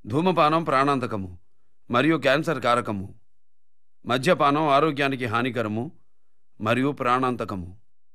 ధూమపానం ప్రాణాంతకము మరియు క్యాన్సర్ కారకము. మద్యపానం ఆరోగ్యానికి హానికరము మరియు ప్రాణాంతకము.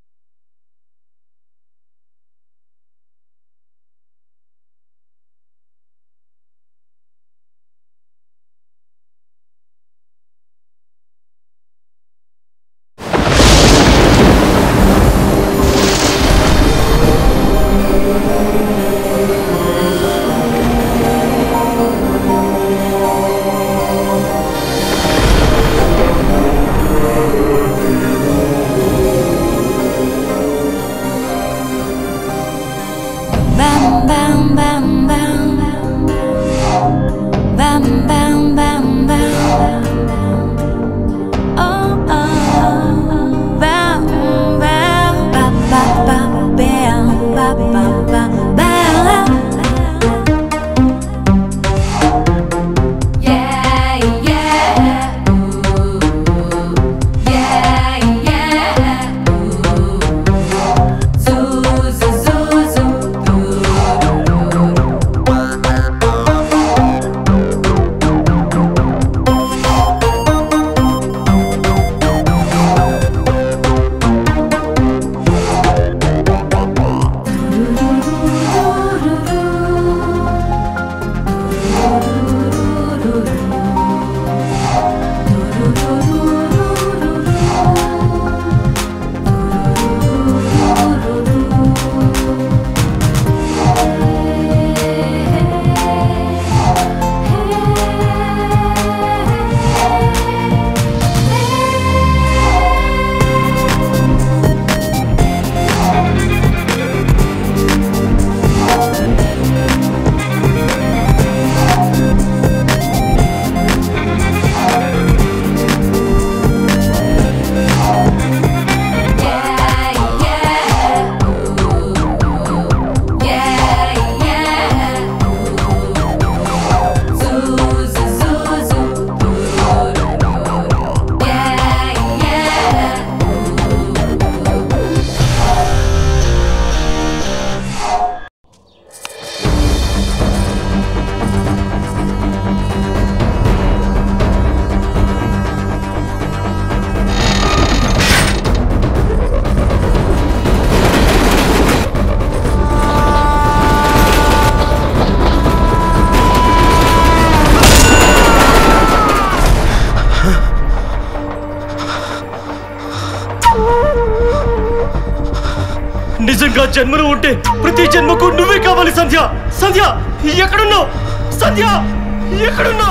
నిజంగా జన్మలు ఉంటే ప్రతి జన్మకు నువ్వే కావాలి సంధ్య. సంధ్య ఎక్కడున్నావు? సంధ్య ఎక్కడున్నావు?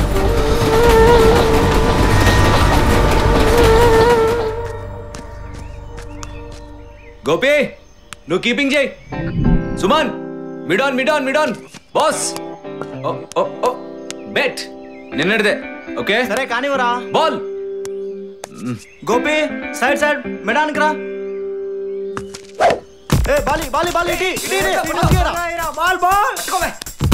గోపి నువ్వు కీపింగ్ చేయి. Suman mid-on mid-on mid-on boss. Bet నిన్నటిదే. ఓకే సరే కానివరా. బాల్. గోపి సైడ్ సైడ్ మిడాన్కి రా. ఏ బాలి బాలి బాలి ఇటీ ఇటీ రే రా. బాల్ బాల్ పట్టుకోవే.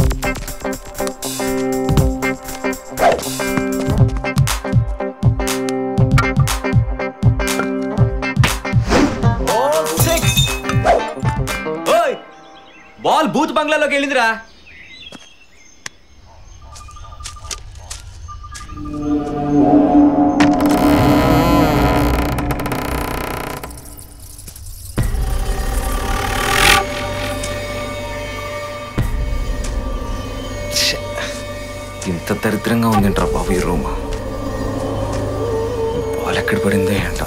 ఓయ్ బాల్ బూత్ బంగ్లాలోకి వెళ్ళిందిరా. ఇంత దరిద్రంగా ఉందేంట్రా బాబు ఈ రూమ్. బాల్ ఎక్కడ పడిందే ఏంట.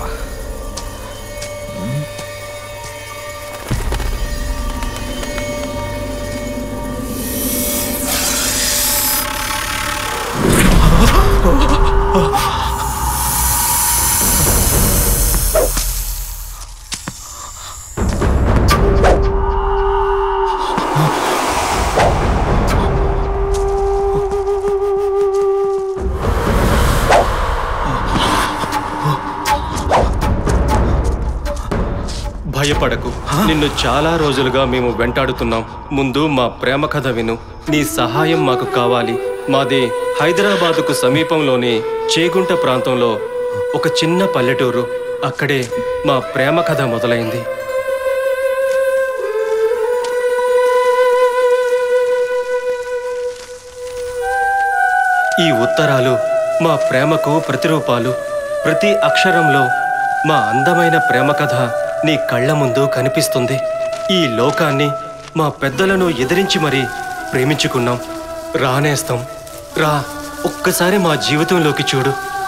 భయపడకు, నిన్ను చాలా రోజులుగా మేము వెంటాడుతున్నాం. ముందు మా ప్రేమ కథ విను. నీ సహాయం మాకు కావాలి. మాది హైదరాబాదుకు సమీపంలోని చేగుంట ప్రాంతంలో ఒక చిన్న పల్లెటూరు. అక్కడే మా ప్రేమ కథ మొదలైంది. ఈ ఉత్తరాలు మా ప్రేమకు ప్రతిరూపాలు. ప్రతి అక్షరంలో మా అందమైన ప్రేమ కథ నీ కళ్ళ ముందు కనిపిస్తుంది. ఈ లోకాన్ని మా పెద్దలను ఎదిరించి మరీ ప్రేమించుకున్నాం. రానేస్తాం, రా, ఒక్కసారి మా జీవితంలోకి చూడు.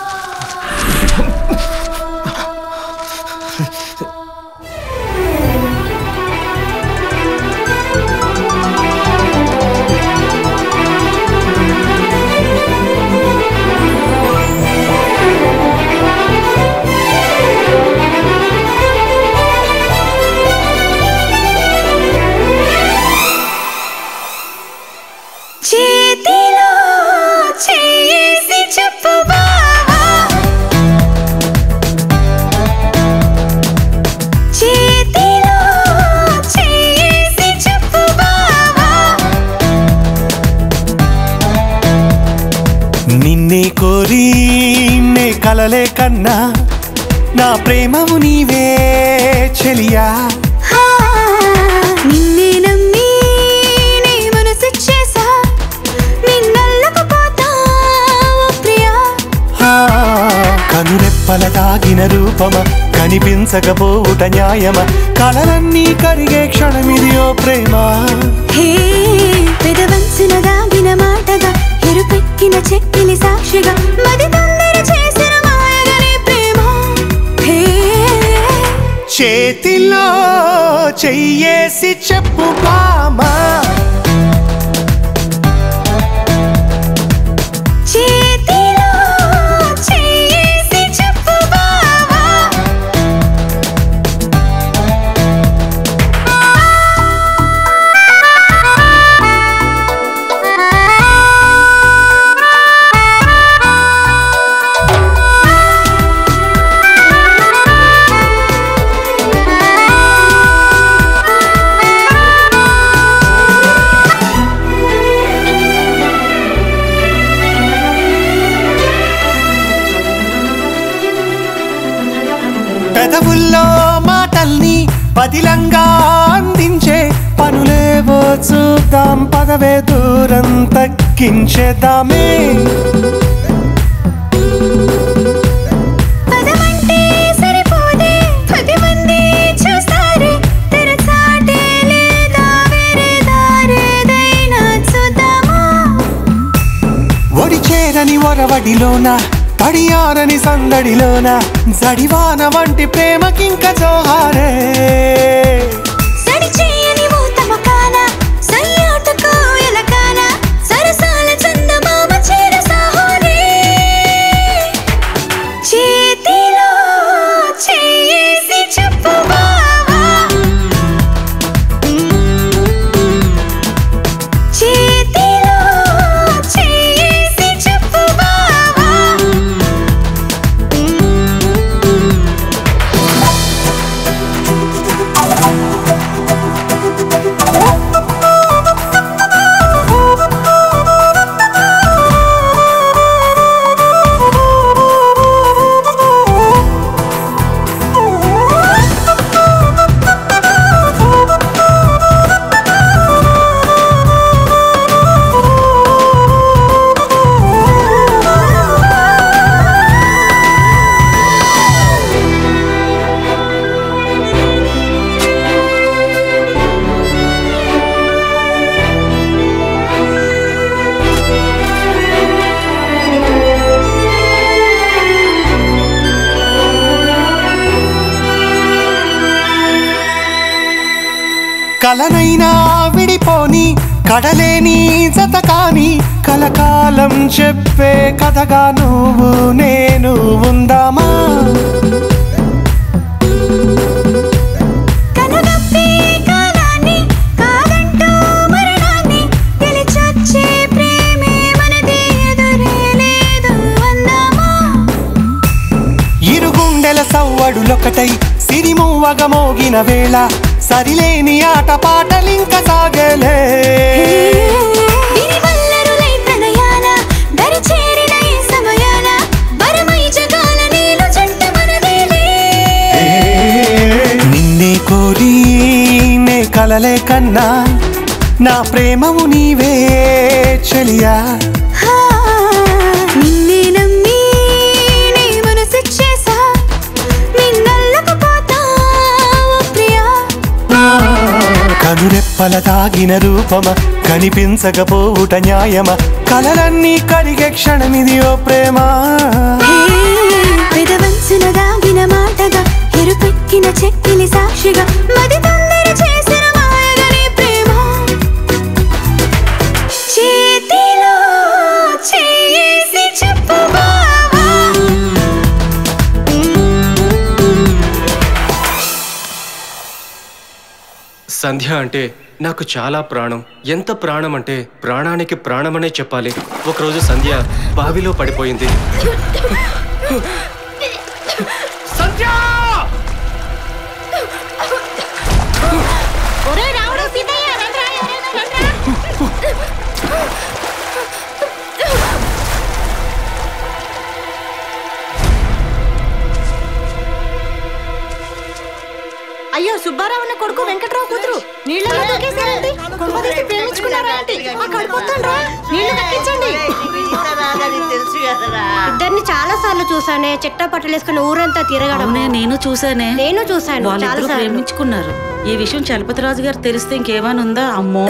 నిన్నే కోరి నే కలలే కన్నా నా ప్రేమము నీవే చెలియా. నిన్నే నమ్మి నీ మనసిచ్చేసా నిన్నల్లకు పోతా ప్రియా. కనురెప్పల దాగిన రూపమ కనిపించకపోవుట న్యాయమ కలలన్నీ కరిగే క్షణమిది ఓ ప్రేమ. పెదవంచున దాగిన మాటగా ఎరుపెక్కిన చెక్కిలి సాక్షిగా మది తొందర చేసిన మాయగని ప్రేమ. చేతిలో చెయ్యేసి చెప్పు బామా. చేతిలో చెయ్యేసి చెప్పు బావా. పెదవుల్లో మాటల్ని పదిలంగా అందించే పనులేవో చూద్దాం పదవే దూరం తగ్గించేద్దామే. పదమంటే సరిపోదే 10 మంది చూస్తారే తెరచాటే లేదా వేరే దారేదైనా చూద్దామా. ఒడి చేరని ఒరవడిలోన పడియారని సందడిలోన జడివాన వంటి ప్రేమకింక జోహారే. సడి చేయని మూతమకాన సయ్యాటకు ఎలకాన సరసాల చందమామ చేర సాహోరే. చేతిలో చేసి చెప్పు బావా. చేతిలో చేసి చెప్పు బావా. కలనైనా విడిపోని కడలేని జత కాని కలకాలం చెప్పే కథగా నువ్వు నేను ఉందామా. కనగప్పే కాలాన్ని కాదంటూ మరణాన్ని గెలిచొచ్చే ప్రేమే మనదే ఎదురే లేదు అందామా. ఇరుగుండెల సవ్వడులొకటై సిరిమువ్వగ మోగిన వేళ సరిలేని ఆట పాటలింక సాగలే. గిరివల్లరులై ప్రణయాన దరి చేరిన ఈ సమయాన వరమై జగాల నీలు జంట మనదేలే. నిన్నే కోరి నే కలలే కన్నా నా ప్రేమము నీవే చెలియా. కనురెప్పల తాగిన రూపమ కనిపించకపోవుట న్యాయమ కలలన్నీ కరిగే క్షణమిది ఓ ప్రేమ పెదవంచున దాగిన మాటగా ఎరుపెక్కిన చెక్కిలి సాక్షిగా మది తొందర చేసిన మాయగని ప్రేమ చేతిలో చేసి చెప్పవా సంధ్య అంటే నాకు చాలా ప్రాణం. ఎంత ప్రాణం అంటే ప్రాణానికి ప్రాణమనే చెప్పాలి. ఒకరోజు సంధ్య బావిలో పడిపోయింది. అయ్యో సుబ్బారావు అన్న కొడుకు వెంకట్రావు కూతురు నీళ్ళలో దూకేశారండి. కొంపదీసి ప్రేమించుకున్నారా ఆంటీ? కడిపోతాండ్రా, నీళ్లు దక్కించండి. ఇద్దరిని చాలా సార్లు చూసానే, చెట్టా పట్టలేసుకుని ఊరంతా తిరగడం. నేను చూసాను. చాలా ప్రేమించుకున్నారు. ఈ విషయం చలపతిరాజు గారు తెలిస్తే ఇంకేమైనా ఉందా? అమ్మో,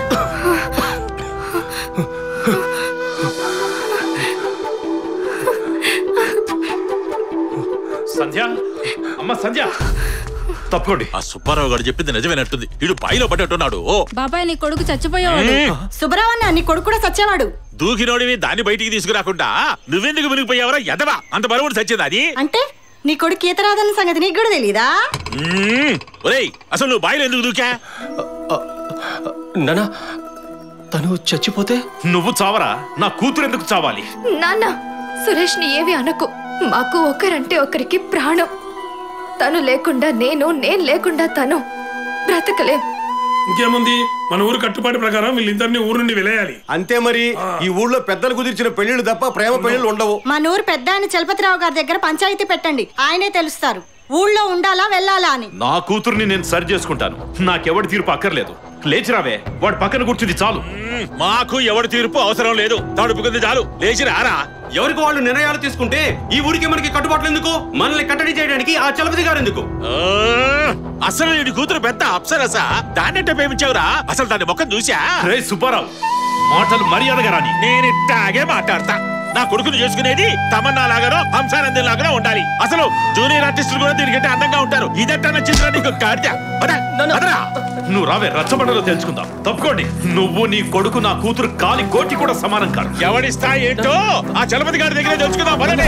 సంధ్య, అమ్మ సంధ్య, తప్పుకోండి. ఆ సుబ్బారావు గారు చెప్పింది నిజమేనట్టుంది. ఇడు బాయిలో పట్టేట్టున్నాడు. ఓ బాబాయ్, నీ కొడుకు చచ్చిపోయాడు. సుబ్బారావు అన్న, నీ కొడుకు కూడా చచ్చేవాడు. దూకినోడివి దాన్ని బయటికి తీసుకురాకుండా నువ్వెందుకు మునిగిపోయావరా? ఎదవా, అంత బరువుడు చచ్చేది అది. అంటే నీ కొడుకు ఈత రాదన్న సంగతి నీకు కూడా తెలీదా? ఒరేయ్, అసలు నువ్వు బాయిలో ఎందుకు దూకా? నానా, తను చచ్చిపోతే నువ్వు చావరా? నా కూతురు ఎందుకు చావాలి? నాన్న, సురేష్ ని ఏవి అనకు. మాకు ఒకరంటే ఒకరికి ప్రాణం. తను లేకుండా నేను లేకుండా తను బ్రతకలేం. ఇంకేముంది, మన ఊరు కట్టుబాటు ప్రకారం వీళ్ళిద్దరిని ఊరు నుండి వెలేయాలి. అంతే మరి. ఈ ఊళ్ళో పెద్దలు కుదిర్చిన పెళ్లిళ్ళు తప్ప ప్రేమ పెళ్లిళ్ళు ఉండవు. మన ఊరు పెద్ద ఆయన చలపతిరావు గారి దగ్గర పంచాయతీ పెట్టండి. ఆయనే తెలుస్తారు ఊళ్ళో ఉండాలా వెళ్ళాలా అని. నా కూతుర్ని నేను సరి చేసుకుంటాను. నాకెవడి తీర్పు అక్కర్లేదు. లేచిరావే, వాడు పక్కన కూర్చుంది చాలు. మాకు ఎవడి తీర్పు అవసరం లేదు. తడుపుకుంది చాలు, లేచిరారా. ఎవరికి వాళ్ళు నిర్ణయాలు తీసుకుంటే ఈ ఊరికి మనకి కట్టుబాట్లు ఎందుకు? మనల్ని కట్టడి చేయడానికి ఆ చలపతి గారు ఎందుకు? అసలు నీ కూతురు పెద్ద అప్సరసా? దాన్నంటే ప్రేమించావురా? అసలు దాని మొక్కను చూసా? రే సుబ్బారావు, మాటలు మర్యాదగా రాని. నేను ఇట్టాగే మాట్లాడతా. నా కొడుకును చేసుకునేది తమన్నా లాగానో హంసానందన్ లాగానో ఉండాలి. అసలు జూనియర్ ఆర్టిస్టులు కూడా దీనికంటే అందంగా ఉంటారు. ఇదంటే నచ్చిందిరా నీకు? నువ్వు రావే, రచ్చబండలో తెలుసుకుందాం. తప్పుకోండి. నువ్వు నీ కొడుకు నా కూతురు కాలి కోటి కూడా సమానం కాదు. ఎవడిస్తా ఏంటో ఆ చలపతి గారి దగ్గర తెలుసుకుందాం. పదండి.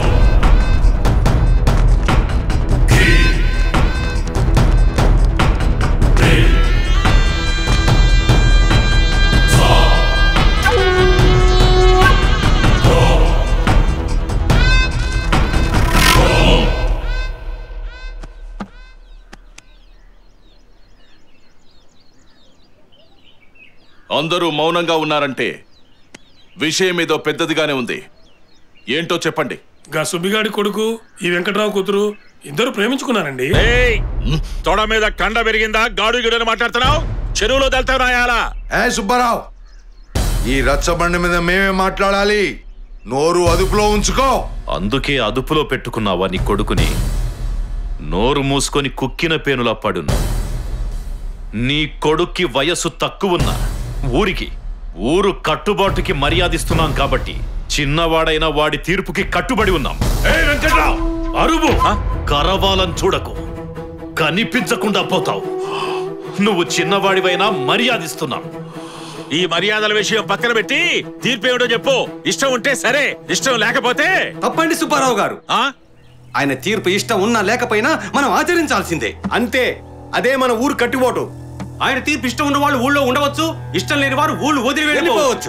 అందరూ మౌనంగా ఉన్నారంటే విషయం ఏదో పెద్దదిగానే ఉంది. ఏంటో చెప్పండి. గా సుబ్బిగాడి కొడుకు ఈ వెంకట్రావు కూతురు ఇద్దరు ప్రేమించుకున్నారండి. తొడ మీద కండ పెరిగిందా? గాడు గిడని మాట్లాడుతున్నావు. చెరువులో వెళ్తావు రాయాలా? సుబ్బారావు, ఈ రచ్చబండి మీద మేమే మాట్లాడాలి. నోరు అదుపులో ఉంచుకో. అందుకే అదుపులో పెట్టుకున్నావా నీ కొడుకుని? నోరు మూసుకొని కుక్కిన పేనులా పడును. నీ కొడుక్కి వయస్సు తక్కువున్నా ఊరు కట్టుబాటుకి మర్యాదిస్తున్నాం కాబట్టి చిన్నవాడైన వాడి తీర్పుకి కట్టుబడి ఉన్నాం. అరువు కరవాలని చూడకు, కనిపించకుండా పోతావు. నువ్వు చిన్నవాడివైనా మర్యాదిస్తున్నాం. ఈ మర్యాదల విషయం పక్కన పెట్టి తీర్పు ఏమిటో చెప్పు. ఇష్టం ఉంటే సరే, ఇష్టం లేకపోతే తప్పండి సుబ్బారావు గారు. ఆయన తీర్పు ఇష్టం ఉన్నా లేకపోయినా మనం ఆచరించాల్సిందే. అంతే, అదే మన ఊరు కట్టుబాటు. ఆయన తీర్పు ఇష్టం ఉన్న వాళ్ళు ఊళ్ళో ఉండవచ్చు, ఇష్టం లేని వారు ఊళ్ళు వదిలి వెళ్ళిపోవచ్చు.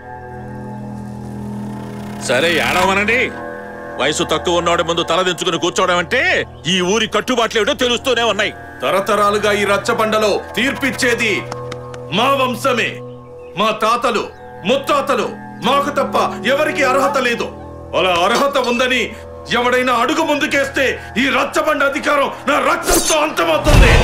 సరే, ఏడవమనండి. వయసు తక్కువ ఉన్నవాడి ముందు తలదించుకుని కూర్చోవడం అంటే ఈ ఊరి కట్టుబాట్లేటో తెలుస్తూనే ఉన్నాయి. తరతరాలుగా ఈ రచ్చబండలో తీర్పిచ్చేది మా వంశమే. మా తాతలు ముత్తాతలు. మాకు తప్ప ఎవరికి అర్హత లేదు. అలా అర్హత ఉందని ఎవడైనా అడుగు ముందుకేస్తే ఈ రచ్చబండ అధికారం నా రక్తంతో అంతమవుతుంది.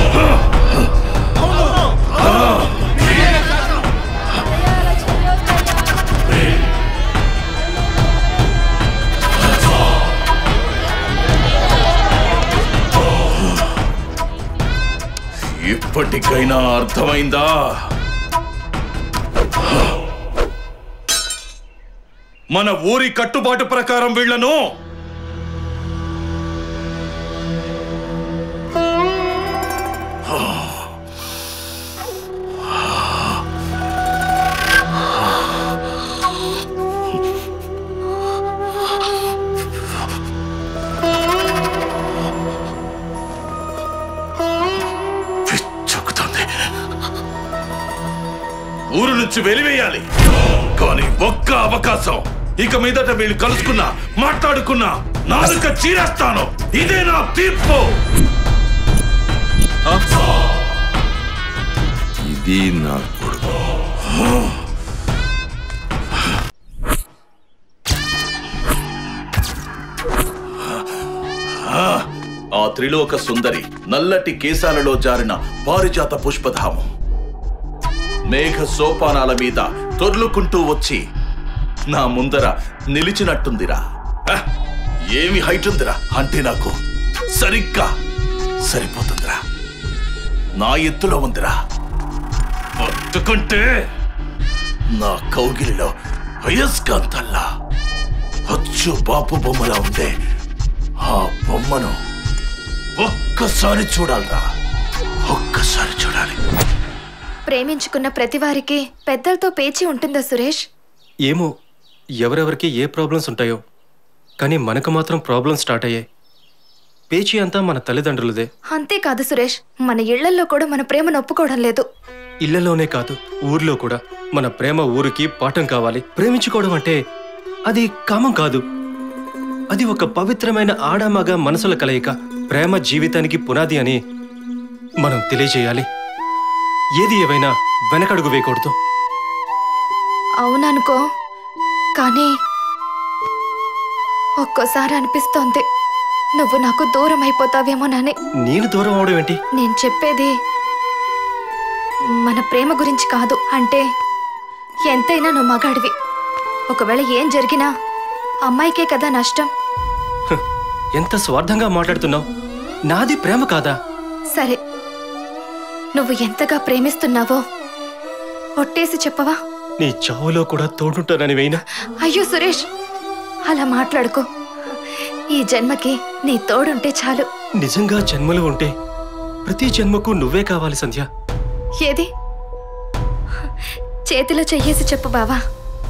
ఇప్పటికైనా అర్థమైందా? మన ఊరి కట్టుబాటు ప్రకారం వీళ్లను ఊరు నుంచి వెలివేయాలి. కానీ ఒక్క అవకాశం, ఇక మీదట వీళ్ళు కలుసుకున్నా మాట్లాడుకున్నా నాలుక చీరేస్తాను. ఇదే నా తీర్పు. ఇది నా కొడుకు. ఆ త్రిలోక సుందరి నల్లటి కేశాలలో జారిన పారిజాత పుష్పధామం మేఘ సోపానాల మీద తొర్లుకుంటూ వచ్చి నా ముందర నిలిచినట్టుందిరా. ఏమి హైట్ ఉందిరా అంటే నాకు సరిగ్గా సరిపోతుందిరా. నా ఎత్తులో ఉందిరా. పట్టుకుంటే నా కౌగిలిలో అయస్కాంతల్లా అచ్చు బాపు బొమ్మలా ఉండే ఆ బొమ్మను ఒక్కసారి చూడాలిరా. ఒక్కసారి చూడాలి. ప్రేమించుకున్న ప్రతి వారికి పెద్దలతో పేచి ఉంటుందా సురేష్? ఏమో, ఎవరెవరికి ఏ ప్రాబ్లమ్స్ ఉంటాయో, కానీ మనకు మాత్రం ప్రాబ్లమ్స్ స్టార్ట్ అయ్యాయి. పేచి అంతా మన తల్లిదండ్రులదే. అంతేకాదు సురేష్, మన ఇళ్లల్లో కూడా మన ప్రేమను ఒప్పుకోవడం లేదు. ఇళ్లలోనే కాదు, ఊర్లో కూడా మన ప్రేమ ఊరికి పాఠం కావాలి. ప్రేమించుకోవడం అంటే అది కామం కాదు, అది ఒక పవిత్రమైన ఆడమగ మనసుల కలయిక. ప్రేమ జీవితానికి పునాది అని మనం తెలియజేయాలి. ఏది ఏవైనా వెనకడుగు వేయకూడదు. అవుననుకో, కానీ ఒక్కోసారి అనిపిస్తోంది నువ్వు నాకు దూరం అయిపోతావేమోనని. నేను దూరం అవడం ఏంటి? నేను చెప్పేది మన ప్రేమ గురించి కాదు. అంటే ఎంతైనా నువ్వు మగాడివి. ఒకవేళ ఏం జరిగినా అమ్మాయికే కదా నష్టం. ఎంత స్వార్థంగా మాట్లాడుతున్నావు. నాది ప్రేమ కాదా? సరే, నువ్వు ఎంతగా ప్రేమిస్తున్నావో ఒట్టేసి చెప్పవా? నీ చావులో కూడా తోడుంటానని వేయినా. అయ్యో సురేష్, అలా మాట్లాడుకో. ఈ జన్మకి నీ తోడుంటే చాలు. నిజంగా జన్మలు ఉంటే ప్రతి జన్మకు నువ్వే కావాలి సంధ్య. ఏది? చేతిలో చెయ్యేసి చెప్పు బావా.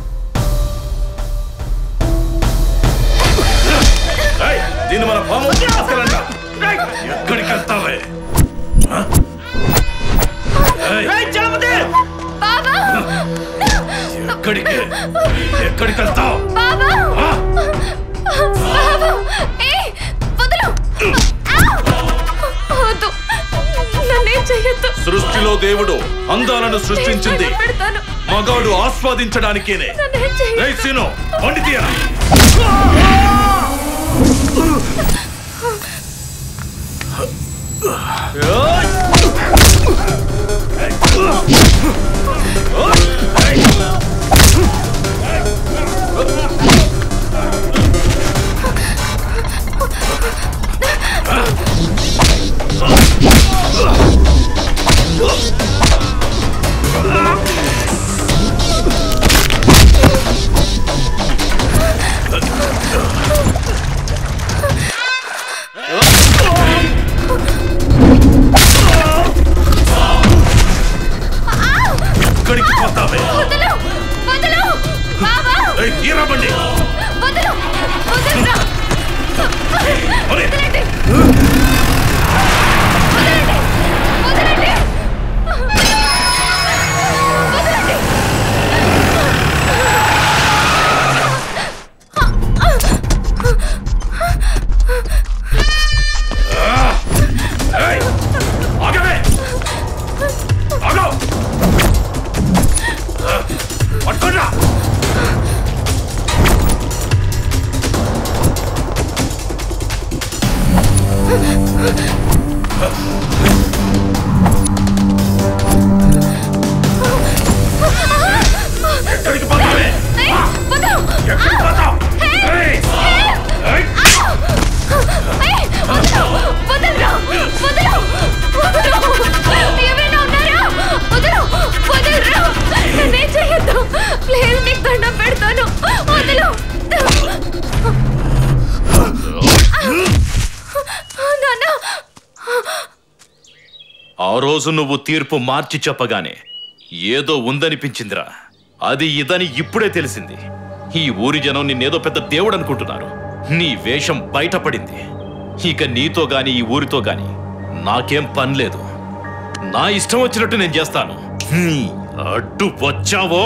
దీన్ని మన పాము ఎక్కడికి వెళ్తావే? ఎక్కడికి వెళ్తావు? సృష్టిలో దేవుడు అందాలను సృష్టించింది మగాడు ఆస్వాదించడానికేనే. వండి తీయరా. ఆ రోజు నువ్వు తీర్పు మార్చి చెప్పగానే ఏదో ఉందనిపించిందిరా. అది ఇదని ఇప్పుడే తెలిసింది. ఈ ఊరి జనం నిన్నేదో పెద్ద దేవుడు అనుకుంటున్నారు. నీ వేషం బయటపడింది. ఇక నీతో గాని ఈ ఊరితో గాని నాకేం పని లేదు. నా ఇష్టం వచ్చినట్టు నేను చేస్తాను. అడ్డు వచ్చావో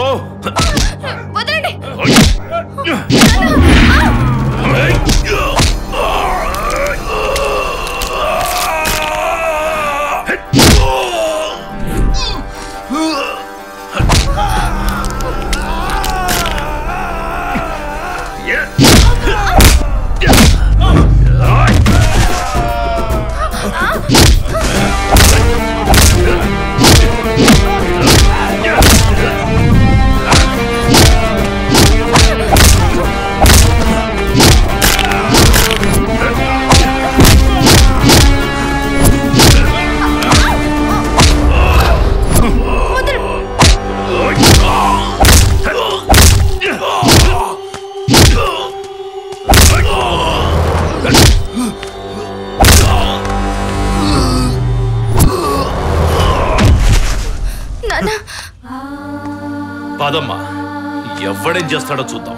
పదమ్మా, ఎవడేం చేస్తాడో చూద్దాం.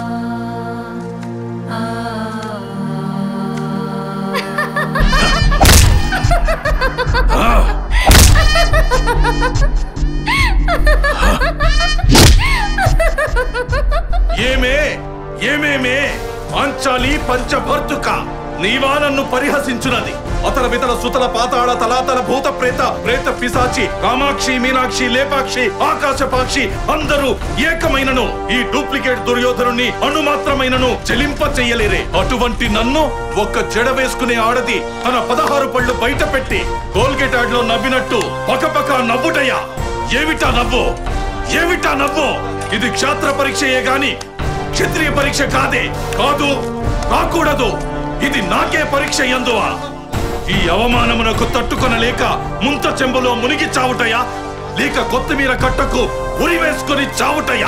ఏమేమే పాంచాలి పంచభర్తుక నీవా నన్ను పరిహసించున్నది. అతల వితల సుతల పాతాళ తలాతల భూత ప్రేత ప్రేత పిశాచి కామాక్షి మీనాక్షి లేపాక్షి ఆకాశపాక్షి అందరూ ఏకమైనను ఈ డూప్లికేట్ దుర్యోధనుని అణుమాత్రమైనను చెలింప చెయ్యలేరే. అటువంటి నన్ను ఒక్క జడ వేసుకునే ఆడది తన 16 పళ్ళు బయట పెట్టి కోల్గేట్ యాడ్ లో నవ్వినట్టు పకపక నవ్వుటయ్యా. ఏమిటా నవ్వు? ఏమిటా నవ్వు? ఇది క్షాత్ర పరీక్షయే గాని క్షత్రియ పరీక్ష కాదే. కాదు, కాకూడదు. ఇది నాకే పరీక్ష ఎందువా? ఈ అవమానమునకు తట్టుకొనలేక ముంత చెంబులో మునిగి చావుటయా, లేక కొత్తిమీర కట్టకు ఉరి వేసుకుని చావుటయా?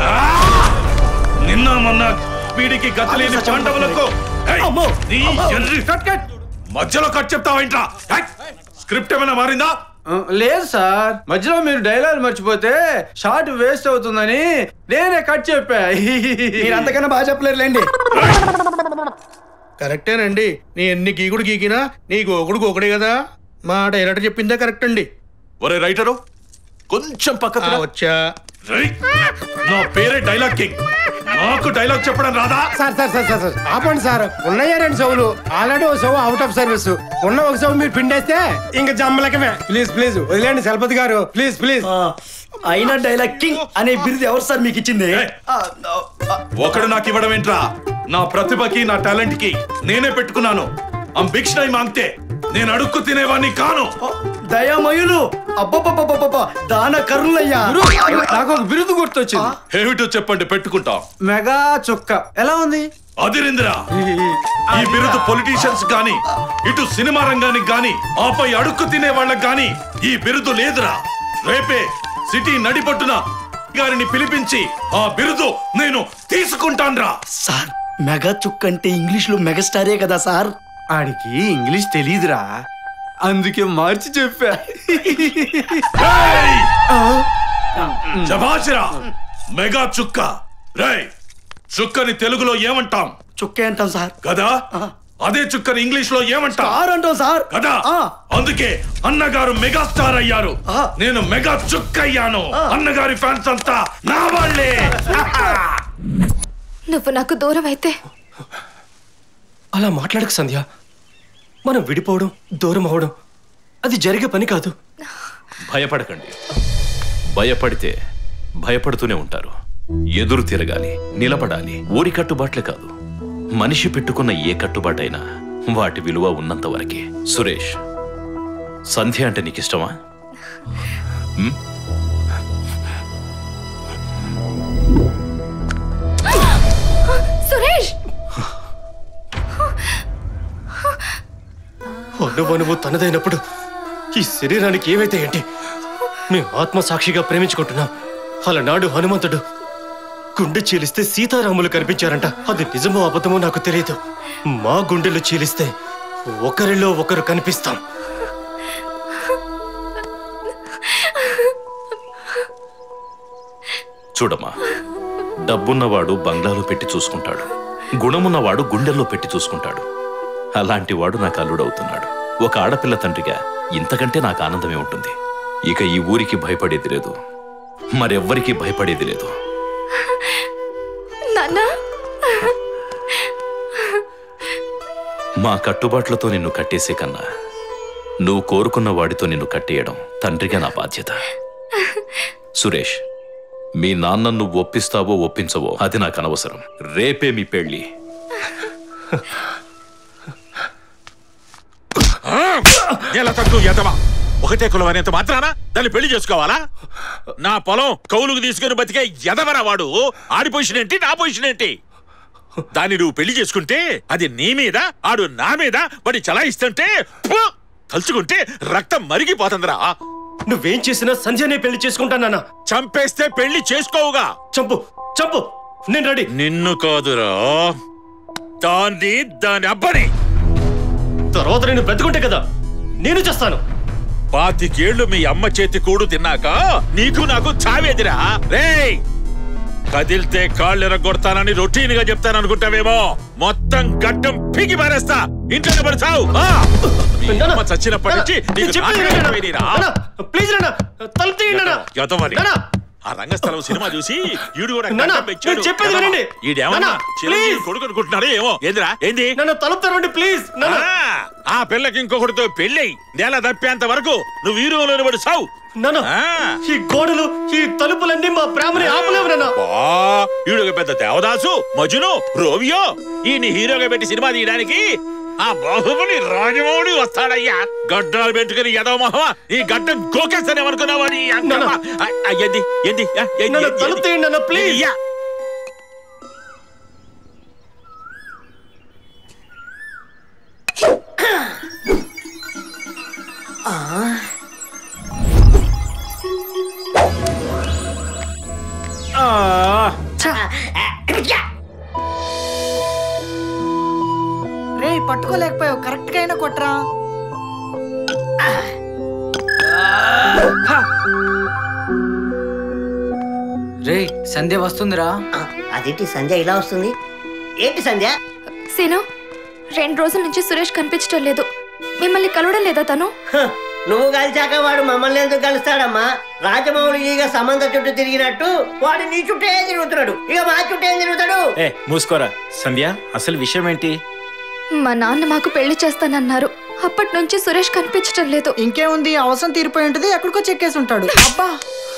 నిన్న మొన్న వీడికి గతలేని పాండవులకు మధ్యలో కట్ చెప్తావేంట్రా? స్క్రిప్ట్ ఏమైనా మారిందా? లేదు సార్, మధ్యలో మీరు డైలాగ్ మర్చిపోతే షార్ట్ వేస్ట్ అవుతుందని నేనే కట్ చెప్పా. మీరు అంతకన్నా బాగా చెప్పలేరులేండి. కరెక్టేనండి. నీ ఎన్ని గీకుడు గీకినా నీ గోకుడు ఒకడే కదా. మా డైరెక్టర్ చెప్పిందే కరెక్ట్ అండి. ఒరే రైటరు, కొంచెం పక్కన వచ్చా. నా పేరే డైలాగ్ కింగ్. నాకు డైలాగ్ చెప్పడం రాదా? Sir sir sir sir sir ఆపండి సార్. ఉన్నాయా 2 షోలు, ఆల్రెడీ ఒక షో అవుట్ ఆఫ్ సర్వీస్. ఉన్న ఒక షో మీరు పిండేస్తే ఇంకా జమ్మలకమే. ప్లీజ్ ప్లీజ్ వదిలేండి చలపతి గారు, ప్లీజ్ ప్లీజ్. అయినా డైలాగ్ కింగ్ అనే బిరుదు ఎవరు సార్ మీకు ఇచ్చింది? ఒకడు నాకు ఇవ్వడం ఏంట్రా? నా ప్రతిభకి నా టాలెంట్ కి నేనే పెట్టుకున్నాను. అంబిక్షనై మాంగితే నేను అడుక్కు తినేవాడిని కాను. దయామయులు, అబ్బబ్బబ్బబ్బబ్బ, దాన కరుణయ్యా. నాకు ఒక బిరుదు గుర్తొచ్చింది. ఏమిటో చెప్పండి, పెట్టుకుంటా. మెగా చుక్క ఎలా ఉంది? అదిరింద్రా. ఈ బిరుదు పొలిటీషియన్స్ గాని, ఇటు సినిమా రంగానికి గాని, ఆపై అడుక్కు తినే వాళ్ళకి గాని ఈ బిరుదు లేదురా. రేపే సిటీ నడిపట్టున గారిని పిలిపించి ఆ బిరుదు నేను తీసుకుంటాన్రా. సార్, మెగా చుక్క అంటే ఇంగ్లీష్ లో మెగాస్టారే కదా సార్. ఆడికి ఇంగ్లీష్ తెలీదురా, అందుకే మార్చి చెప్పా. జబాషిరా, మెగా చుక్క. రేయ్, చుక్కని తెలుగులో ఏమంటాం? చుక్క అంటాం సార్. కదా, అదే చుక్కని ఇంగ్లీష్ లో ఏమంటాం? స్టార్ అంటాం సార్. కదా, అందుకే అన్నగారు మెగాస్టార్ అయ్యారు, నేను మెగా చుక్క అయ్యాను. అన్నగారి ఫ్యాన్స్ అంతా నా వాళ్ళే. నువ్వు నాకు దూరం అయితే అలా మాట్లాడక సంధ్య. మనం విడిపోవడం, దూరం అవడం అది జరిగే పని కాదు. భయపడకండి. భయపడితే భయపడుతూనే ఉంటారు. ఎదురు తిరగాలి, నిలబడాలి. ఊరి కట్టుబాట్లే కాదు, మనిషి పెట్టుకున్న ఏ కట్టుబాటైనా వాటి విలువ ఉన్నంత వరకే. సురేష్, సంధ్య అంటే నీకిష్టమా? సురేష్, అనువనువు తనదైనప్పుడు ఈ శరీరానికి ఏవైతే ఏంటి? మేము ఆత్మసాక్షిగా ప్రేమించుకుంటున్నాం. అలనాడు హనుమంతుడు గుండె చీలిస్తే సీతారాములు కనిపించారంట. అది నిజమో అబద్ధమో నాకు తెలియదు. మా గుండెలు చీలిస్తే ఒకరిలో ఒకరు కనిపిస్తాం. చూడమ్మా, డబ్బున్నవాడు బంగ్లాలో పెట్టి చూసుకుంటాడు, గుణమున్నవాడు గుండెల్లో పెట్టి చూసుకుంటాడు. అలాంటి వాడు నాకు అల్లుడవుతున్నాడు. ఒక ఆడపిల్ల తండ్రిగా ఇంతకంటే నాకు ఆనందమే ఉంటుంది. ఇక ఈ ఊరికి భయపడేది లేదు, మరెవ్వరికి భయపడేది లేదు. మా కట్టుబాట్లతో నిన్ను కట్టేసే కన్నా నువ్వు కోరుకున్న వాడితో నిన్ను కట్టేయడం తండ్రిగా నా బాధ్యత. సురేష్, మీ నాన్న నువ్వు ఒప్పిస్తావో ఒప్పించవో అది నాకు అనవసరం. రేపే మీ పెళ్ళి. ఒకటే కులం అనేంత మాత్రానా దాన్ని పెళ్లి చేసుకోవాలా? నా పొలం కౌలుకు తీసుకుని బతికే ఎదవరా వాడు. ఆడి పొజిషన్ ఏంటి, నా పొజిషన్ ఏంటి? దాన్ని నువ్వు పెళ్లి చేసుకుంటే అది నీ మీద, ఆడు నా మీద వాడి చలాయిస్తుంటే తలుచుకుంటే రక్తం మరిగిపోతుందిరా. నువ్వేం చేసినా సంధ్యనే పెళ్లి చేసుకుంటానా? చంపేస్తే పెళ్లి చేసుకోవుగా. చంపు చంపు, నేను రెడీ. నిన్ను కాదురా, దాన్ని, దాని అబ్బని. తర్వాత నేను బ్రతుకుంటే కదా నేను చేస్తాను. 25 ఏళ్లు మీ అమ్మ చేతి కూడు తిన్నాక నీకు నాకు చావేదిరా. రేయ్, కదిల్తే కాళ్ళెరగొడతానని రొటీన్ గా చెప్తాను అనుకుంటావేమో. మొత్తం గడ్డం పీకి పారేస్తా. ఇంట్లోనే పడతావు. చచ్చినప్పటి నుంచి ఆ రంగస్థలం సినిమా చూసి ఈడు కూడా కొడుకు అనుకుంటున్నాడు ఏమో. ఏందిరా ఏంది? ప్లీజ్. ఆ పిల్లకి ఇంకొకటితో పెళ్ళి నేల తప్పేంత వరకు నువ్వు ఈ రూమ్ లోనే పడి సావు. ఈ గోడలు, ఈ తలుపులన్నీ మా ప్రేమని ఆపలేవు. ఈడుగా పెద్ద దేవదాసు, మజును, రోమియో ఈ హీరోగా పెట్టి సినిమా తీయడానికి ఆ బాహుబలి రాజమౌళి వస్తాడయ్యా. గడ్డాలు పెట్టుకుని ఎదవ మొహమ ఈ గడ్డం గోకేస్తానేమనుకున్నావని. ప్లీజ్. రే, పట్టుకోలేకపోయావు. కరెక్ట్ గా అయినా కొట్రా. రే, సంధ్య వస్తుందిరా. అదేంటి సంధ్య ఇలా వస్తుంది? ఏంటి సంధ్య? సీను, 2 రోజుల నుంచి సురేష్ కనిపించడం లేదు. మిమ్మల్ని కలవడం లేదా తను? నువ్వు కలిసాక వాడు మమ్మల్ని ఎందుకు కలుస్తాడమ్మా? రాజమౌళి ఇక సమంత చుట్టూ తిరిగినట్టు వాడు నీ చుట్టే తిరుగుతున్నాడు. ఇక మా చుట్టే తిరుగుతాడు. మూసుకోరా. సంధ్య, అసలు విషయం ఏంటి? మా నాన్న మాకు పెళ్లి చేస్తానన్నారు. అప్పటి నుంచి సురేష్ కనిపించడం లేదు. ఇంకేముంది, అవసరం తీరిపోయి ఉంటుంది. ఎక్కడికో చెక్కేసి ఉంటాడు. అబ్బా,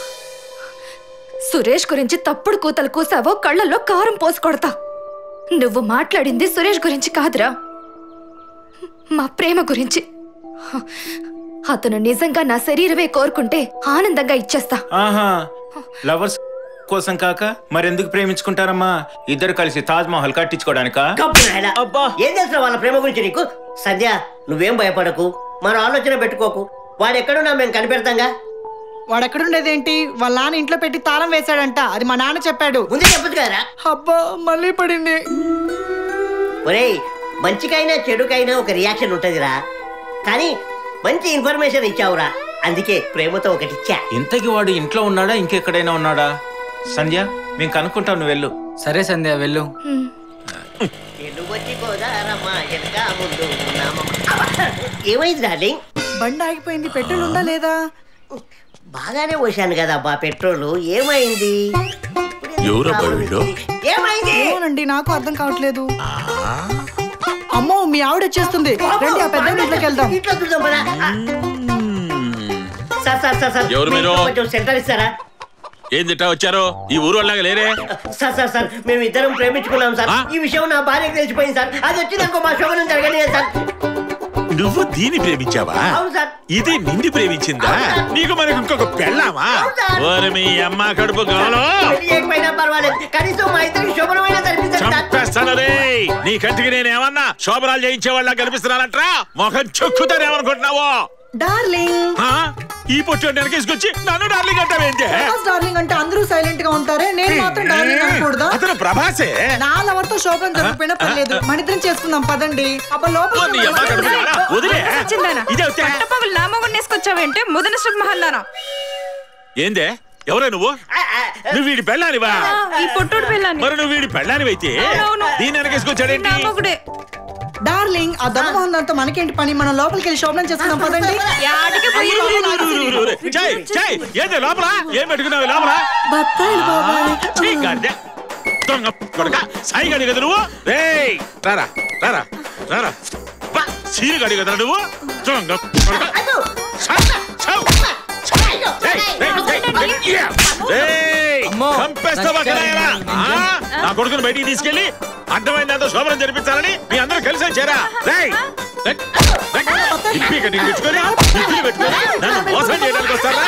సురేష్ గురించి తప్పుడు కూతలు కూసావో కళ్ళల్లో కారం పోసి కొడతా. నువ్వు మాట్లాడింది సురేష్ గురించి కాదురా, మా ప్రేమ గురించి. అతను నిజంగా నా శరీరమే కోరుకుంటే ఆనందంగా ఇచ్చేస్తా. ఆహా, లవర్స్ కోసం కాక మరెందుకు ప్రేమించుకుంటారమ్మా? ఇద్దరు కలిసి తాజ్ మహల్ కట్టించుకోవడానికా? ఏం తెలుసా వాళ్ళ ప్రేమ గురించి నీకు? సంధ్య, నువ్వేం భయపడకు, మన ఆలోచన పెట్టుకోకు. వాడెక్కడున్నా మేము కనిపెడతాంగా. వాడెక్కడుండేదేంటి? వాళ్ళ నాన్న ఇంట్లో పెట్టి తాళం వేశాడంట. అది మా నాన్న చెప్పాడు. ముందే చెప్పదు కదరా. అబ్బా, మళ్ళీ పడింది. ఒరేయ్, మంచికైనా చెడుకైనా ఒక రియాక్షన్ ఉంటదిరా. కానీ మంచి ఇన్ఫర్మేషన్ ఇచ్చావురా, అందుకే ప్రేమతో ఒకటి ఇచ్చా. ఇంతకి వాడు ఇంట్లో ఉన్నాడా, ఇంకెక్కడైనా ఉన్నాడా? సంధ్య, మేము కనుక్కుంటాం, నువ్వు వెళ్ళు. సరే సంధ్య, వెళ్ళు. ఏమైంది డార్లింగ్? బండి ఆగిపోయింది. పెట్రోల్ ఉందా లేదా? బాగానే పోసాను కదా అబ్బా పెట్రోల్. ఏమైంది? ఏమోనండి, నాకు అర్థం కావట్లేదు. అమ్మో, మీ ఆవిడ వచ్చేస్తుంది. రండి, ఆ పెద్ద ఇంట్లోకి వెళ్దాం. ఇంట్లో చూద్దాం పదా. సార్, సెంటర్ ఇస్తారా? ఏందిటా వచ్చారు? ఈ ఊరు వాళ్ళగా లేరే. సార్, మేము ఇద్దరం ప్రేమించుకున్నాం సార్. ఈ విషయం నా భార్యకు తెలిసిపోయింది సార్. అది వచ్చిందనుకో మా శోభనం జరగలేదు సార్. నువ్వు దీన్ని ప్రేమించావా? ఇది నిన్ను ప్రేమించిందా? నీకు మనకు ఇంకొక పెళ్ళామా? మీ అమ్మ కడుపు గాలో పర్వాలేదు, కనీసం మా ఇద్దరికి శోభనమైనా చంపేస్తానరే. నీ కంటికి నేనేమన్నా శోభనాలు చేయించే వాళ్ళ కనిపిస్తున్నానంట్రా? మొఖం చెక్కుతానేమనుకుంటున్నావో? డార్లింగ్, ఈ పొట్టు వెనకేసుకొచ్చి నన్ను డార్లింగ్ అంటావేంటే? డార్లింగ్ అంటే అందరూ సైలెంట్ గా ఉంటారే, నేను మాత్రం డార్లింగ్ అనకూడదా? అతను ప్రభాసే. నా లవర్ తో శోభనం జరగకపోయినా పర్లేదు, మన ఇద్దరం చేసుకుందాం పదండి. అబ్బా, లోపల నామగుండేసుకొచ్చావేంటే ముదన మహల్లానా? ఏందే, ఎవరే నువ్వు? నువ్వు వీడి పెళ్ళానివా? ఈ పొట్టోడు పెళ్ళాని. మరి నువ్వు వీడి పెళ్ళానివైతే దీన్ని వెనకేసుకొచ్చాడేంటి? డార్లింగ్, ఆ దొంగ మనకేంటి పని? మనం లోపలికి వెళ్ళి శోభనం చేసుకుందాం పదండి. ఏంటి లోపల ఏం పెట్టుకున్నావు లోపల? దొంగ కొడుక సాయిగాడి కదా నువ్వు? రారా రారా రారా సీరుగాడి కదా నువ్వు? దొంగ నా కొడుకుని బయటికి తీసుకెళ్లి అడ్డమైందంతా శోభనం జరిపించాలని మీ అందరూ కలిసి వచ్చారా? పెట్టుకొని నన్ను మోసం చేయడానికి వస్తారా?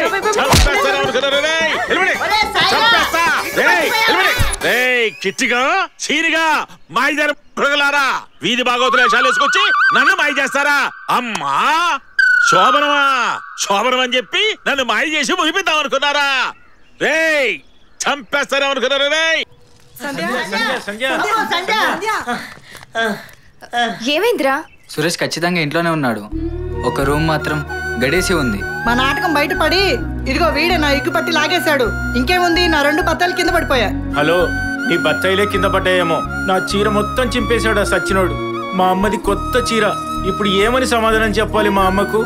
కిట్టిగా చీరిగా మాయదారి పురగలారా వీధి భాగవతులు వేషాలు వేసుకొచ్చి నన్ను మాయ చేస్తారా? అమ్మా శోభనమా శోభనం అని చెప్పి నన్ను మాయ చేసి ముగిపిద్దాం అనుకున్నారా? రేయ్ చంపేస్తారేమనుకున్నారా? రేయ్ ఏమైందిరా? సురేష్ ఖచ్చితంగా ఇంట్లోనే ఉన్నాడు. ఒక రూమ్ మాత్రం గడేసి ఉంది. మా నాటకం బయటపడి ఇదిగో వీడే నా ఇగ్గు పట్టి లాగేశాడు. ఇంకేముంది, నా 2 బత్తాలు కింద పడిపోయా. హలో, నీ బత్తాయిలే కింద పడ్డాయేమో. నా చీర మొత్తం చింపేశాడు ఆ సచ్చినోడు. మా అమ్మది కొత్త చీర. ఇప్పుడు ఏమని సమాధానం చెప్పాలి మా అమ్మకు?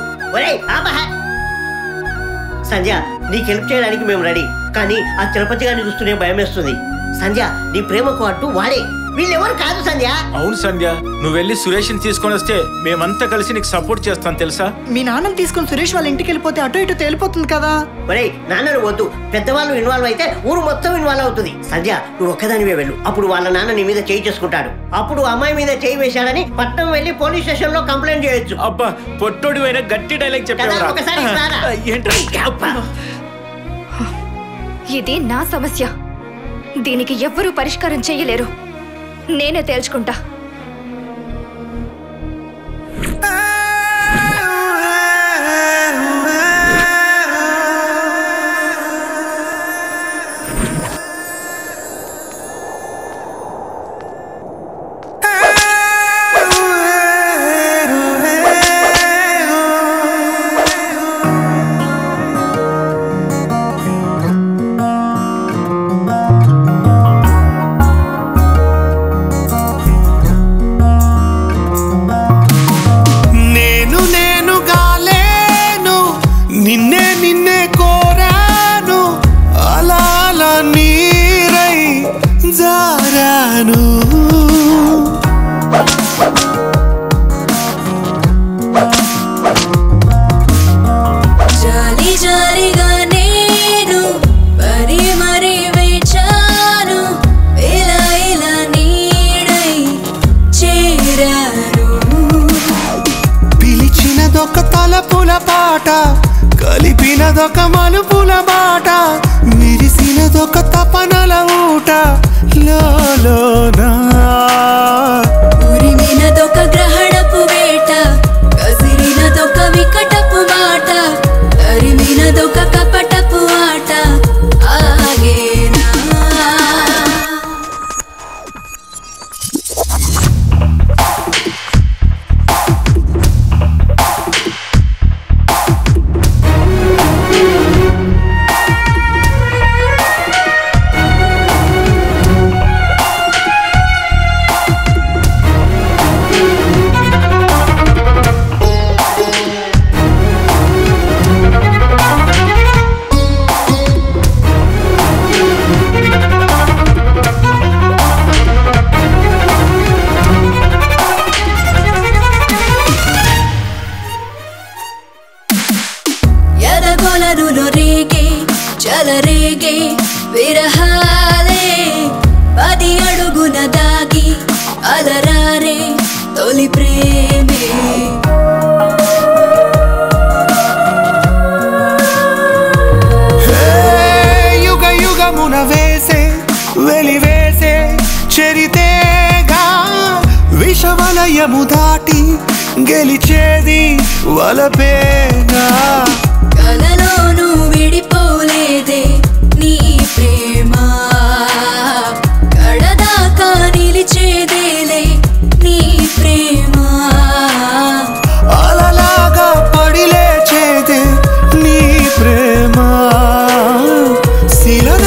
సంధ్య, నీకు హెల్ప్ చేయడానికి మేము రెడీ, కానీ ఆ తిరుపతి గారిని చూస్తూనే భయం వేస్తుంది. సంధ్య, నీ ప్రేమకు అడ్డు వాడే, వీళ్ళెవరు కాదు సంధ్య. అవును సంధ్య, నువ్వు వెళ్ళి సురేష్ని తీసుకొని వస్తే మేమంతా కలిసి నీకు సపోర్ట్ చేస్తాం తెలుసా? మీ నాన్నని తీసుకొని సురేష్ వాళ్ళ ఇంటికి వెళ్ళిపోతే అటు ఇటు తేలిపోతుంది కదా. ఒరేయ్, నాన్నను వద్దు, పెద్దవాళ్ళు ఇన్వాల్వ్ అయితే ఊరు మొత్తం ఇన్వాల్వ్ అవుతుంది. సంధ్య, నువ్వు ఒక్కదానివే వెళ్ళు. అప్పుడు వాళ్ళ నాన్న నీ మీద చేయి చేసుకుంటాడు. అప్పుడు అమ్మాయి మీద చేయి వేశాడని పట్నం వెళ్ళి పోలీస్ స్టేషన్ లో కంప్లైంట్ చేయొచ్చు. అబ్బా, పొట్టోడి అయినా గట్టి డైలాగ్ చెప్పావు. ఇది నా సమస్య. దీనికి ఎవ్వరూ పరిష్కారం చెయ్యలేరు. నేనే తేల్చుకుంటా. కలిపినదొక మలుపుల బాట, విరిసినదొక తపనల ఊట, లోనా ఉరిమినదొక గ్రహణపు వేట, కసిరినదొక వికటపు మాట, తరిమినదొక కపటపు ఆట, ఆగేనా చెలరేగే విరహాలే, 10 అడుగున దాగి అలరారే తొలి ప్రేమే. యుగ యుగమున వేసే వెలివేసే చరితేగా, విషవలయము దాటి గెలిచేది వలపేగా. కలలోనూ విడిపోలేదే నీ ప్రేమ, కడదాకా నిలిచేదేలే నీ ప్రేమ. అలలాగా పడిలేచేదే నీ ప్రేమ, శిల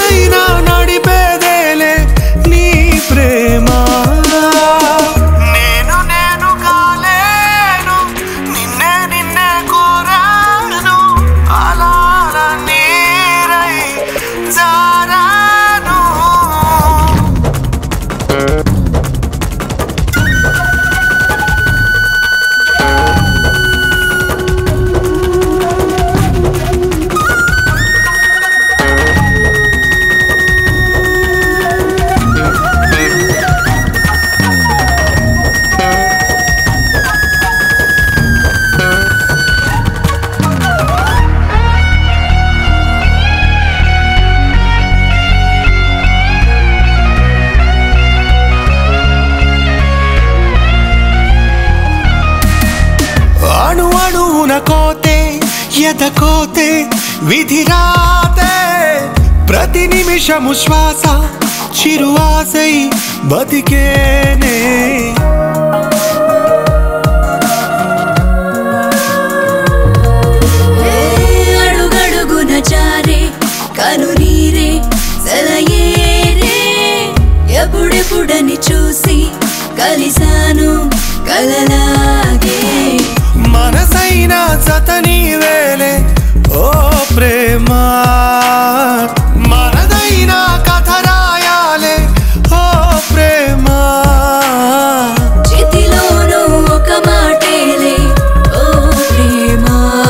ఎదకోతే విధిరాతే ప్రతి నిమిషము శ్వాస చిరువాసై బతికేనే అడుగడుగున చారే కను నీరే సెలయేరే ఎప్పుడెప్పుడని చూసి కలిసాను కలలాగే మనసైనా జతని వేలే ఓ ప్రేమ మనదైనా కథ రాయాలే ఓ ప్రేమ చేతిలోనూ ఒక మాటేలే ఓ ప్రేమ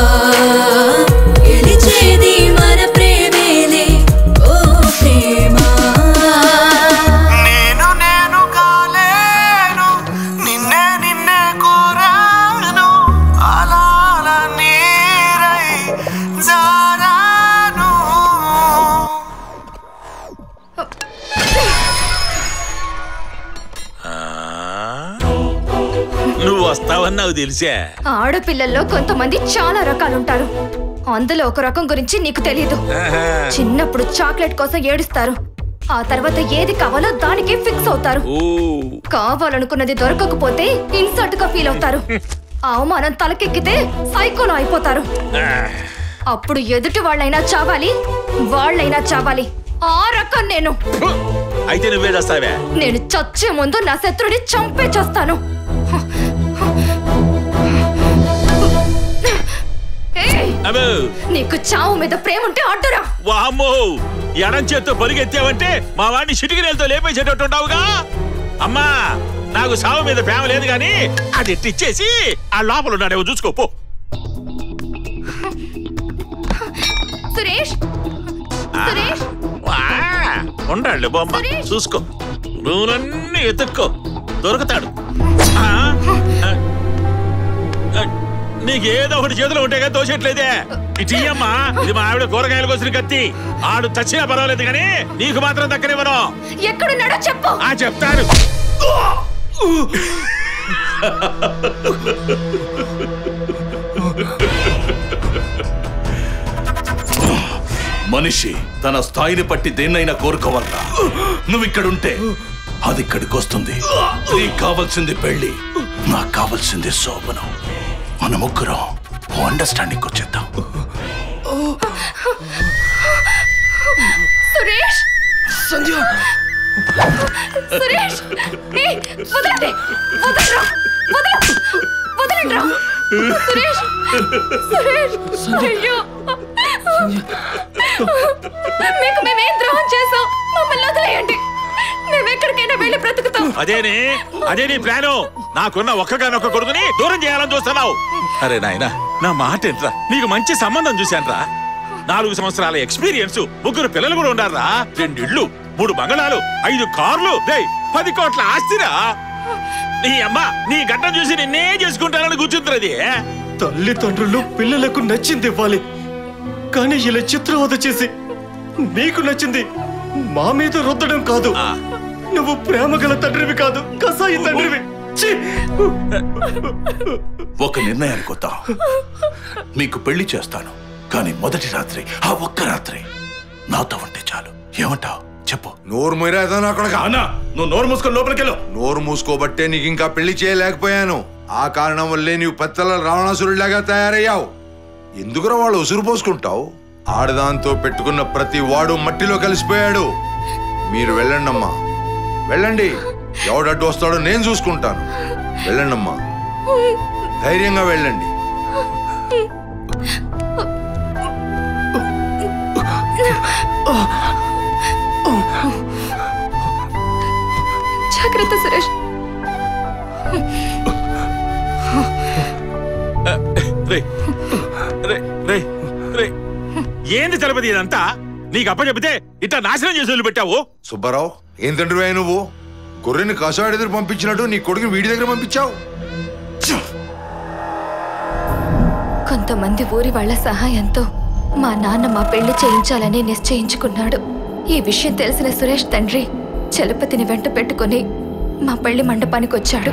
గెలిచేది మన ప్రేమేలే ఓ ప్రేమ నేను నేను కాలేను నిన్నే నిన్నే కోరాను అలా అలా నీరై జారాను నువ్వు వస్తావని నాకు తెలిసా. ఆడపిల్లల్లో కొంతమంది చాలా రకాలుంటారు. అందులో ఒక రకం గురించి నీకు తెలియదు. చిన్నప్పుడు చాక్లెట్ కోసం ఏడుస్తారు. ఆ తర్వాత ఏది కావాలో దానికి ఫిక్స్ అవుతారు. కావాలనుకున్నది దొరకకపోతే ఇన్సల్ట్ గా ఫీల్ అవుతారు. ఆ అవమానం తలకెక్కితే సైకోలో అయిపోతారు. అప్పుడు ఎదుటి వాళ్ళైనా చావాలి, వాళ్ళైనా చావాలి. ఆ రకం నేను. అయితే నువ్వే చేస్తావే. నేను చచ్చే ముందు నా శత్రుని చంపే చేస్తాను. నీకు చావు మీద ప్రేమ ఉంటే అడ్డురా. వామ్మో, ఎడం చేత్తో పరిగెత్తావంటే మా వాడిని చిటికినేలతో లేపేసేటట్టుంటావుగా. అమ్మా, నాకు సావు మీద ప్రేమ లేదు గాని అది ఎట్టిచ్చేసి ఆ లోపల ఉన్నాడేమో చూసుకోపో. సురేష్, సురేష్, ఉండాలి బొమ్మ చూసుకో. నువ్వులన్నీ ఎత్తుక్కో, దొరుకుతాడు. నీకేదో ఒకటి చేతిలో ఉంటే కానీ తోసేట్లేదే. ఇటు అమ్మా, ఇది మా ఆవిడ కూరగాయలు కోసిన కత్తి. ఆడు చచ్చినా పర్వాలేదు కానీ నీకు మాత్రం దక్కనివ్వను. ఎక్కడున్నాడో చెప్పు. చెప్తాను. మనిషి తన స్థాయిని బట్టి దేన్నైనా కోరుకోవాల. నువ్వు ఇక్కడుంటే అది ఇక్కడికి వస్తుంది. నీకు కావాల్సింది పెళ్లి, నాకు కావాల్సింది శోభనం. మన ముగ్గురం అండర్స్టాండింగ్ వచ్చేద్దాం. సురేష్, సంధ్య, సురేష్, వదలండి, వదలరా, వదలండిరా. సురేష్, సురేష్, అయ్యో, మీకు మేమేం ద్రోహం చేసాం? మమ్మల్ని వదిలేయండి. మేమెక్కడికైనా వెళ్ళి బ్రతుకుతాం. అదే నీ ప్లాను. నాకున్న ఒక్కగానొక్క కొడుకుని దూరం చేయాలని చూస్తున్నావు. అరే నాయనా, నా మాట ఏంట్రా? నీకు మంచి సంబంధం చూశానురా. 4 సంవత్సరాల ఎక్స్పీరియన్స్, 3 పిల్లలు కూడా ఉండారా. 2 ఇళ్ళు, 3 బంగళాలు, 5 కార్లు, 10 కోట్ల ఆస్తిరా. నీ అమ్మ నీ గడ్డం చూసి నిన్నే చేసుకుంటానని కూర్చుంటున్నది. తల్లిదండ్రులు పిల్లలకు నచ్చింది ఇవ్వాలి, కానీ ఇలా చిత్రవద చేసి నీకు నచ్చింది మా మీద రుద్దడం కాదు. నువ్వు ప్రేమ గల తండ్రివి కాదు, కసాయి తండ్రివి. ఒక నిర్ణయానికి వద్దాం. మీకు పెళ్లి చేస్తాను, కానీ మొదటి రాత్రి, ఆ ఒక్క రాత్రి నాతో ఉంటే చాలు. ఏమంటావు చెప్పు. నోరు మొయ్యరా అక్కడ. నువ్వు నోరు మూసుకొని లోపలికెళ్ళు. నోరు మూసుకోబట్టే నీకు ఇంకా పెళ్లి చేయలేకపోయాను. ఆ కారణం వల్లే నీవు పత్తల రావణాసురుడిలాగా తయారయ్యావు. ఎందుకురా వాళ్ళు ఉసురు పోసుకుంటావు? ఆడదాంతో పెట్టుకున్న ప్రతి వాడు మట్టిలో కలిసిపోయాడు. మీరు వెళ్ళండమ్మా, వెళ్ళండి. ఎవడడ్డు వస్తాడో నేను చూసుకుంటాను. వెళ్ళండమ్మా, ధైర్యంగా వెళ్ళండి. జాగ్రత్త సురేష్. ఏంది చలపతి ఇదంతా? నీకు అప్ప చెబితే ఇట్లా నాశనం చేసి వదిలిపెట్టావు. సుబ్బారావు, ఏం తండ్రివే నువ్వు? గొర్రెని కసాడి దగ్గర పంపించినట్టు నీ కొడుకుని వీడి దగ్గర పంపించావు. కొంతమంది ఊరి వాళ్ళ సహాయంతో మా నాన్న మా పెళ్లి చేయించాలని నిశ్చయించుకున్నాడు. ఈ విషయం తెలిసిన సురేష్ తండ్రి చలపతిని వెంట పెట్టుకుని మా పెళ్లి మండపానికి వచ్చాడు.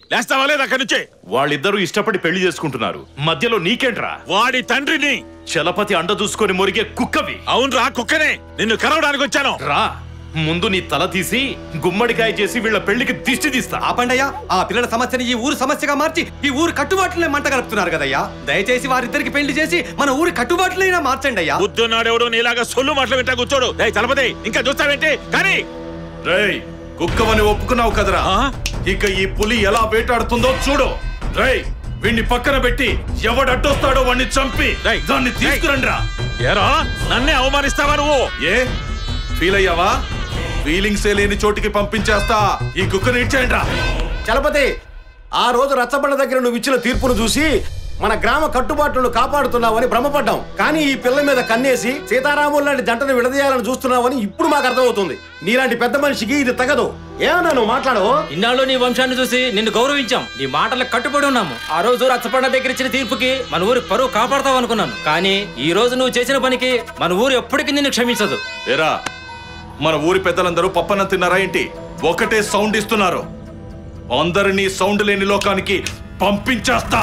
లేస్తావా లేదా అక్కడి నుంచి? వాళ్ళిద్దరూ ఇష్టపడి పెళ్లి చేసుకుంటున్నారు, మధ్యలో నీకేంట్రా? వాడి తండ్రిని చలపతి అండ చూసుకొని మొరిగే కుక్కవి. అవునరా, కుక్కనే. నిన్ను కలవడానికి వచ్చాను. రా, ముందు నీ తల తీసి గుమ్మడికాయ చేసి వీళ్ళ పెళ్లికి దిష్టి తీస్తా. ఆపండయ్యా, ఆ పిల్లల సమస్యని ఈ ఊరు సమస్యగా మార్చి ఈ ఊరు కట్టుబాట్లనే మంట గలుపుతున్నారు కదయ్యా. దయచేసి వారిద్దరికి పెళ్లి చేసి మన ఊరి కట్టుబాట్లైనా మార్చండి అయ్యా. బుద్ధున్నాడెవడో నీలాగా సొల్లు మాటలు వింటా కూర్చోడు. చలపతి, ఇంకా చూస్తావేంటి? కానీ రేయ్, కుక్కవని ఒప్పుకున్నావు కదరా, ఇక ఈ పులి ఎలా వేటాడుతుందో చూడు. రేయ్, వీణ్ణి పక్కన పెట్టి ఎవడడ్డొస్తాడో వాణ్ణి చంపి దాన్ని తీసుకురండ్రా. ఏరా, నన్నే అవమానిస్తావా నువ్వు? ఏ ఫీల్ అయ్యావా? ఫీలింగ్సే లేని చోటికి పంపించేస్తా. ఈ కుక్కని ఇచ్చేయండ్రా. చలపతి, ఆ రోజు రచ్చబండ దగ్గర నువ్వు ఇచ్చిన తీర్పును చూసి మన గ్రామ కట్టుబాట్లను కాపాడుతున్నావని భ్రమపడ్డాం. కానీ ఈ పిల్ల మీద కన్నేసి సీతారాములు లాంటి జంటను విడదీయాలని చూస్తున్నావని ఇప్పుడు మాకు అర్థమవుతుంది. నీలాంటి పెద్ద మనిషికి ఇది తగదు. ఏమన్నా నువ్వు మాట్లాడవు? ఇన్నాళ్ళు నీ వంశాన్ని చూసి నిన్ను గౌరవించాం, నీ మాటలకు కట్టుబడి ఉన్నాము. ఆ రోజు రచ్చబండ దగ్గర ఇచ్చిన తీర్పుకి మన ఊరి పరువు కాపాడతావు అనుకున్నాను. కానీ ఈ రోజు నువ్వు చేసిన పనికి మన ఊరు ఎప్పటికీ నిన్ను క్షమించదు. ఏరా, మన ఊరి పెద్దలందరూ పప్పన్న తిన్నారా ఏంటి? ఒకటే సౌండ్ ఇస్తున్నారు. అందరినీ సౌండ్ లేని లోకానికి పంపించేస్తా.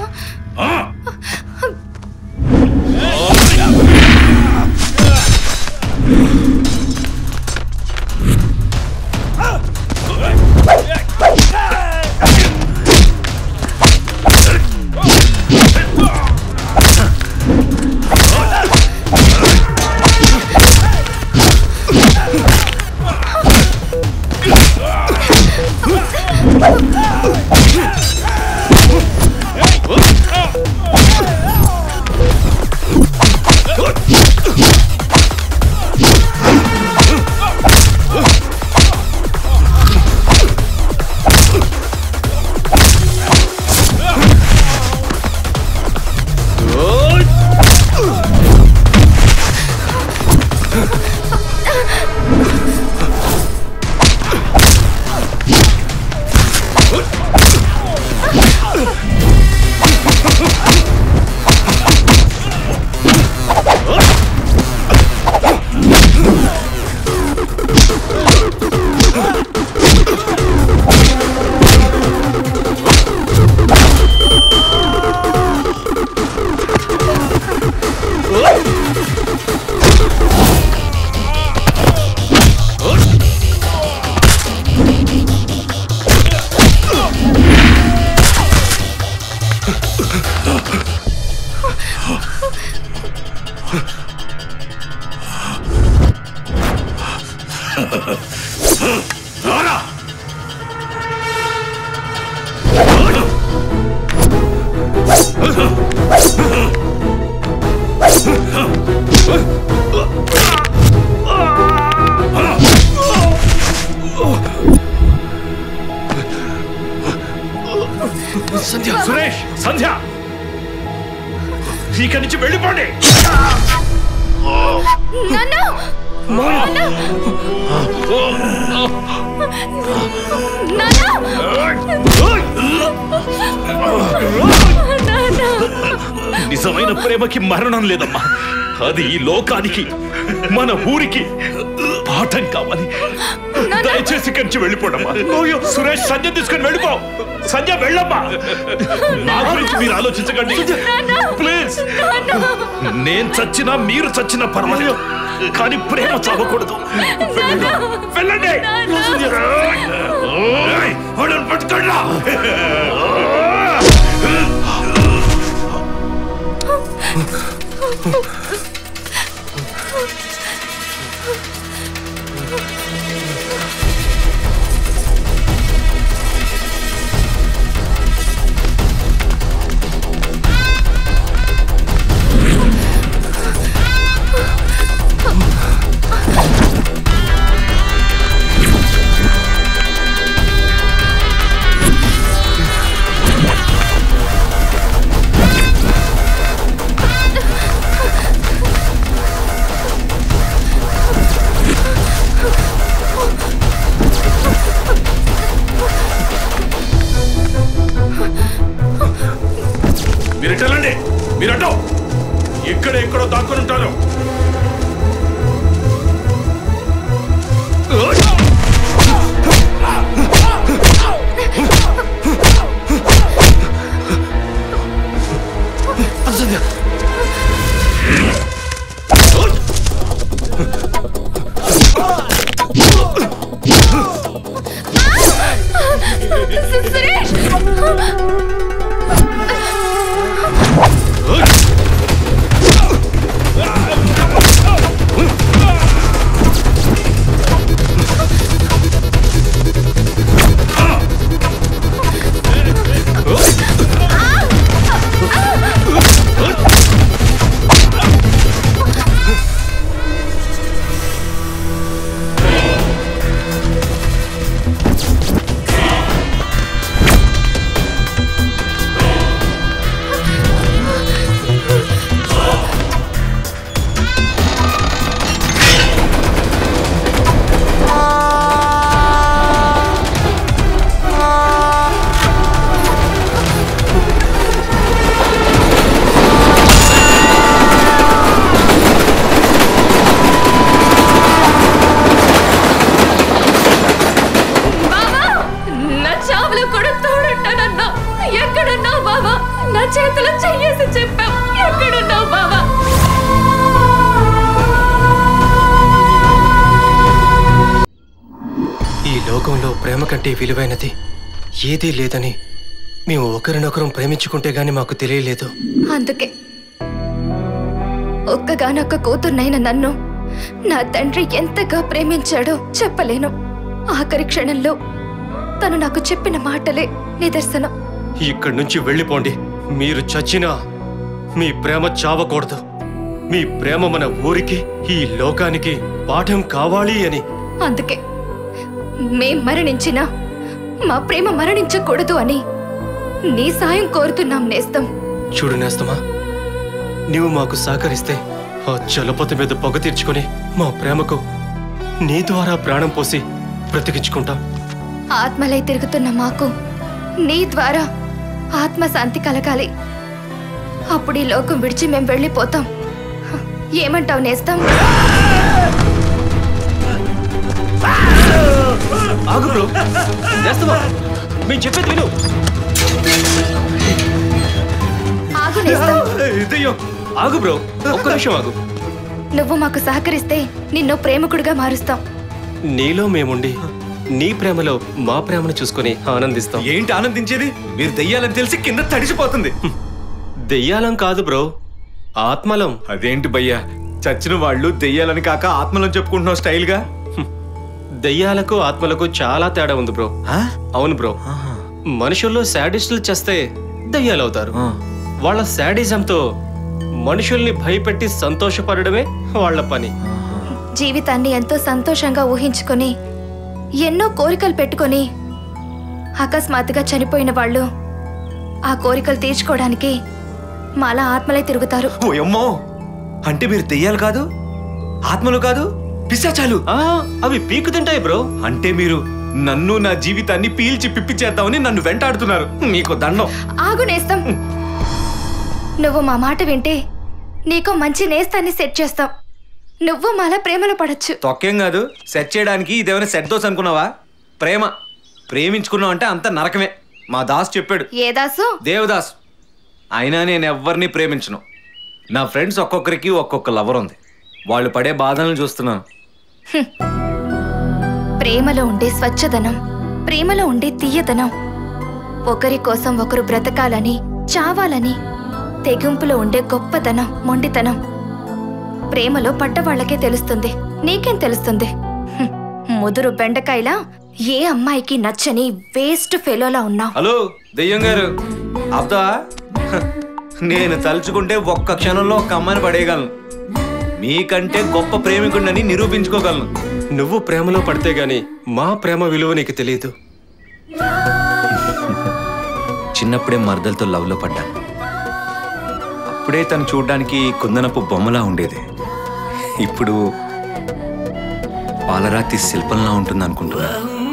సంధ్య, సురేష్, సంధ్య, ఇక్కడి నుంచి వెళ్ళిపోండి. నిజమైన ప్రేమకి మరణం లేదమ్మా. అది ఈ లోకానికి, మన ఊరికి పాఠం కావాలి. దయచేసి కంచి వెళ్ళిపోడమ్మా. సురేష్, సంజయ్ తీసుకొని వెళ్ళిపో. సంజయ్, వెళ్ళమ్మా. నా గురించి మీరు ఆలోచించకండి ప్లీజ్. నేను చచ్చినా మీరు చచ్చినా పర్వాలేదు, కానీ ప్రేమ చావకూడదు. వెళ్ళండి. పట్టుకోండి. మీరెట్టండి, మీరట్టో ఎక్కడో దాక్కుని ఉంటారు. నా చేతిలో చెయ్యేసి చెప్పావు, ఎక్కడున్నావు బావా? ఈ లోకంలో ప్రేమ కంటే విలువైనది ఏదీ లేదని మేము ఒకరినొకరం ప్రేమించుకుంటే గాని మాకు తెలియలేదు. అందుకే ఒక్కగానొక్క కూతుర్నైన నన్ను నా తండ్రి ఎంతగా ప్రేమించాడో చెప్పలేను. ఆఖరి క్షణంలో తను నాకు చెప్పిన మాటలే నిదర్శనం. ఇక్కడి నుంచి వెళ్ళిపోండి. మీరు చచ్చినా మీ ప్రేమ చావకూడదు. మీ ప్రేమ మన ఊరికి, ఈ లోకానికి పాఠం కావాలి అని. అందుకే మేం మరణించినా మా ప్రేమ మరణించకూడదు అని నీ సాయం కోరుతున్నాం నేస్తం. చూడు నేస్తమా, నీవు మాకు సహకరిస్తే ఆ జలపతి మీద పొగ తీర్చుకొని మా ప్రేమకు నీ ద్వారా ప్రాణం పోసి బ్రతికించుకుంటాం. ఆత్మలై తిరుగుతున్న మాకు నీ ద్వారా ఆత్మశాంతి కలగాలి. అప్పుడు ఈ లోకం విడిచి మేం వెళ్ళిపోతాం. ఏమంటావు నేస్తం? ఆగు బ్రో, నేస్తమా మేము చెప్పేది విను. ఆగు నేస్తం. ఆగు బ్రో, ఒక్క నిమిషం ఆగు. నువ్వు మాకు సహకరిస్తే నిన్ను ప్రేమికుడిగా మారుస్తాం. నీలో మేముండి నీ ప్రేమలో మా ప్రేమను చూసుకొని ఆనందిస్తాం. ఏంటి ఆనందించేది? మీరు దెయ్యాలని తెలిసి కింద తడిసిపోతుంది. దెయ్యాలం కాదు బ్రో, ఆత్మలం. అదేంటి భయ్యా, చచ్చిన వాళ్ళు దెయ్యాలని కాక ఆత్మలను చెప్పుకుంటున్నావు స్టైల్ గా? దెయ్యాలకు ఆత్మలకు చాలా తేడా ఉంది బ్రో. అవును బ్రో, మనుషుల్లో శాడిస్టులు చేస్తే దెయ్యాలు అవుతారు. వాళ్ళ శాడిజంతో మనుషుల్ని భయపెట్టి సంతోషపడడమే వాళ్ళ పని. జీవితాన్ని ఎంతో సంతోషంగా ఊహించుకొని ఎన్నో కోరికలు పెట్టుకొని అకస్మాత్తుగా చనిపోయిన వాళ్ళు ఆ కోరికలు తీర్చుకోవడానికి మాలా ఆత్మలే తిరుగుతారు. ఓయమ్మో, అంటే మీరు దెయ్యాలు కాదు, ఆత్మలు కాదు, పిశాచాలు. అవి పీకు తింటాయి బ్రో. అంటే మీరు నన్ను నా జీవితాన్ని పీల్చి పిప్పి చేద్దామని నన్ను వెంటాడుతున్నారు. మీకు దండం. ఆగు నేస్తం. నువ్వు మా మాట వింటే నీకు మంచి నేస్తాన్ని సెట్ చేస్తాం. నువ్వు మాలా ప్రేమలో పడచ్చు. తొక్కేం కాదు, సెట్ చేయడానికి ఇదేమైనా సెట్ దోస్ అనుకున్నావా? ప్రేమ ప్రేమించుకున్నావు అంటే అంత నరకమే. మా దాస్ చెప్పాడు. ఏ దాసు? దేవదాస్. అయినా నేను ఎవ్వరిని ప్రేమించను. నా ఫ్రెండ్స్ ఒక్కొక్కరికి ఒక్కొక్క లవర్ ఉంది. వాళ్ళు పడే బాధలను చూస్తున్నాను. ప్రేమలో ఉండే స్వచ్ఛదనం, ప్రేమలో ఉండే తీయదనం, ఒకరి కోసం ఒకరు బ్రతకాలని, చావాలని, తెగింపులో ఉండే గొప్పతనం, మొండితనం ప్రేమలో పడ్డవాళ్లకే తెలుస్తుంది. నీకేం తెలుస్తుంది? ముదురు బెండకాయలా ఏ అమ్మాయికి నచ్చని వేస్ట్ ఫెలోలా ఉన్నావు. హలో దెయ్యం గారు, అబ్దా నేను తలుచుకుంటే ఒక్క క్షణంలో ఒక్క అమ్మాయిని పడేయగలను. మీకంటే గొప్ప ప్రేమికుడిని నిరూపించుకోగలను. నువ్వు ప్రేమలో పడితే గాని మా ప్రేమ విలువ నీకు తెలియదు. చిన్నప్పుడే మరదలతో లవ్ లో పడ్డాను. అప్పుడే తను చూడ్డానికి కుందనపు బొమ్మలా ఉండేది. ఇప్పుడు పాలరాతి శిల్పంలా ఉంటుంది అనుకుంటున్నా.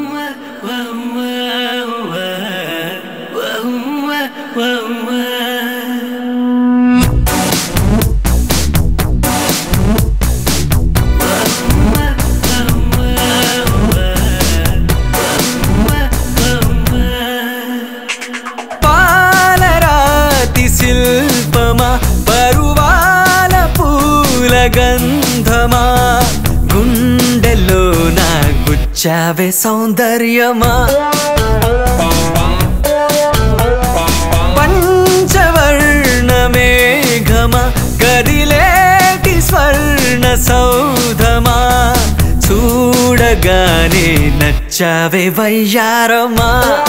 పాలరాతి శిల్పమా, పరువాల పూల గంధమా, గుండెలో నా గుచ్చావే సౌందర్యమా, పంచవర్ణ మేఘమా, గదిలేటి స్వర్ణ సౌధమా, చూడగానే నచ్చావే వయ్యారమా,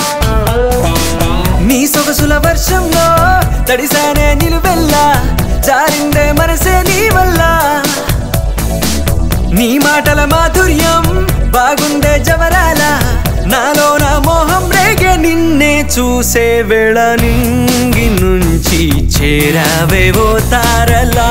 నీ సొగసుల వర్షంలో తడిసానే నిలువెల్లా, జారిందే మనసే నీ వల్ల, నీ మాటల మాధుర్యం బాగుండే జవరాల, నాలో నా మోహం రేగే నిన్నే చూసే వేళ, నింగి నుంచి చేరావేవో తారలా.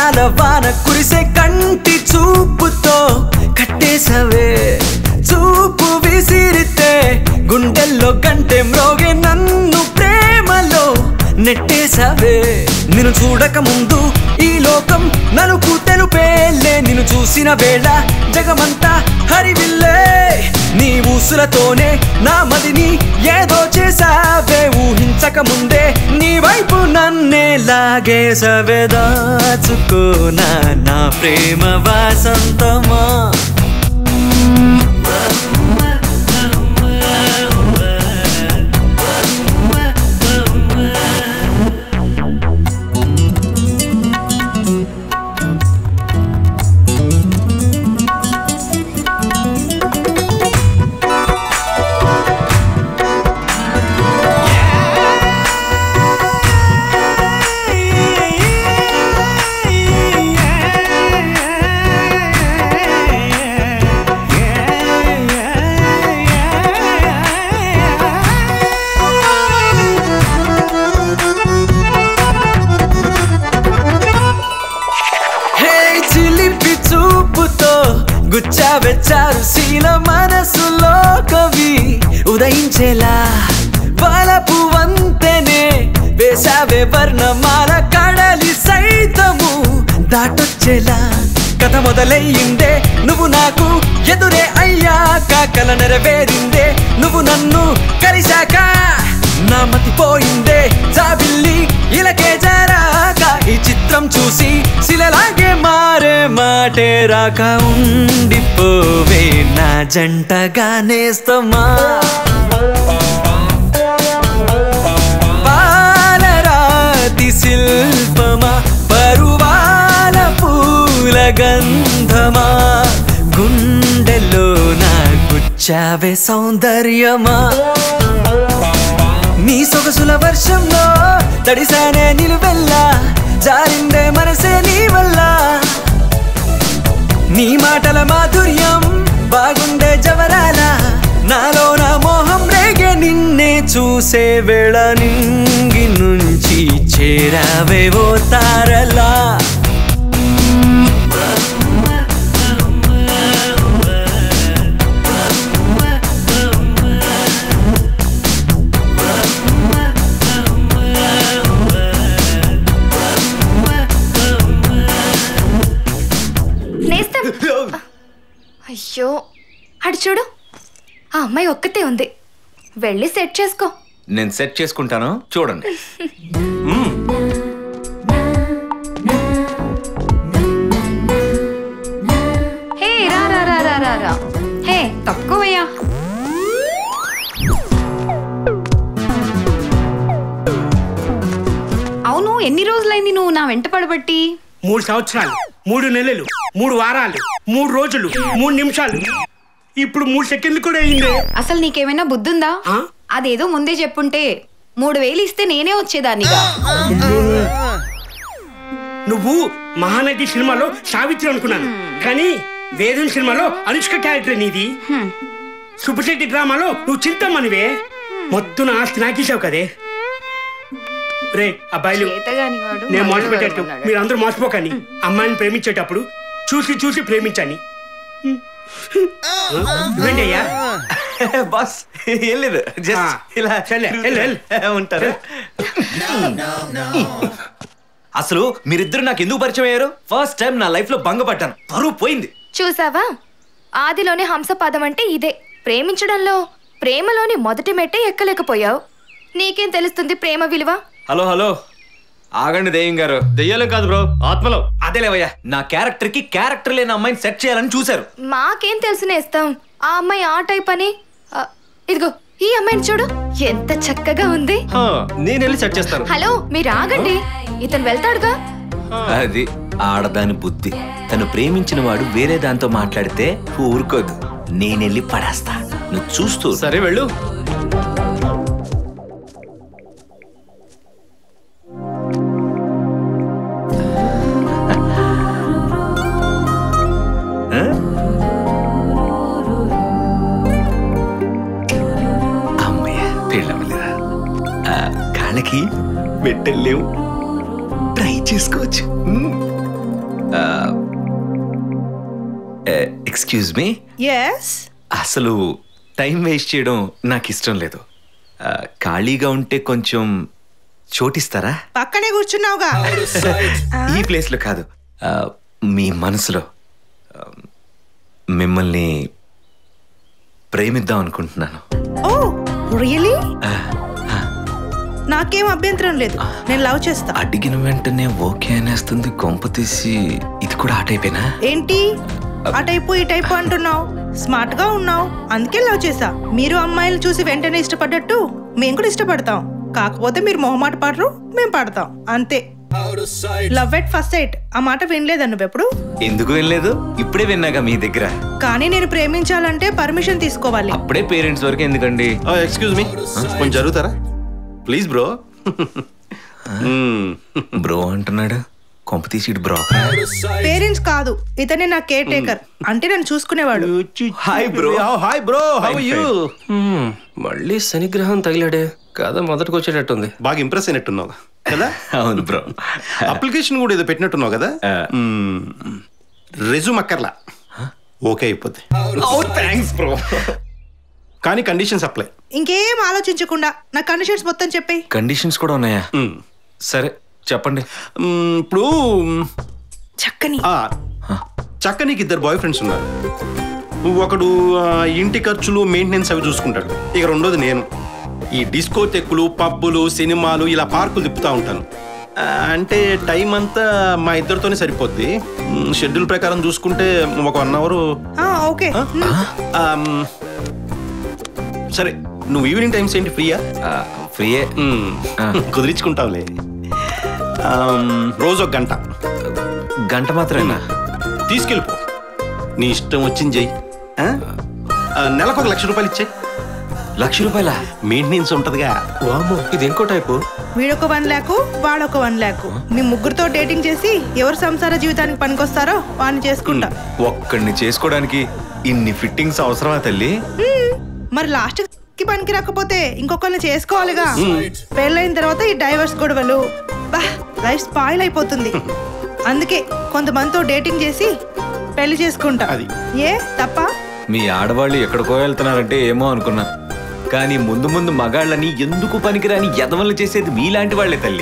పాల వాన కురిసే కంటి చూపుతో కట్టేసవే చూపు విసిరితే గుండెల్లో గంటె మ్రోగే నన్ను ప్రేమలో నెట్టేసవే నిన్ను చూడక ముందు ఈ లోకం నలుపు తెలుపేలే నిన్ను చూసిన వేళ జగమంతా హరివిల్లే నీ ఊసులతోనే నా మదిని ఏదో చేసావే ఊహించక ముందే నీ వైపు నన్నే లాగేసవే దాచుకోనా నా ప్రేమ వాసంతమా గుచ్చావే చారు శీల మనసులో కవి ఉదయించేలా వలపు వంతెనే వేసావే వర్ణమాల కడలి సైతము దాటొచ్చేలా కథ మొదలయ్యిందే నువ్వు నాకు ఎదురే అయ్యాక కల నెరవేరిందే నువ్వు నన్ను కలిశాక నా మతిపోయిందే జాబిల్లి ఇలకే జారాక ఈ చిత్రం చూసి శిలలాగే మారే మాటే రాక ఉండిపోవే నా జంటగా నేస్తమా పాలరాతి శిల్పమా పరువాల పూల గంధమా గుండెల్లో నా గుచ్చావే సౌందర్యమా నీ సొగసుల వర్షంలో తడిసానే నిలువెల్లా జారిందే మనసే నీ వల్ల నీ మాటల మాధుర్యం బాగుండే జవరాల నాలో నా మోహం రేగే నిన్నే చూసే వేళ నింగి నుంచి చేరావే ఓ తారలా అయ్యో అడు చూడు ఆ అమ్మాయి ఒక్కతే ఉంది వెళ్ళి సెట్ చేసుకో నేను సెట్ చేసుకుంటాను చూడండి హే రా రా రా రా రా రా హే తక్కువయ్యా అవును ఎన్ని రోజులైంది నువ్వు నా వెంట పడబట్టి 3 సంవత్సరాలు 3 నెలలు 3 వారాలు 3 రోజులు 3 నిమిషాలు ఇప్పుడు 3 సెకండ్లు కూడా అయింది అసలు నీకేమైనా బుద్ధుందా అదేదో ముందే చెప్పుంటే 3000 ఇస్తే నేనే వచ్చేదాన్నిగా నువ్వు మహానటి సినిమాలో సావిత్రి అనుకున్నాను కానీ వేదం సినిమాలో అనుష్క క్యారెక్టర్ నీది సుబ్బశెట్టి డ్రామాలో నువ్వు చింతమ్మనివే మొత్తం ఆస్తి నాకేసావు కదే రే అబ్బాయిలు నేను మోసపెట్టేట్టు మీరు అందరూ మోసపోకండి అమ్మాయిని ప్రేమించేటప్పుడు చూసి చూసి ప్రేమించండి ఇవ్వండి అయ్యా బాస్ ఏం లేదు ఉంటారు అసలు మీరిద్దరు నాకు ఎందుకు పరిచయం అయ్యారు ఫస్ట్ టైం నా లైఫ్ లో భంగపడ్డాను పరువు పోయింది చూసావా ఆదిలోని హంసపాదం అంటే ఇదే ప్రేమించడంలో ప్రేమలోని మొదటి మెట్టే ఎక్కలేకపోయావు నీకేం తెలుస్తుంది ప్రేమ విలువ హలో హలో ఆగండి దెయ్యం గారు దెయ్యాలే కాదు బ్రో ఆత్మలో అదేలేవయ్యా నా క్యారెక్టర్ కి క్యారెక్టర్ లేని అమ్మాయిని సెట్ చేయాలని చూశారు మాకేం తెలుసు నేస్తాం ఆ అమ్మాయి ఆ టైప్ అని ఇదిగో ఈ అమ్మాయిని చూడు ఎంత చక్కగా ఉంది నేను వెళ్ళి సెట్ చేస్తాను హలో మీరు ఆగండి ఇతను వెళ్తాడుగా అది ఆడదాని బుద్ధి తను ప్రేమించిన వాడు వేరే దాంతో మాట్లాడితే ఊరుకోదు నేనెళ్ళి పడేస్తా నువ్వు చూస్తూ సరే వెళ్ళు కాళ్ళకి పెట్టలేవు ట్రై చేసుకోవచ్చు ఎక్స్క్యూజ్ మీ, ఎస్ అసలు టైం వేస్ట్ చేయడం నాకు ఇష్టం లేదు. ఖాళీగా ఉంటే కొంచెం చోటిస్తారా? పక్కనే కూర్చున్నావుగా. ఈ ప్లేస్ లో కాదు, మీ మనసులో. మిమ్మల్ని ప్రేమిద్దాం అనుకుంటున్నాను. Oh really? నాకేం అభ్యంతరం లేదు, నేను లవ్ చేస్తా. అడిగిన వెంటనే ఓకే అనేస్తుంది. కొంప తీసి ఇది కూడా ఆ టైపేనా? ఏంటి ఆ టైపు ఈ టైపు అంటున్నావు? స్మార్ట్ గా ఉన్నావు, అందుకే లవ్ చేసా. మీరు అమ్మాయిలు చూసి వెంటనే ఇష్టపడ్డట్టు మేము కూడా ఇష్టపడతాం. కాకపోతే మీరు మొహమాట పడరు, మేము పడతాం, అంతే. లవ్ ఎట్ ఫస్ట్ సైట్ ఆ మాట వినలేదా నువ్వెప్పుడు? ఎందుకు వినలేదు? ఇప్పుడే విన్నాగా మీ దగ్గర. కానీ నేను ప్రేమించాలంటే పర్మిషన్ తీసుకోవాలి. అప్పుడే పేరెంట్స్ వరకు ఎందుకండి? ఎక్స్క్యూజ్ మీ, కొంచెం జరుగుతారా ప్లీజ్ బ్రో? బ్రో అంటున్నాడు, కొంప తీసి బ్రో. పేరెంట్స్ కాదు, ఇతనే నా కేర్ టేకర్, అంటే నన్ను చూసుకునేవాడు. Hi bro. Hi bro, how are you? మళ్ళీ శనిగ్రహం తగిలాడే కదా, మొదటికి వచ్చేటట్టుంది. బాగా ఇంప్రెస్ అయినట్టున్నావు కదా? అవును బ్రో. అప్లికేషన్ కూడా ఏదో పెట్టినట్టున్నావు కదా? రెజ్యూమ్ అక్కర్లా, ఓకే అయిపోద్ది. Thanks bro. కానీ కండిషన్స్ అప్లై. ఇంకేం ఆలోచించకుండా నా కండిషన్స్ మొత్తం చెప్పేయ్. కండిషన్స్ కూడా ఉన్నాయా? సరే చెప్పండి. ఇప్పుడు చక్కని చక్కనికి 2 బాయ్ ఫ్రెండ్స్ ఉన్నారు. ఒకడు ఇంటి ఖర్చులు మెయింటెనెన్స్ అవి చూసుకుంటాడు. ఇక రెండోది నేను. ఈ డిస్కోటెక్కులు, పబ్బులు, సినిమాలు, ఇలా పార్కులు తిప్పుతూ ఉంటాను. అంటే టైం అంతా మా ఇద్దరితోనే సరిపోద్ది. షెడ్యూల్ ప్రకారం చూసుకుంటే ఒక 1 అవర్. ఓకే సరే, నువ్వు ఈవినింగ్ టైమ్స్ ఏంటి ఫ్రీయా? ఫ్రీయే. కుదిరించుకుంటావులే. రోజు 1 గంట. గంట మాత్రమేనా? తీసుకెళ్ళిపో, నీ ఇష్టం వచ్చింది చెయ్యి. నెలకు 1 లక్ష రూపాయలు ఇచ్చే. 1 లక్ష రూపాయల మెయింటెనెన్స్ ఉంటదిగా. వామ్మో, ఇది ఇంకో టైపు. వీడొక 1 లాక్, వాడొక 1 లాక్. మీ ముగ్గురుతో డేటింగ్ చేసి ఎవరు సంసార జీవితానికి పనికొస్తారో వాడిని చేసుకుంటా. ఒక్కడిని చేసుకోవడానికి ఇన్ని ఫిట్టింగ్స్ అవసరమా తల్లి? మరి లాస్ట్ కి పనికి రాకపోతే ఇంకొకరిని చేసుకోవాలిగా. పెళ్ళైన తర్వాత ఈ డైవర్స్ గొడవలు, లైఫ్ స్పాయిల్ అయిపోతుంది. అందుకే కొంతమందితో డేటింగ్ చేసి పెళ్లి చేసుకుంటా. ఏ తప్ప? మీ ఆడవాళ్ళు ఎక్కడికో వెళ్తున్నారంటే ఏమో అనుకున్నా, కానీ ముందు ముందు మగాళ్ళని ఎందుకు పనికిరాని ఎదవలు చేసేది మీలాంటి వాళ్లే తల్లి.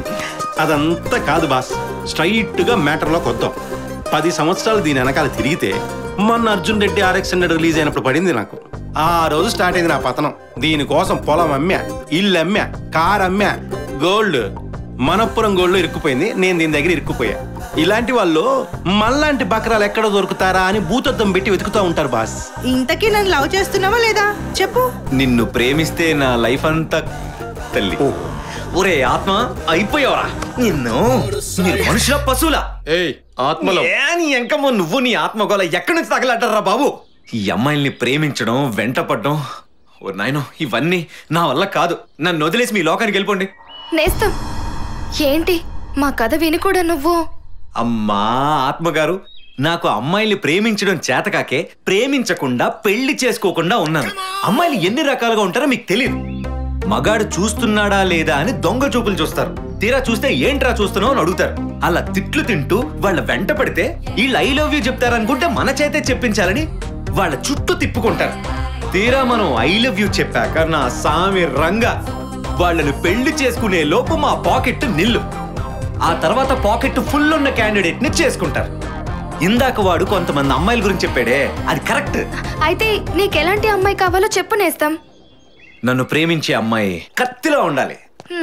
అదంతా కాదు బాస్, స్ట్రైట్ గా మ్యాటర్ లోకి వద్దాం. 10 సంవత్సరాలు దీని వెనకాల తిరిగితే మొన్న అర్జున్ రెడ్డి RX 100 రిలీజ్ అయినప్పుడు పడింది నాకు. ఆ రోజు స్టార్ట్ అయింది నా పతనం. దీనికోసం పొలం అమ్మా, ఇల్లు అమ్మా, కార్ అమ్మా, గోల్డ్, మనప్పురం గోల్డ్ లో ఇరుక్కుపోయింది. నేను దీని దగ్గర ఇరుక్కుపోయా. ఇలాంటి వాళ్ళు మళ్ళాంటి బకరాలు ఎక్కడ దొరుకుతారా అని భూతత్వం పెట్టి వెతుకుతూ ఉంటారు బాస్. ఇంతకీ నన్ను లవ్ చేస్తున్నావా లేదా చెప్పు? నిన్ను ప్రేమిస్తే నా లైఫ్ అంతా తల్లి. ఒరే ఆత్మ, అయిపోయావరా నిన్ను. మీరు మనుషుల పశువులా? ఆత్మలో ఎంకమ్మో నువ్వు నీ ఆత్మగోళ ఎక్కడి నుంచి తగలడ్డారా బాబు? ఈ అమ్మాయిల్ని ప్రేమించడం, వెంటపడడం, ఓ నాయనో, ఇవన్నీ నా వల్ల కాదు. నన్ను వదిలేసి మీ లోకానికి వెళ్ళిపోండి. నేస్తం, ఏంటి మా కథ విని కూడా నువ్వు? అమ్మా ఆత్మగారు, నాకు అమ్మాయిల్ని ప్రేమించడం చేతకాకే ప్రేమించకుండా పెళ్లి చేసుకోకుండా ఉన్నాను. అమ్మాయిలు ఎన్ని రకాలుగా ఉంటారో మీకు తెలియదు. మగాడు చూస్తున్నాడా లేదా అని దొంగ చూపులు చూస్తారు. తీరా చూస్తే ఏంట్రా చూస్తున్నావు అని అడుగుతారు. అలా తిట్లు తింటూ వాళ్ళ వెంట పడితే వీళ్ళు ఐ లవ్ యూ చెప్తారనుకుంటే మన చేతే చెప్పించాలని వాళ్ళ చుట్టూ తిప్పుకుంటారు. తీరా మనం ఐ లవ్ యూ చెప్పాక నా సామి రంగా వాళ్ళని పెళ్లి చేసుకునే లోపు మా పాకెట్ నిల్లు. ఆ తర్వాత పాకెట్ ఫుల్ ఉన్న క్యాండిడేట్ ని చేసుకుంటారు. ఇందాక వాడు కొంతమంది అమ్మాయిల గురించి చెప్పాడే, అది కరెక్ట్. అయితే నీకెలాంటి అమ్మాయి కావాలో చెప్పు నేస్తం. నన్ను ప్రేమించే అమ్మాయి కత్తిలో ఉండాలి.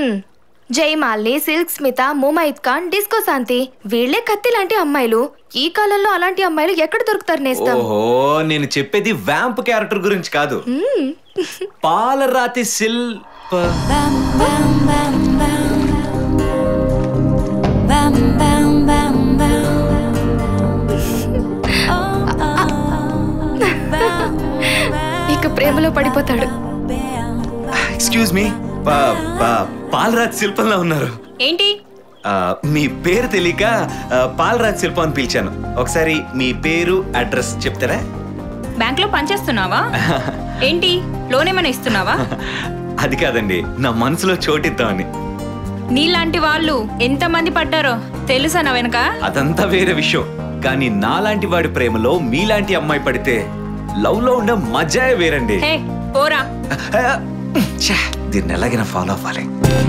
జయమాలిని, సిల్క్ స్మిత, ముమైత్ ఖాన్, డిస్కో శాంతి, వీళ్లే కత్తి లాంటి అమ్మాయిలు. ఈ కాలంలో అలాంటి అమ్మాయిలు ఎక్కడ దొరుకుతారు నేస్తం? ఓహో, నేను చెప్పేది వ్యాంప్ క్యారెక్టర్ గురించి కాదు. పాలరాతి శిల్ప. ఇక ప్రేమలో పడిపోతాడు. ఎక్స్క్యూజ్ మీ, పాలరాజ్ శిల్పంలో ఉన్నారు. ఏంటి? మీ పేరు తెలియక పాలరాజ్ శిల్పం అని పిలిచాను. ఒకసారి మీ పేరు, అడ్రస్ చెప్తారా? బ్యాంక్ లో పనిచేస్తున్నావా ఏంటి? లోన్ ఏమైనా ఇస్తున్నావా? అది కాదండి, నా మనసులో చోటిద్దామని. నీలాంటి వాళ్ళు ఎంతమంది పడ్డారో తెలుసా నా వెనక? అదంతా వేరే విషయం. కానీ నాలాంటి వాడి ప్రేమలో మీలాంటి అమ్మాయి పడితే లవ్ లో ఉండే మజాయే వేరండి. హే పోరా. దీన్ని ఎలాగైనా ఫాలో అవ్వాలి.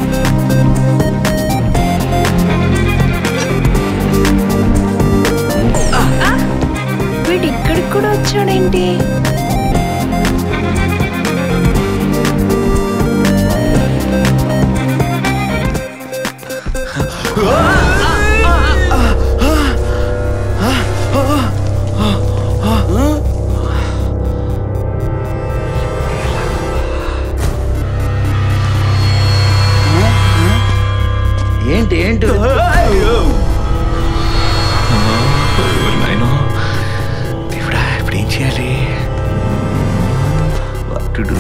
వీడు ఇక్కడికి కూడా వచ్చాడేంటి? ఏంటి ఏంటి దేవుడా ఇప్పుడు ఏం చేయాలి? పట్టుడు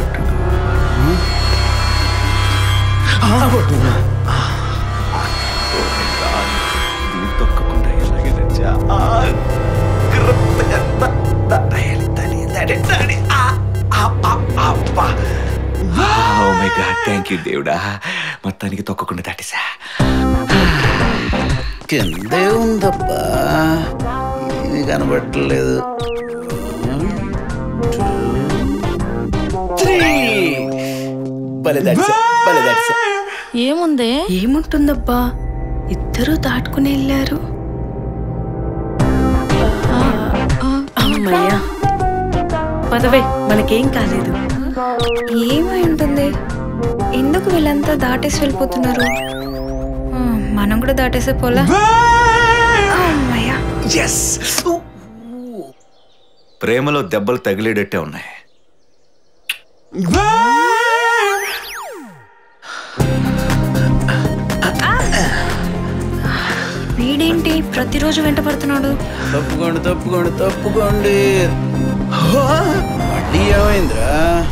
తొక్కకుండా ఎలాగైనా థ్యాంక్ యూ దేవుడా, మొత్తానికి తొక్కకుండా దాటేసా. కిందే ఉందబ్బా, ఏమీ కనబట్టలేదు. ఏముందే? ఏముంటుందబ్బా, ఇద్దరు దాటుకుని వెళ్ళారు. అమ్మయ్యా, పదవే, మనకేం కాలేదు. ఏమై ఉంటుంది? ఎందుకు వీళ్ళంతా దాటేసి వెళ్ళిపోతున్నారు? మనం కూడా దాటేసే పోలా. ప్రేమలో దెబ్బలు తగిలేటట్టే ఉన్నాయి. వీడేంటి ప్రతిరోజు వెంట పడుతున్నాడు? తప్పుకోండి తప్పుకోండి తప్పుకోండి. మళ్ళీ ఏమైందిరా?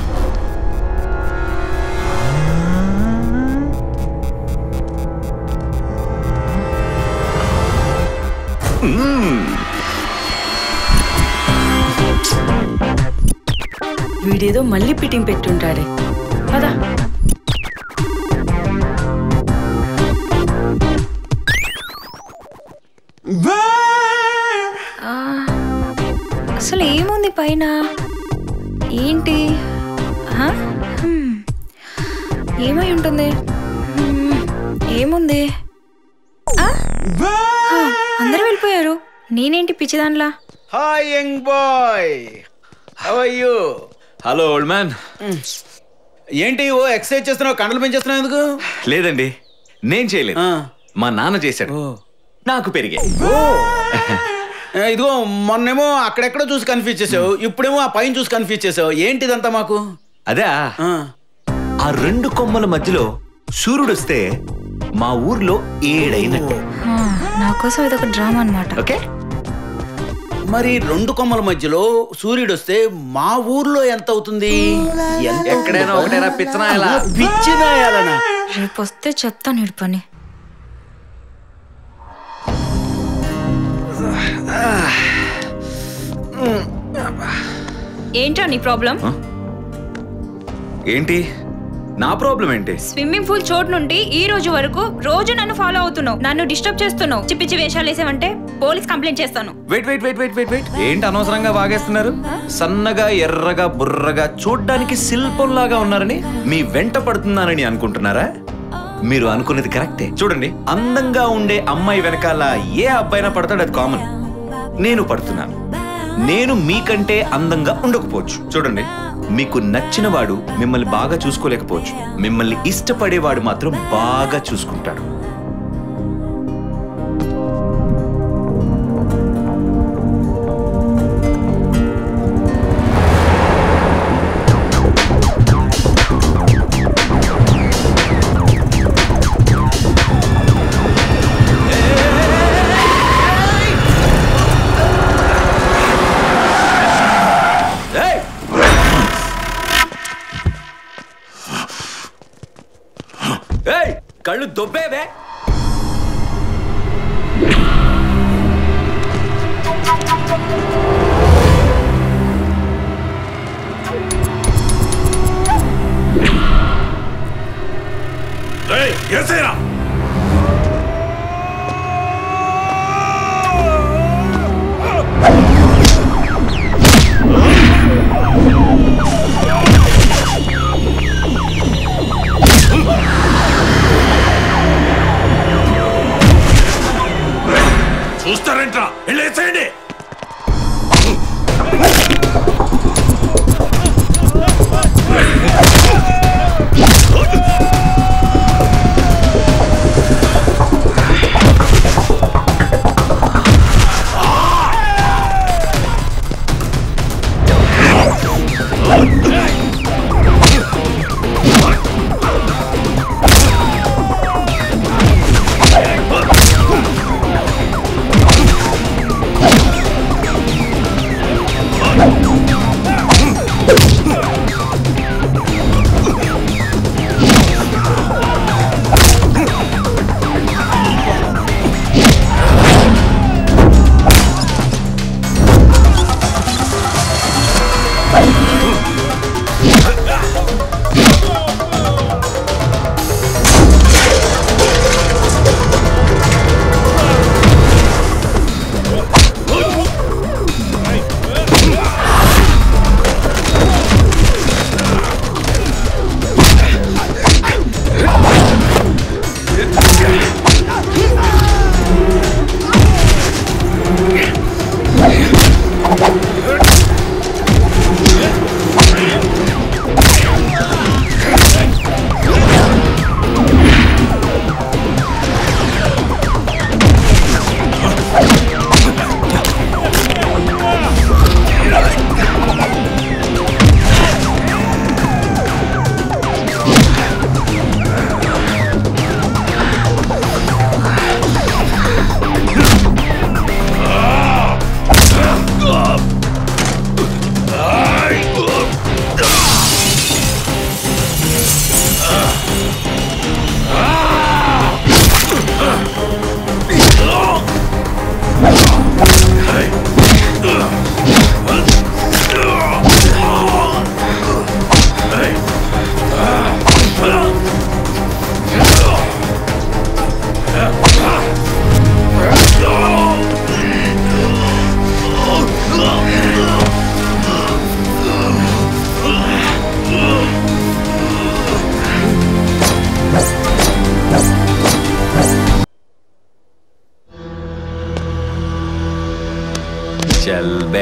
వీడేదో మళ్ళీ పిటింగ్ పెట్టుంటాడే. పదా. అసలు ఏముంది పైన? ఏంటి? ఏమై ఉంటుంది? ఏముంది? అందరూ వెళ్ళిపోయారు, నేనేంటి పిచ్చిదాన్లా? Hi young boy, how are you? Hello old man. ఏంటి ఓ ఎక్సర్సైజ్ చేస్తున్నావు, కండలు పెంచేస్తున్నావు ఎందుకు? లేదండి, నేను చేయలేదు, మా నాన్న చేశాడు, నాకు పెరిగాయి. ఇదిగో మొన్నేమో అక్కడెక్కడో చూసి కన్ఫ్యూజ్ చేసావు, ఇప్పుడేమో ఆ పైన చూసి కన్ఫ్యూజ్ చేసావు. ఏంటిదంతా మాకు? అదే ఆ రెండు కొమ్మల మధ్యలో సూర్యుడు వస్తే మా ఊర్లో 7 అయినట్టు. నా కోసం ఇదొక డ్రామా అన్నమాట. ఓకే, మరి రెండు కొమ్మల మధ్యలో సూర్యుడు వస్తే మా ఊర్లో ఎంత అవుతుంది? ఎక్కడైనా ఒకటైనా పిచ్చనాయాలా? పిచ్చినాయాలనా? రేపు వస్తే చెప్తాను ఇడు పని. ఏంటో నీ ప్రాబ్లం? ఏంటి నా ప్రాబ్లం? ఏంటి? స్విమ్మింగ్ పూల్ చోటు నుండి ఈ రోజు వరకు రోజు నన్ను ఫాలో అవుతున్నావు, నన్ను డిస్టర్బ్ చేస్తున్నావు. పిచ్చి వేషాలు వేసావంటే పోలీస్ కంప్లైంట్ చేస్తాను. వెయిట్, ఏంటి అనవసరంగా వాగేస్తున్నారు? సన్నగా ఎర్రగా బుర్రగా చూడ్డానికి శిల్పంలాగా ఉన్నారని మీ వెంట పడుతున్నానని అనుకుంటున్నారా? మీరు అనుకున్నది కరెక్టే. చూడండి, అందంగా ఉండే అమ్మాయి వెనకాల ఏ అబ్బాయినా పడతాడు, అది కామన్. నేను పడుతున్నాను. నేను మీకంటే అందంగా ఉండకపోవచ్చు. చూడండి, మీకు నచ్చిన వాడు మిమ్మల్ని బాగా చూసుకోలేకపోవచ్చు, మిమ్మల్ని ఇష్టపడేవాడు మాత్రం బాగా చూసుకుంటాడు. కళ్ళు దొబ్బేవే. ఏసేరా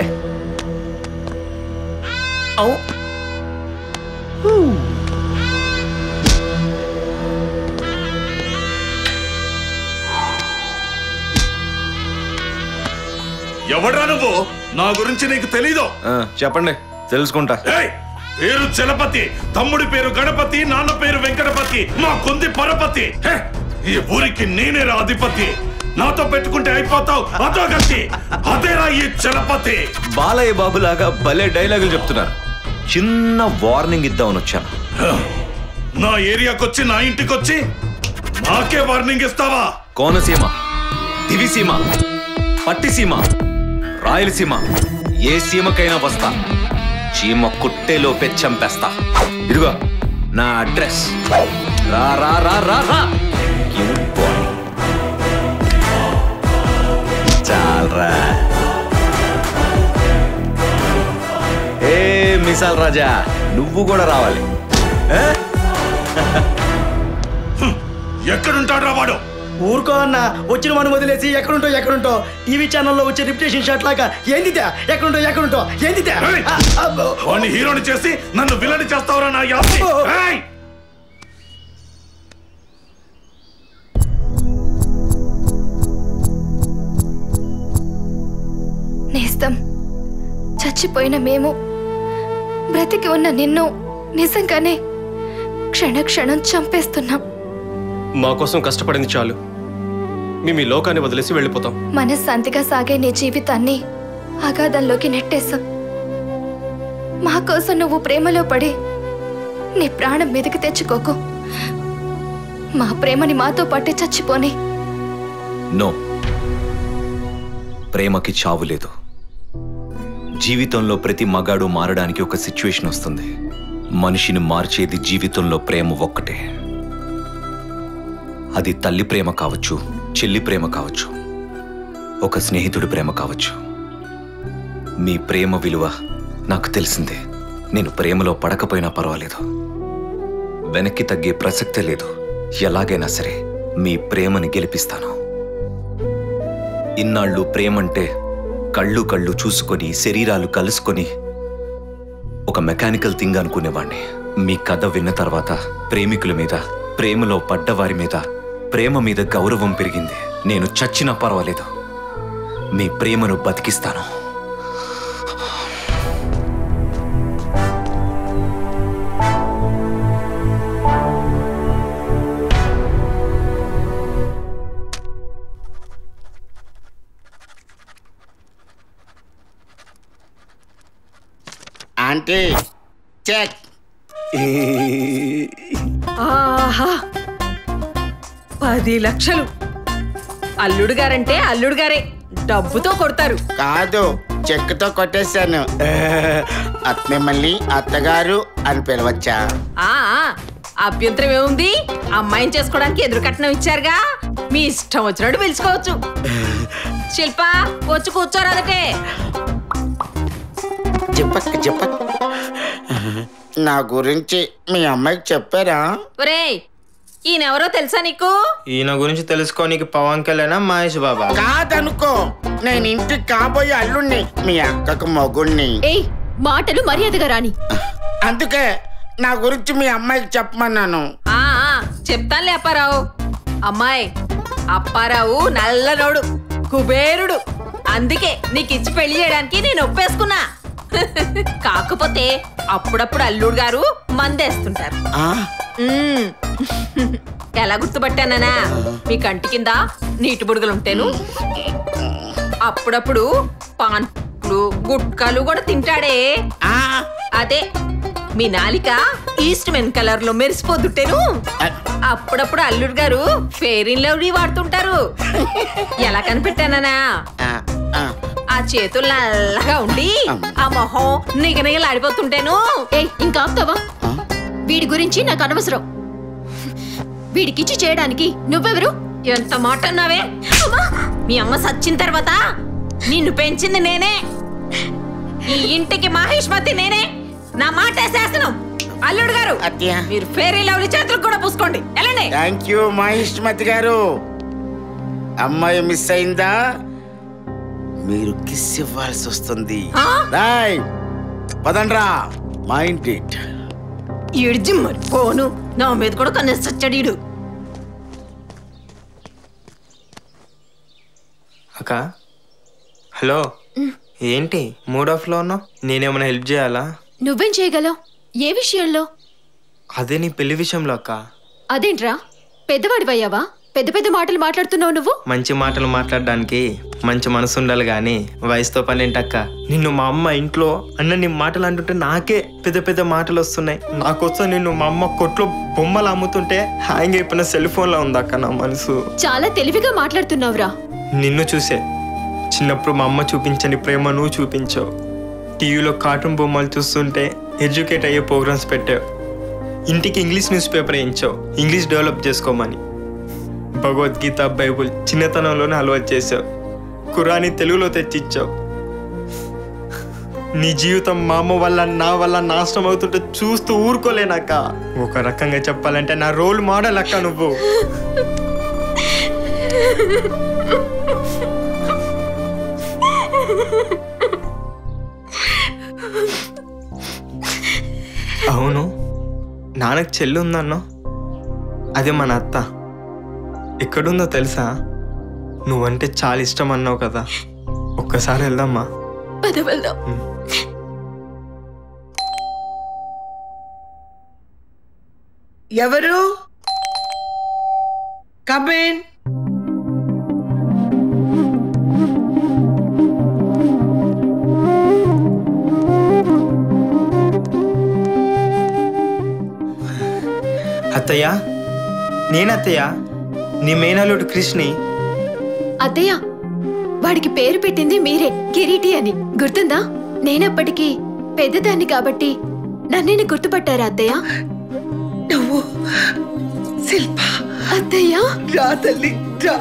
ఎవడ్రా నువ్వు? నా గురించి నీకు తెలీదు. చెప్పండి, తెలుసుకుంటా. పేరు చలపతి, తమ్ముడి పేరు గణపతి, నాన్న పేరు వెంకటపతి, మా కుంది పరపతి. ఈ ఊరికి నేనేరా అధిపతి. నాతో పెట్టుకుంటే అయిపోతావు అదోగతి. అదేరా ఈ చలపతి. బాలయ్య బాబు లాగా భలే డైలాగులు చెప్తున్నారు. చిన్న వార్నింగ్ ఇద్దామని వచ్చాను. నా ఏరియాకొచ్చి, నా ఇంటికొచ్చి నాకే వార్నింగ్ ఇస్తావా? కోనసీమ, దివిసీమ, పట్టిసీమ, రాయలసీమ, ఏ సీమకైనా వస్తా. చీమ కుట్టేలోపే చంపేస్తా. ఇదిగో నా అడ్రస్. రా రా రా రా రా. చాలరా. ఏ మిసాల్ రాజా, నువ్వు కూడా రావాలి. ఎక్కడుంటాడు రా వాడు? ఊరుకో అన్న, వచ్చిన మనం వదిలేసి ఎక్కడుంటో టీవీ ఛానల్లో వచ్చే రిపిటేషన్ షాట్ లాగా ఏందిదా ఎక్కడుంటో ఏందిదా వాడిని హీరోని చేసి నన్ను విలన్ చేస్తావురా నా యాసి. నేస్తం, చచ్చిపోయిన మేము బ్రతికి ఉన్న నిన్ను నిజంగానే క్షణక్షణం చంపేస్తున్నాం. మా కోసం కష్టపడింది చాలు. మేము ఈ లోకాన్ని వదిలేసి వెళ్ళిపోతాం. మనశ్శాంతిగా సాగే నీ జీవితాన్ని అగాధంలోకి నెట్టేశాం. మా కోసం నువ్వు ప్రేమలో పడి నీ ప్రాణం మీదకి తెచ్చుకోకు. మా ప్రేమని మాతో పాటే చచ్చిపోని. నో, ప్రేమకి చావు లేదు. జీవితంలో ప్రతి మగాడు మారడానికి ఒక సిచ్యువేషన్ వస్తుంది. మనిషిని మార్చేది జీవితంలో ప్రేమ ఒక్కటే. అది తల్లి ప్రేమ కావచ్చు, చెల్లి ప్రేమ కావచ్చు, ఒక స్నేహితుడి ప్రేమ కావచ్చు. మీ ప్రేమ విలువ నాకు తెలిసిందే. నేను ప్రేమలో పడకపోయినా పర్వాలేదు. వెనక్కి తగ్గే ప్రసక్తే లేదు. ఎలాగైనా సరే మీ ప్రేమని గెలిపిస్తాను. ఇన్నాళ్ళు ప్రేమంటే కళ్ళు కళ్ళు చూసుకొని, శరీరాలు కలుసుకొని ఒక మెకానికల్ థింగ్ అనుకునేవాణ్ణి. మీ కథ విన్న తర్వాత ప్రేమికుల మీద, ప్రేమలో పడ్డవారి మీద, ప్రేమ మీద గౌరవం పెరిగింది. నేను చచ్చినా పర్వాలేదు, మీ ప్రేమను బతికిస్తాను. Aunty check. ఆహా, 10 లక్షలు. అల్లుడు గారంటే అల్లుడు గారే, డబ్బుతో కొడతారు. కాదు, చెక్తో కొట్టేశాను. మిమ్మల్ని అత్తగారు అని పిలవచ్చా? అభ్యంతరం ఏముంది? అమ్మాయిని చేసుకోవడానికి ఎదురు కట్నం ఇచ్చారుగా, మీ ఇష్టం వచ్చినట్టు పిలుచుకోవచ్చు. శిల్ప, వచ్చి కూర్చోరాదటే. చెప్పక్ నా గురించి మీ అమ్మాయికి చెప్పారా? ఒరేయ్, ఈయనెవరో తెలుసా నీకు? ఈయన గురించి తెలుసుకోనికి పవన్ కళ్యాణ్ మహేష్ బాబా? కాదనుకో, నేను ఇంటికి కాబోయే అల్లుణ్ణి, మీ అక్కకు మొగుణ్ణి. ఏయ్, మాటలు మర్యాదగా రాని. అందుకే నా గురించి మీ అమ్మాయికి చెప్పమన్నాను. చెప్తానులే అప్పారావు. అమ్మాయి, అప్పారావు నల్లనోడు, కుబేరుడు. అందుకే నీకు ఇచ్చి పెళ్లి చేయడానికి నేను ఒప్పేసుకున్నా. కాకపోతే అప్పుడప్పుడు అల్లుడు గారు మందేస్తుంటారు. ఎలా గుర్తుపట్టానా? మీ కంటి కింద నీటి బుడగలుంటేను అప్పుడప్పుడు పాన్లు గుట్కాలు కూడా తింటాడే. అదే మీ నాలిక ఈస్ట్ మెన్ కలర్ లో మెరిసిపోతుంటేను అప్పుడప్పుడు అల్లుడు గారు ఫెయిర్ ఇన్ లవ్లీ వాడుతుంటారు. ఎలా కనిపెట్టానా? ఆ చేతులు నల్లగా ఉండి ఆ మొహం నిగనిగలాడిపోతుంటేను. ఇంకా ఆపుతావా? వీడి గురించి నాకు అనవసరం. వీడికిచ్చి చేయడానికి నువ్వెవరు? ఎంత మాట అన్నావే? మీ అమ్మ సచ్చిన తర్వాత నిన్ను పెంచింది నేనే, ఈ ఇంటికి మహేష్మతి నేనే. నా మాట శాసనం. అల్లుడు గారు, మీరు ఫెయిర్ ఇన్ లవ్లీ చేతులు కూడా పూసుకోండి. వెళ్ళండి. థ్యాంక్ యూ మహేష్మతి గారు. అమ్మాయి మిస్ అయిందా? మీరు కిస్ ఇవ్వాల్సి వస్తుంది. రాయ్ పదండ్రా మా ఇంటి. ఇడిజి మరి పోను నా మీద కూడా కన్నేసి చచ్చాడు ఈడు. అక్క హలో, ఏంటి మూడ్ ఆఫ్ లో ఉన్నావు? నేనేమైనా హెల్ప్ చేయాలా? నువ్వేం చేయగలవు? ఏ విషయంలో? అదే నీ పెళ్లి విషయంలో అక్క. అదేంట్రా పెద్దవాడివయ్యావా? పెద్ద పెద్ద మాటలు మాట్లాడుతున్నావు నువ్వు. మంచి మాటలు మాట్లాడడానికి మంచి మనసు ఉండాలి గాని వయసుతో పని ఏంటక్క. నిన్ను మా అమ్మ ఇంట్లో అన్న నీ మాటలు అంటుంటే నాకే పెద్ద పెద్ద మాటలు వస్తున్నాయి. నాకోసం నిన్ను మా అమ్మ కొట్లో బొమ్మలు అమ్ముతుంటే హ్యాంగ్ అయిపోయిన సెల్ ఫోన్ లా ఉందక్క నా మనసు. చాలా తెలివిగా మాట్లాడుతున్నావురా. నిన్ను చూసే చిన్నప్పుడు మా అమ్మ చూపించని ప్రేమ నువ్వు చూపించావు. టీవీలో కార్టూన్ బొమ్మలు చూస్తుంటే ఎడ్యుకేట్ అయ్యే ప్రోగ్రామ్స్ పెట్టావు. ఇంటికి ఇంగ్లీష్ న్యూస్ పేపర్ వేయించావు ఇంగ్లీష్ డెవలప్ చేసుకోమని. భగవద్గీత బైబుల్ చిన్నతనంలోనే అలవాటు చేసావు. ఖురాని తెలుగులో తెచ్చిచ్చావు. నీ జీవితం మా అమ్మ వల్ల నా వల్ల నాశనం అవుతుంటే చూస్తూ ఊరుకోలేనాక. ఒక రకంగా చెప్పాలంటే నా రోల్ మోడల్ అక్క నువ్వు. అవును, నాన్నకు చెల్లి ఉందన్నో, అదే మన అత్త. ఎక్కడుందో తెలుసా? నువ్వంటే చాలా ఇష్టం అన్నావు కదా, ఒక్కసారి వెళ్దామా? వెళ్దాం. ఎవరు? Come in. అత్తయ్య, నేనత్తయ్య, నీ మేనల్లుడు కృష్ణి. అత్తయ్య, వాడికి పేరు పెట్టింది మీరే, కిరీటి అని. గుర్తుందా? నేనప్పటికీ పెద్దదాన్ని కాబట్టి నన్ను గుర్తుపట్టారా అత్తయ్య? నువ్వు శిల్ప. అత్తయ్య రా తల్లి రా.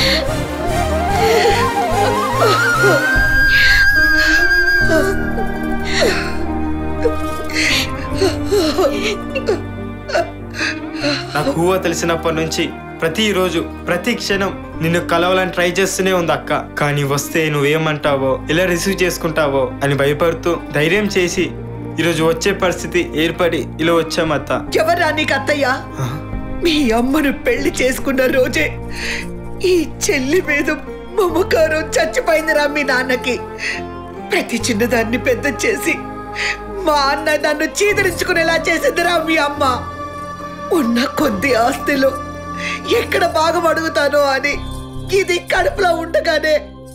నాకు ఊహ తెలిసినప్పటి నుంచి ప్రతిరోజు ప్రతి క్షణం నిన్ను కలవాలని ట్రై చేస్తూనే ఉంది అక్క. కానీ వస్తే నువ్వేమంటావో ఎలా రిసీవ్ చేసుకుంటావో అని భయపడుతూ ధైర్యం చేసి ఈరోజు వచ్చే పరిస్థితి ఏర్పడి ఇలా వచ్చామత్త. ఎవరా నీకు అత్తయ్య? మీ అమ్మను పెళ్లి చేసుకున్న రోజే ఈ చెల్లి మీద మమకారం చచ్చిపోయిందిరా మీ నాన్నకి. ప్రతి చిన్నదాన్ని పెద్ద చేసి మా అన్న నన్ను చీదరించుకునేలా చేసిందిరా మీ అమ్మ. ఉన్న కొద్ది ఆస్తిలో ఎక్కడ భాగం అడుగుతానో అని ఇది కడుపులో ఉండగానే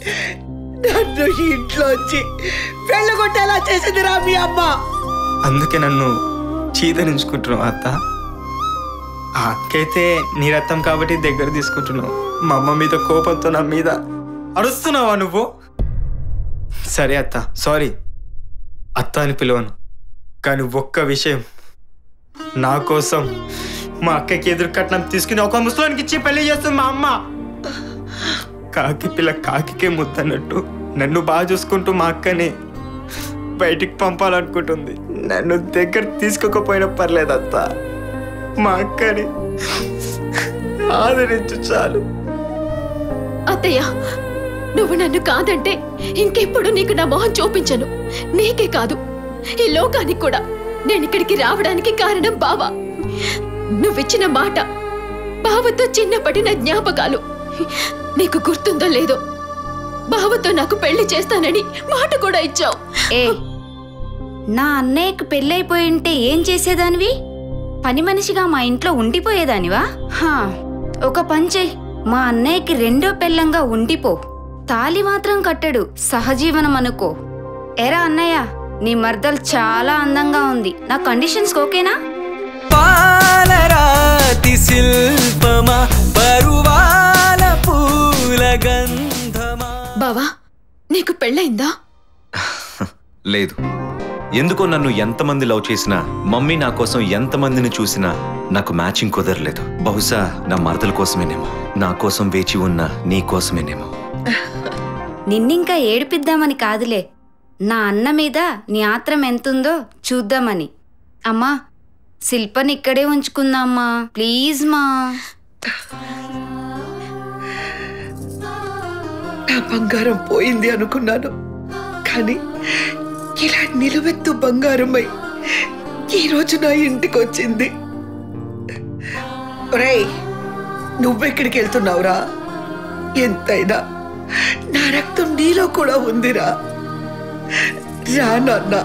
నన్ను ఇంట్లోంచి వెళ్ళగొట్టేలా చేసిందిరా మీ అమ్మ. అందుకే నన్ను చీదరించుకుంటున్నావు అత్త. ఆ అక్కైతే నీ రక్తం కాబట్టి దగ్గర తీసుకుంటున్నావు. మా అమ్మ మీద కోపంతో నా మీద అరుస్తున్నావా నువ్వు? సరే అత్త, సారీ అత్త అని పిలవను. కానీ ఒక్క విషయం, నా కోసం మా అక్కకి ఎదురు కట్నం తీసుకుని ఒక ముసలానికి ఇచ్చి పెళ్లి చేస్తుంది మా అమ్మ. కాకి పిల్ల కాకికే ముద్దన్నట్టు నన్ను బాగా చూసుకుంటూ మా అక్కని బయటికి పంపాలనుకుంటుంది. నన్ను దగ్గర తీసుకోకపోయినా పర్లేదు అత్త, మా అక్కని ఆదరించు చాలు. అత్తయ్య, నువ్వు నన్ను కాదంటే ఇంకెప్పుడు నీకు నా మొహం చూపించను. నీకే కాదు, ఈ లోకానికి కూడా. నేను ఇక్కడికి రావడానికి కారణం బావ. నువ్విచ్చిన మాట, బావతో చిన్నప్పటి నా జ్ఞాపకాలు. నీకు గుర్తుందో లేదో, బావతో నాకు పెళ్లి చేస్తానని మాట కూడా ఇచ్చావు. ఏ, నా అన్నయ్యకు పెళ్ళైపోయి ఉంటే ఏం చేసేదానివి? పని మనిషిగా మా ఇంట్లో ఉండిపోయేదానివా? ఒక పని చెయ్యి, మా అన్నయ్యకి రెండో పెళ్ళంగా ఉండిపో. తాళి మాత్రం కట్టడు, సహజీవనం అనుకో. ఎరా అన్నయ్య, నీ మర్దలు చాలా అందంగా ఉంది. నా కండిషన్స్ ఓకేనా? పాలరాతి శిల్పమా, పరువాల పూల గంధమా. బావా, నీకు పెళ్ళైందా? లేదు. ఎందుకో నన్ను ఎంతమంది లవ్ చేసినా, మమ్మీ నా కోసం ఎంతమందిని చూసినా నాకు మ్యాచింగ్ కుదరలేదు. బహుశా నా మరదల కోసమేనేమో, నా కోసం వేచి ఉన్న నీ కోసమేనేమో. నిన్నింకా ఏడిపిద్దామని కాదులే, నా అన్న మీద నీ ఆత్రం ఎంతుందో చూద్దామని. అమ్మా, శిల్పని ఇక్కడే ఉంచుకుందామ్మా, ప్లీజ్ మా. నా బంగారం పోయింది అనుకున్నాను. కానీ ఇలా నిలువెత్తు బంగారమై ఈరోజు నా ఇంటికి వచ్చింది. రేయ్, నువ్వెక్కడికి వెళ్తున్నావురా? ఎంతైనా నా రక్తం నీలో కూడా ఉందిరా. రా నాన్న.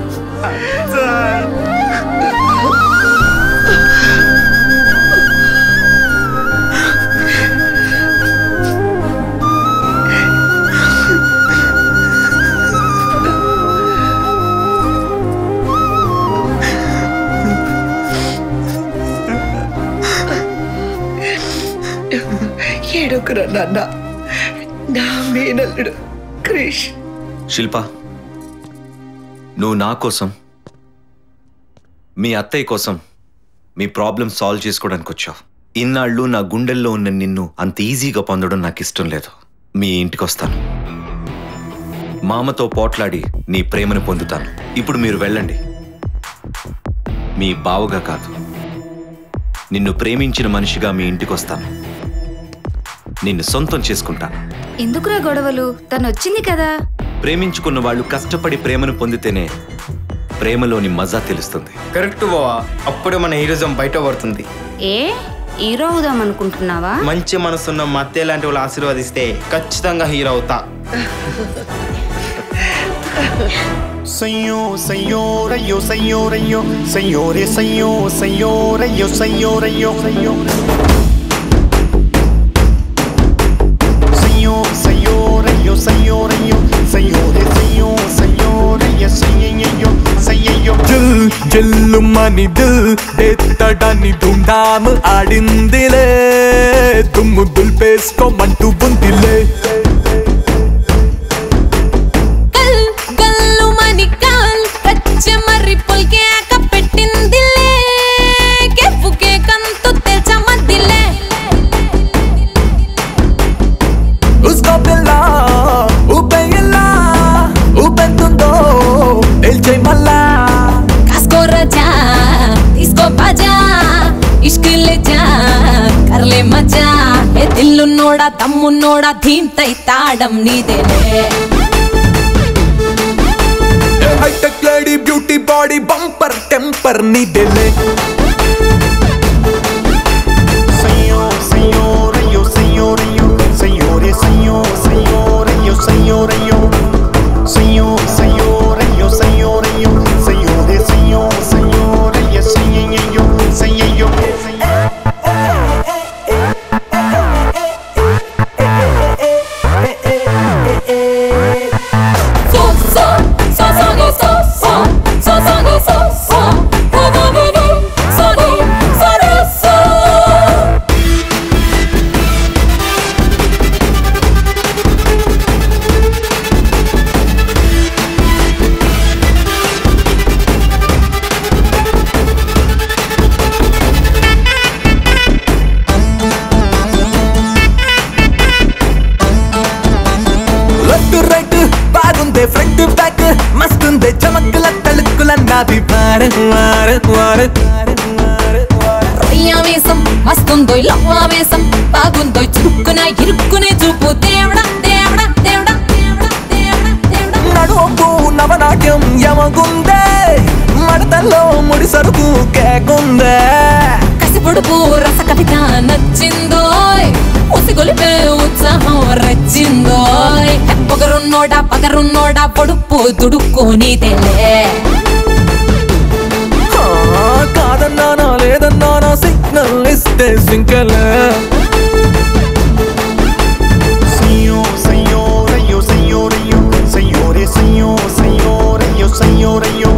ఏడొకరా నాన్న, నా మేనల్లుడు క్రిష్. శిల్ప, నువ్వు నా కోసం, మీ అత్తయ్య కోసం మీ ప్రాబ్లం సాల్వ్ చేసుకోవడానికి వచ్చావు. ఇన్నాళ్ళు నా గుండెల్లో ఉన్న నిన్ను అంత ఈజీగా పొందడం నాకు ఇష్టం లేదు. మీ ఇంటికి వస్తాను, మామతో పోట్లాడి నీ ప్రేమను పొందుతాను. ఇప్పుడు మీరు వెళ్ళండి. మీ బావగా కాదు, నిన్ను ప్రేమించిన మనిషిగా మీ ఇంటికి వస్తాను. నిన్ను సొంతం చేసుకుంటాను. ఎందుకురా గొడవలు? తను వచ్చింది కదా. ప్రేమించుకున్న వాళ్ళు కష్టపడి ప్రేమను పొందితేనే ప్రేమలోని మజా తెలుస్తుంది. కరెక్ట్ బావా, అప్పుడే మన హీరోజం బయట పడుతుంది. ఏ హీరో అవుదాం అనుకుంటున్నావా? మంచి మనసున్న మా అత్తయ్య లాంటి వాళ్ళు ఆశీర్వదిస్తే ఖచ్చితంగా హీరో అవుతా. Señor, señora, yo, señora, yo, señores, señor, señora, yo, señora, yo, señor. Señor, señora, yo, señora, yo, señores, señor, señora, yo, señor, yo, señor, yo. జిల్ జిల్లు మని దిల్ ఎత్తడాన్ని ధూమ్ధామ్ ఆడిందిలే, దుమ్ము దుల్పేసుకోమంటూ ఉందిలే. దిల్లున్నోడా దమ్మున్నోడా ధీంతై తాడం నీదేనే. High tech lady beauty body bumper temper నీదేలే. Señor, señora, yo, señora, yo, señores, señor, señora, yo, señora, yo, señor, señora, yo, señora, yo, señores, señor, señora, yo, señor, yo, señor, yo. Front back మస్తుంది చమక్కుల తలుక్కుల నాది వార వార వార. రొయ్యావేశం మస్తుందో లవ్వావేశం బాగుందో చురుక్కున ఇరుక్కునే చూపు దేవుడా దేవుడా దేవుడా నడుపు నవనాట్యం యమగుందే, మడతల్లో ముడి సరుకు కేకుందే. కసిపొడుపు రస కవిత నచ్చిందో, ఉసిగొలిపే ఉత్సాహం రచ్చిందోయ్. పొగరున్నోడా పగరున్నోడా పొడుపు దుడుక్కోనిదేలే. కాదన్నానా లేదన్నానా సిగ్నల్ ఇస్తే సింకలే. Señor, señora, yo, señora, yo, señores, señor, señora, yo, señora, yo.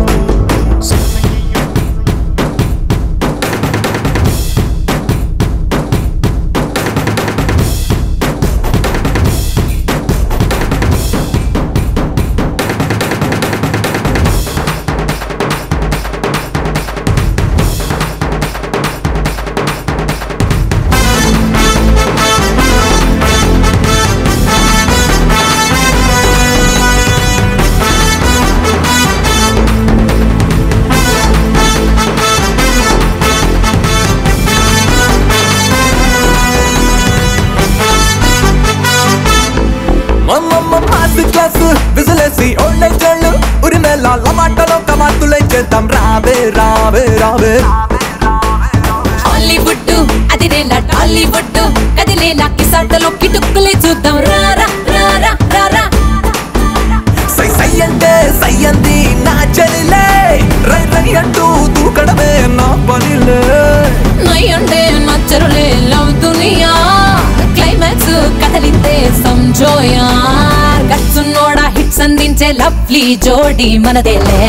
చేద్దాం రావే రావే రావే హాలీవుడ్ అదిరేలా టాలీవుడ్ కదిలేలా కిసాటలో కిటుక్కులే చూద్దాం రారా రారా రారా సై సై అంటే సై అంది నా చెలిలే రై రై అంటూ దూకడమే నా పనిలే నై అంటే నచ్చరులే లవ్ దునియా క్లైమాక్స్ కథలింతే సంజోయా గట్సున్నోడా హిట్స్ అందించే లవ్లీ జోడి మనదేలే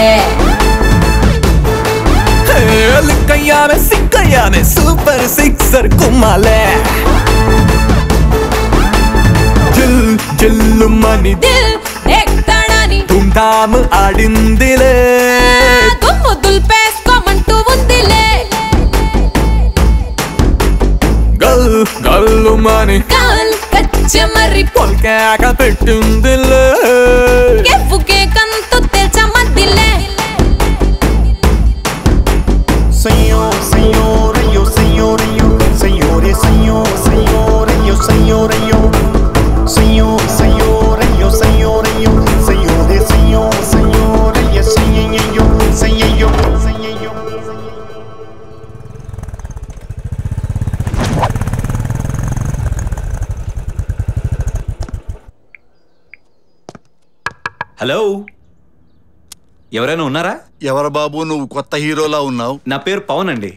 లిక్కయ్యానే సిక్కయ్యానే సూపర్ సిక్సర్ కుమ్మాలే జిల్ జిల్లు మని ఎక్కడాని ధూమ్ధామ్ ఆడిందిలే దుమ్ము దుల్పేసుకోమంటూ ఉందిలే గల్ గల్లు మని కాల్ కచ్చమరి పొల్కాక పెట్టిందిలే కెవ్వుకే కంతు తెల్చా మద్దిలే Señor, señor, yo, señor, yo, señores, señor, señor, yo, señor, yo, señor, señor, yo, señor, yo, señores, señor, señor, yo, señor, yo, señor, yo, señor, yo. Hello ఎవరైనా ఉన్నారా? ఎవరు బాబు నువ్వు కొత్త హీరోలా ఉన్నావు? నా పేరు పవన్ అండి.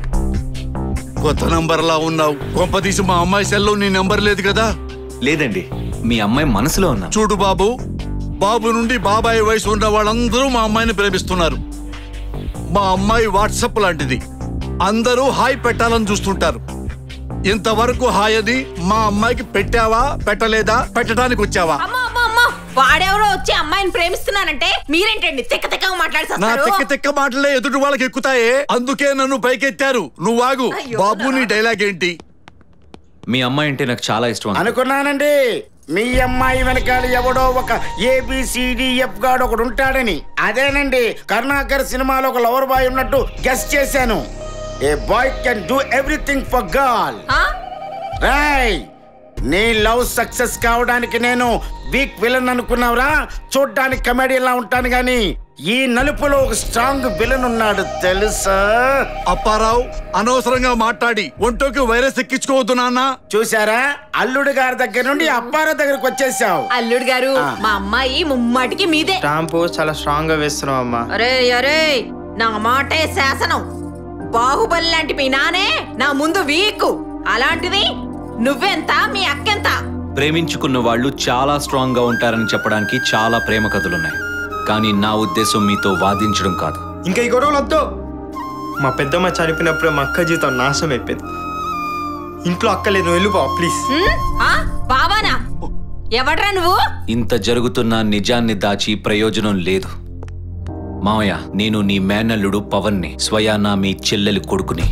కొత్త నంబర్లా ఉన్నావు. కొంపదీసి మా అమ్మాయి సెల్లో నీ నెంబర్ లేదు కదా? లేదండి, మీ అమ్మాయి మనసులో ఉన్నా. చూడు బాబు, బాబు నుండి బాబాయ్ వయసు ఉన్న వాళ్ళందరూ మా అమ్మాయిని ప్రేమిస్తున్నారు. మా అమ్మాయి వాట్సాప్ లాంటిది. అందరూ హాయ్ పెట్టాలని చూస్తుంటారు. ఇంతవరకు హాయ్ అని మా అమ్మాయికి పెట్టావా, పెట్టలేదా, పెట్టడానికి వచ్చావా? వాడెవరో వచ్చి అమ్మాయిని ప్రేమిస్తున్నానంటే మీరేంటండి తిక్క తిక్క నా మాట్లాడుతున్నారు? తిక్క తిక్క మాటలే ఎదుటి వాళ్ళకి ఎక్కుతాయే, అందుకే నన్ను పైకెత్తారు. నువ్వు ఆగు. బాబు నీ డైలాగ్ ఏంటి? మీ అమ్మాయి అంటే నాకు చాలా ఇష్టం. అనుకున్నానండి మీ అమ్మాయి వెనకాల ఎవడో ఒక ABCDF గాడు ఒకడు ఉంటాడని. అదేనండి కరుణాకర్ సినిమాలో ఒక లవర్ బాయ్ ఉన్నట్టు గెస్ చేశాను. A boy can do everything for girl. రాయ్ నీ లవ్ సక్సెస్ కావడానికి నేను వీక్ విలన్ అనుకున్నావురా? చూడ్డానికి కమెడీలా ఉంటాను గాని ఈ నలుపులో ఒక స్ట్రాంగ్ విలన్ ఉన్నాడు తెలుసా? అప్పారావు, అనవసరంగా మాట్లాడి ఒంటోకి వైరస్ ఎక్కించుకోవద్దు నాన్న. చూసారా, అల్లుడు గారి దగ్గర నుండి అప్పారావు దగ్గరకు వచ్చేసావు. అల్లుడు గారు, మా అమ్మాయి ముమ్మాటికి మీదే. స్టాంపు చాలా స్ట్రాంగ్ గా వేస్తున్నావు అమ్మా. అరే అరే, నా మాటే శాసనం. బాహుబలి లాంటి మీ నానే నా ముందు వీకు. అలాంటిది నువ్వెంత, మీ అక్కెంత? ప్రేమించుకున్న వాళ్ళు చాలా స్ట్రాంగ్ గా ఉంటారని చెప్పడానికి చాలా ప్రేమ కథలున్నాయి. కానీ నా ఉద్దేశం మీతో వాదించడం కాదు. ఇంకా ఈ గొడవలు వద్దు. మా పెద్దమ్మ చనిపోయినప్పుడు మా అక్క జీవితం నాశనం అయిపోయింది. ఇంట్లో అక్కలేదు, నువ్వు వెళ్ళిపో ప్లీజ్. బాబానా? ఎవడ్రా నువ్వు? ఇంత జరుగుతున్న నిజాన్ని దాచి ప్రయోజనం లేదు. మావయ్య, నేను నీ మేనల్లుడు పవన్ని, స్వయానా మీ చెల్లెలి కొడుకుని.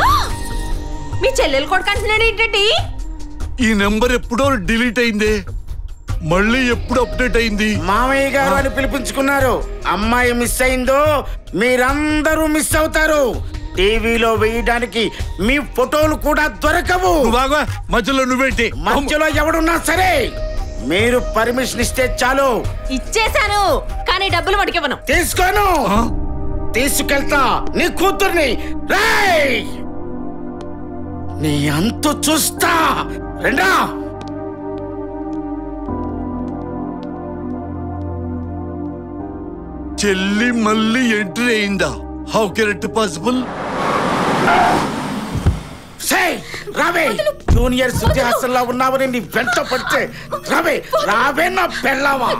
మీ చెల్లెలు కొడుకు అంటున్నాడు ఏంటండి? ఈ నెంబర్ ఎప్పుడో డిలీట్ అయింది, మళ్ళీ ఎప్పుడు అప్డేట్ అయింది? మామయ్య గారు అని పిలిపించుకున్నారు. అమ్మాయి మిస్ అయిందో మీరందరూ మిస్ అవుతారు. టీవీలో వేయడానికి మీ ఫోటోలు కూడా దొరకవు. మధ్యలో నువ్వేంటి? మధ్యలో ఎవడున్నా సరే మీరు పర్మిషన్ ఇస్తే చాలు. ఇచ్చేశాను, కానీ డబ్బులు మడికివ్వను. తీసుకోను. తీసుకెళ్తా నీ కూతుర్ని. రేయ్, నీ అంతు చూస్తా. రెండా చెల్లి మళ్ళీ ఎంట్రీ అయిందా? How can it possible? రావే, జూనియర్ శృతి హాసన్లా ఉన్నావని నీ వెంట పడితే రావే రావే నా పెళ్ళావా.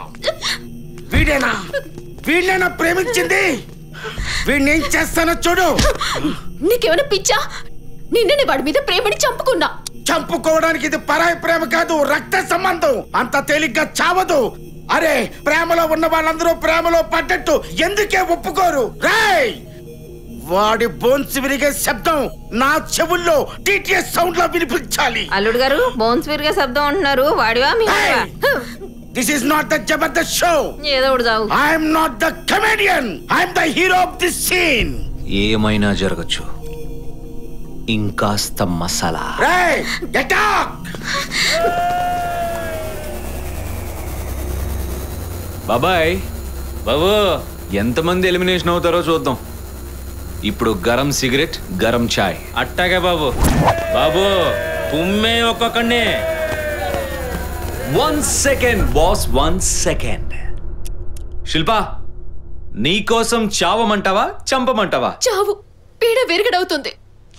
వీడేనా ప్రేమించింది? వీడిని ఏం చేస్తానో చూడు. నీకేమైనా పిచ్చా? నిన్ననే వాడి మీద ప్రేమని చంపుకున్నా. చంపుకోవడానికి ఇది పరాయి ప్రేమ కాదు, రక్త సంబంధం. అంత తేలిగ్గా చావదు. అరే, ప్రేమలో ఉన్న వాళ్ళందరూ ప్రేమలో పడ్డట్టు ఎందుకే ఒప్పుకోరు? రేయ్, వాడి బోన్స్ విరిగే శబ్దం నా చెవుల్లో TTS సౌండ్ లో వినిపించాలి. అల్లుడు గారు, బోన్స్ విరిగే శబ్దం అంటున్నారు. వాడివా మీ వాడివా? This is not the Jabardast show. ఏదో ఒకటి చావు. I am not the comedian. I am the hero of this scene. ఏమైనా జరగచ్చు. ఇంకాస్త మసాలా. Hey, get up. బాబాయ్, బాబు ఎంతమంది ఎలిమినేషన్ అవుతారో చూద్దాం. ఇప్పుడు గరం సిగరెట్, గరం చాయ్. అట్టాగే బాబు. బాబు తుమ్మే ఒక్కొక్కడిని. 1 సెకండ్ బాస్, 1 సెకండ్. శిల్పా, నీకోసం చావమంటావా చంపమంటావా? చావు. పీడ విరగడవుతుంది.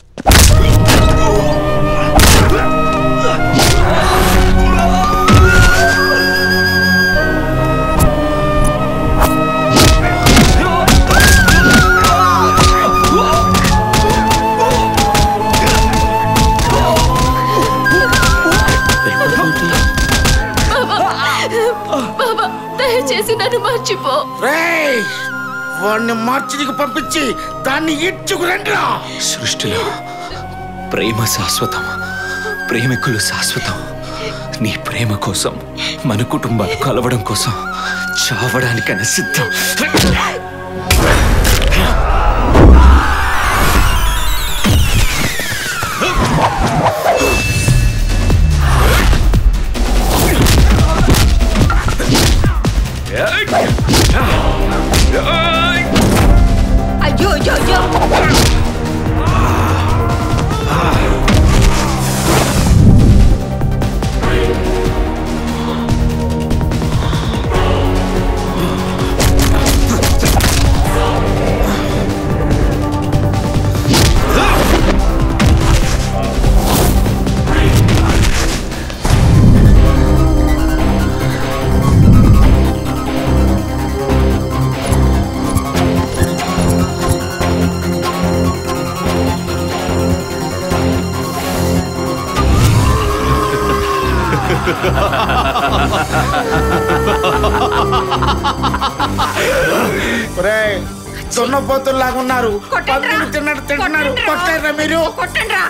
బాబా దయచేసి నన్ను మర్చిపో. వాడిని మార్చికి పంపించి దాన్ని ఇచ్చుకురండిరా. సృష్టిలో ప్రేమ శాశ్వతం, ప్రేమికులు శాశ్వతం. నీ ప్రేమ కోసం, మన కుటుంబాలు కలవడం కోసం చావడానికైనా సిద్ధం. అయ్యో అయ్యో అయ్యో. దున్నపోతుల్లాగా ఉన్నారు. పందులు తిన్నట్టు తింటున్నారు. కొట్టారా మీరు? కొట్టండ్రా.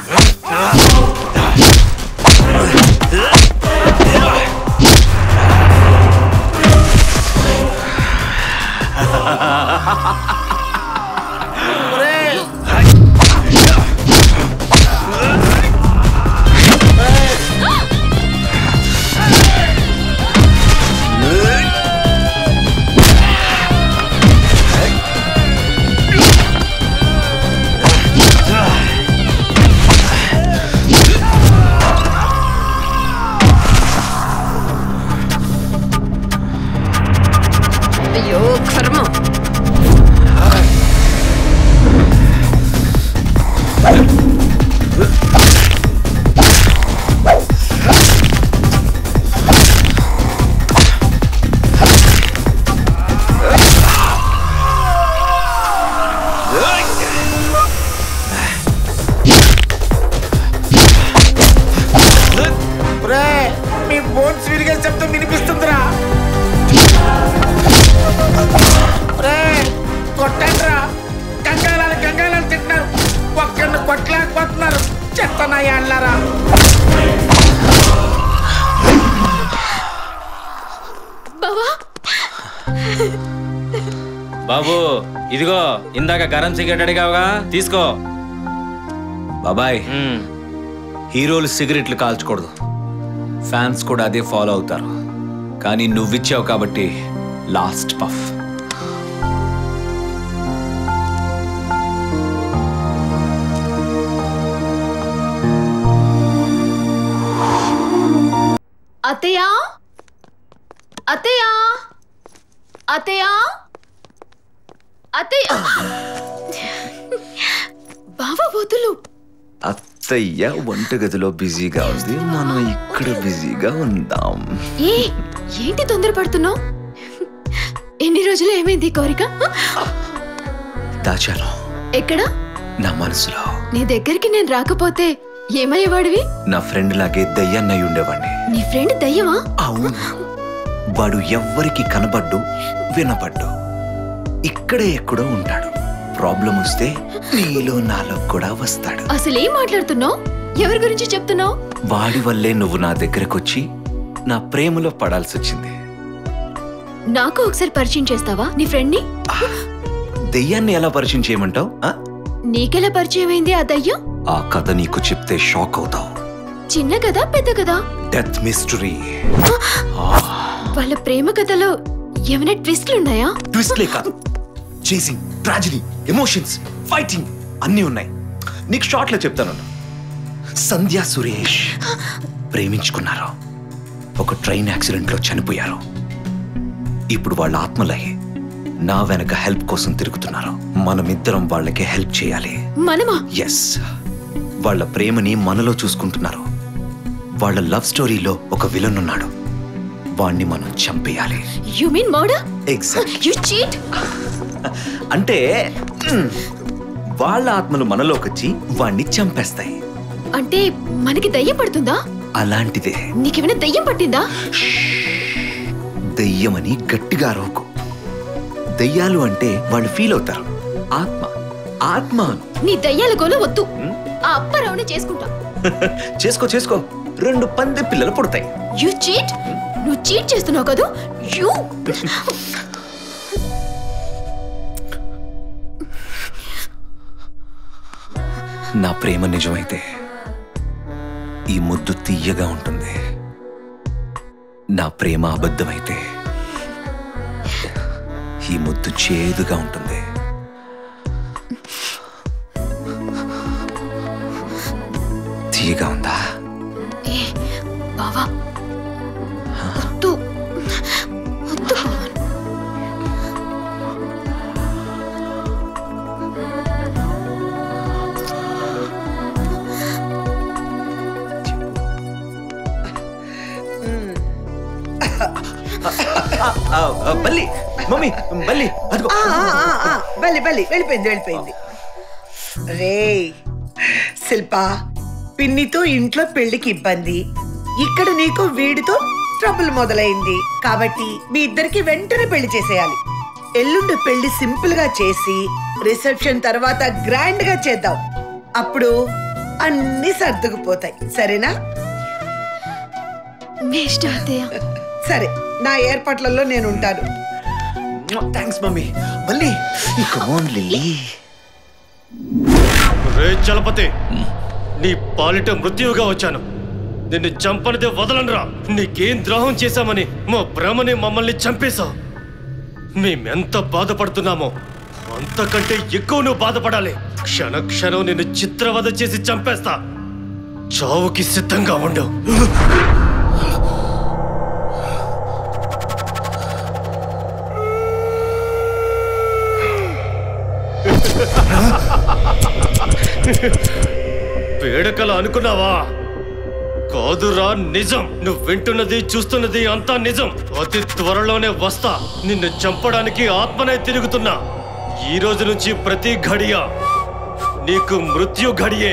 అయ్యో కర్మ. మీ బోన్స్ విరిగే శబ్దం వినిపిస్తుందిరా. కొట్టండ్రా. గంగాలాలు గంగాలాలు తింటున్నారు. ఒక్కడిని కొట్టలేకపోతున్నారు. చెత్తనాయ అన్నారా. బాబు ఇదిగో ఇందాక గరం సిగరెట్ అడిగావుగా, తీసుకో. బాబాయ్, హీరోలు సిగరెట్లు కాల్చకూడదు. ఫ్యాన్స్ కూడా అదే ఫాలో అవుతారు. కానీ నువ్విచ్చావు కాబట్టి లాస్ట్ పఫ్. అత్తయ్య, అత్తయ్య, అత్తయ్య, అత్తయ్య. బావా వదులు. అత్తయ్య వంటగదిలో బిజీగా ఉంది, మనం ఇక్కడ బిజీగా ఉందాం. ఏ ఏంటి తొందరపడుతున్నావు? ఎన్ని రోజులు ఏమైంది కోరిక? దాచాను ఎక్కడ? నా మనసులో. నీ దగ్గరికి నేను రాకపోతే ఏమయ్యేవాడివి? నా ఫ్రెండ్ లాగే దయ్యాన్నయ్య ఉండేవాడిని. నీ ఫ్రెండ్ దయ్యమా? అవును. వాడు ఎవ్వరికి కనబడ్డు, వినపడ్డు. ఇక్కడే ఎక్కడో ఉంటాడు. ప్రాబ్లం వస్తే నీలో నాలో కూడా వస్తాడు. అసలు ఏం మాట్లాడుతున్నావు? ఎవరి గురించి చెప్తున్నావు? వాడి వల్లే నువ్వు నా దగ్గరకొచ్చి నా ప్రేమలో పడాల్సి వచ్చింది. నాకు ఒకసారి పరిచయం చేస్తావా నీ ఫ్రెండ్ ని? దెయ్యాన్ని ఎలా పరిచయం చేయమంటావు? నీకెలా పరిచయం అయింది ఆ దయ్యం? ఆ కథ నీకు చెప్తే షాక్ అవుతావు. చిన్న కదా పెద్ద కదా? Death mystery. వాళ్ళ ప్రేమ కథలో ఏమైనా ట్విస్ట్లు ఉన్నాయా? ట్విస్ట్లే కాదు, చేసింగ్, ట్రాజడీ, ఎమోషన్స్, ఫైటింగ్ అన్నీ ఉన్నాయి. నీకు షార్ట్లో చెప్తాను. సంధ్య సురేష్ ప్రేమించుకున్నారు, ఒక ట్రైన్ యాక్సిడెంట్లో చనిపోయారు. ఇప్పుడు వాళ్ళ ఆత్మలై నా వెనక హెల్ప్ కోసం తిరుగుతున్నారు. మనమిద్దరం వాళ్ళకి హెల్ప్ చేయాలి. మనమా? ఎస్, వాళ్ళ ప్రేమని మనలో చూసుకుంటున్నారు. వాళ్ళ లవ్ స్టోరీలో ఒక విలన్ ఉన్నాడు, వాణ్ణి మనం చంపేయాలి. You mean murder? Exactly. You cheat. అంటే వాళ్ళ ఆత్మలు మనలోకి వచ్చి వాణ్ణి చంపేస్తాయి. అంటే మనకి దయ్యం పడుతుందా? అలాంటిదే. నీకేమైనా దయ్యం పట్టిందా? దయ్యమని గట్టిగా అరవకు. దయ్యాలు అంటే వాళ్ళు ఫీల్ అవుతారు. ఆత్మ ఆత్మ. నీ దయ్యాల గోల వద్దు. ఆ అప్పారావుని చేసుకుంటా. చేసుకో చేసుకో, 2 పంది పిల్లలు పుడతాయి. You cheat. నువ్వు చీట్ చేస్తున్నావు కదా. యు నా ప్రేమ నిజమైతే ఈ ముద్దు తీయగా ఉంటుంది. నా ప్రేమ అబద్ధమైతే ఈ ముద్దు చేదుగా ఉంటుంది. తీయగా ఉందా? బావా వద్దు వద్దు. బల్లి మమ్మీ, బల్లి అదిగో. బల్లి వెళ్ళిపోయింది. రే శిల్ప, పిన్నితో ఇంట్లో పెళ్లికి ఇబ్బంది, ఇక్కడ నీకు వీడితో ట్రబుల్ మొదలైంది. కాబట్టి మీ ఇద్దరికి వెంటనే పెళ్లి చేసేయాలి. ఎల్లుండి పెళ్లి సింపుల్ గా చేసి రిసెప్షన్ తర్వాత గ్రాండ్ గా చేద్దాం. అప్పుడు అన్ని సర్దుకుపోతాయి. సరేనా? సరే, నా ఏర్పాట్లలో నేను ఉంటాను. Thanks mummy. బల్లి కమ్ ఆన్ లిల్లీ. రే చలపతి, నీ పాలిట మృత్యువుగా వచ్చాను. నిన్ను చంపనిదే వదలనురా. నీకేం ద్రోహం చేశామని మా ప్రేమని మమ్మల్ని చంపేశావు. మేమెంత బాధపడుతున్నామో అంతకంటే ఎక్కువ నువ్వు బాధపడాలి. క్షణక్షణం నిన్ను చిత్రవద చేసి చంపేస్తా. చావుకి సిద్ధంగా ఉండు. వేడుకలు అనుకున్నావా? కాదురా, నిజం. నువ్వు వింటున్నది చూస్తున్నది అంతా నిజం. అతి త్వరలోనే వస్తా. నిన్ను చంపడానికి ఆత్మనే తిరుగుతున్నా. ఈ రోజు నుంచి ప్రతి ఘడియ నీకు మృత్యు ఘడియే.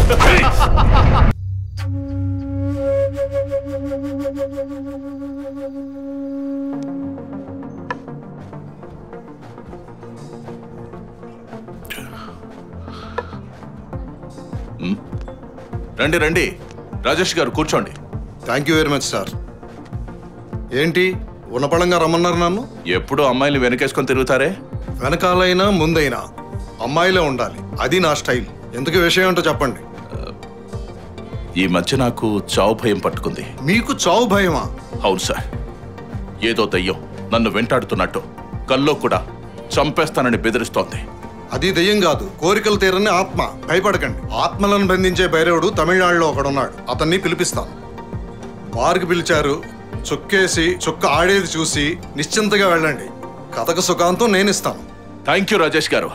రండి రండి, రాజేష్ గారు కూర్చోండి. Thank you very much sir. ఏంటి ఉన్నపళంగా రమ్మన్నారు నన్ను? ఎప్పుడు అమ్మాయిలు వెనకేసుకొని తిరుగుతారే? వెనకాలైనా ముందైనా అమ్మాయిలే ఉండాలి, అది నా స్టైల్. ఎందుకు విషయం ఏంటో చెప్పండి. ఈ మధ్య నాకు చావు భయం పట్టుకుంది. మీకు చావు భయమా? అవును సార్. ఏదో దయ్యం నన్ను వెంటాడుతున్నట్టు, కల్లో కూడా చంపేస్తానని బెదిరిస్తోంది. అది దెయ్యం కాదు, కోరికలు తీరని ఆత్మ. భయపడకండి. ఆత్మలను బంధించే భైరవుడు తమిళనాడులో ఒకడున్నాడు, అతన్ని పిలిపిస్తాను. బార్కి పిలిచారు, చుక్కేసి చుక్క ఆడేది చూసి నిశ్చింతగా వెళ్ళండి. కథకు సుఖాంతం నేను ఇస్తాను. థ్యాంక్ యూ రాజేష్ గారు.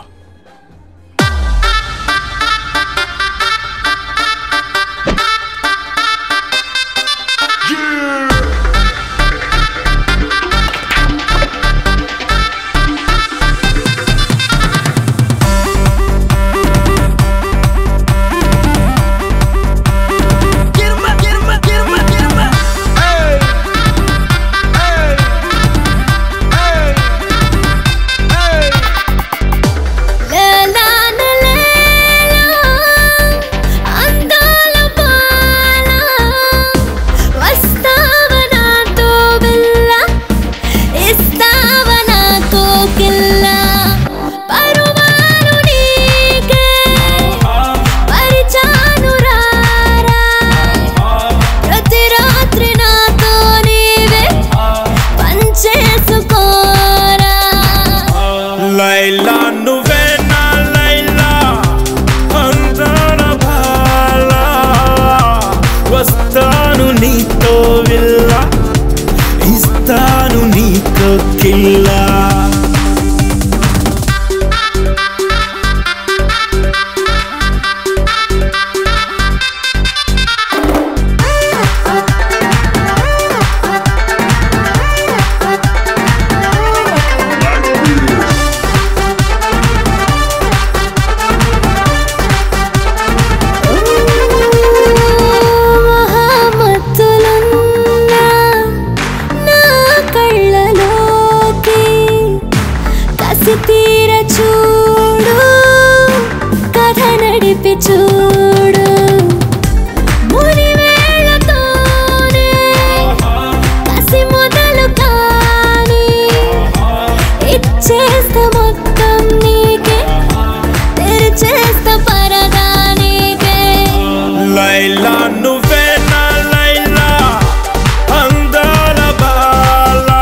తీర చూడు కథ నడిపి చూడు ముని వేళతోనే కసి మొదలు కాని ఇచ్చేస్తా మొత్తం నీకే తెరిచేస్తా పరదా నీకే లైలా నువ్వే నా లైలా అందాల బాలా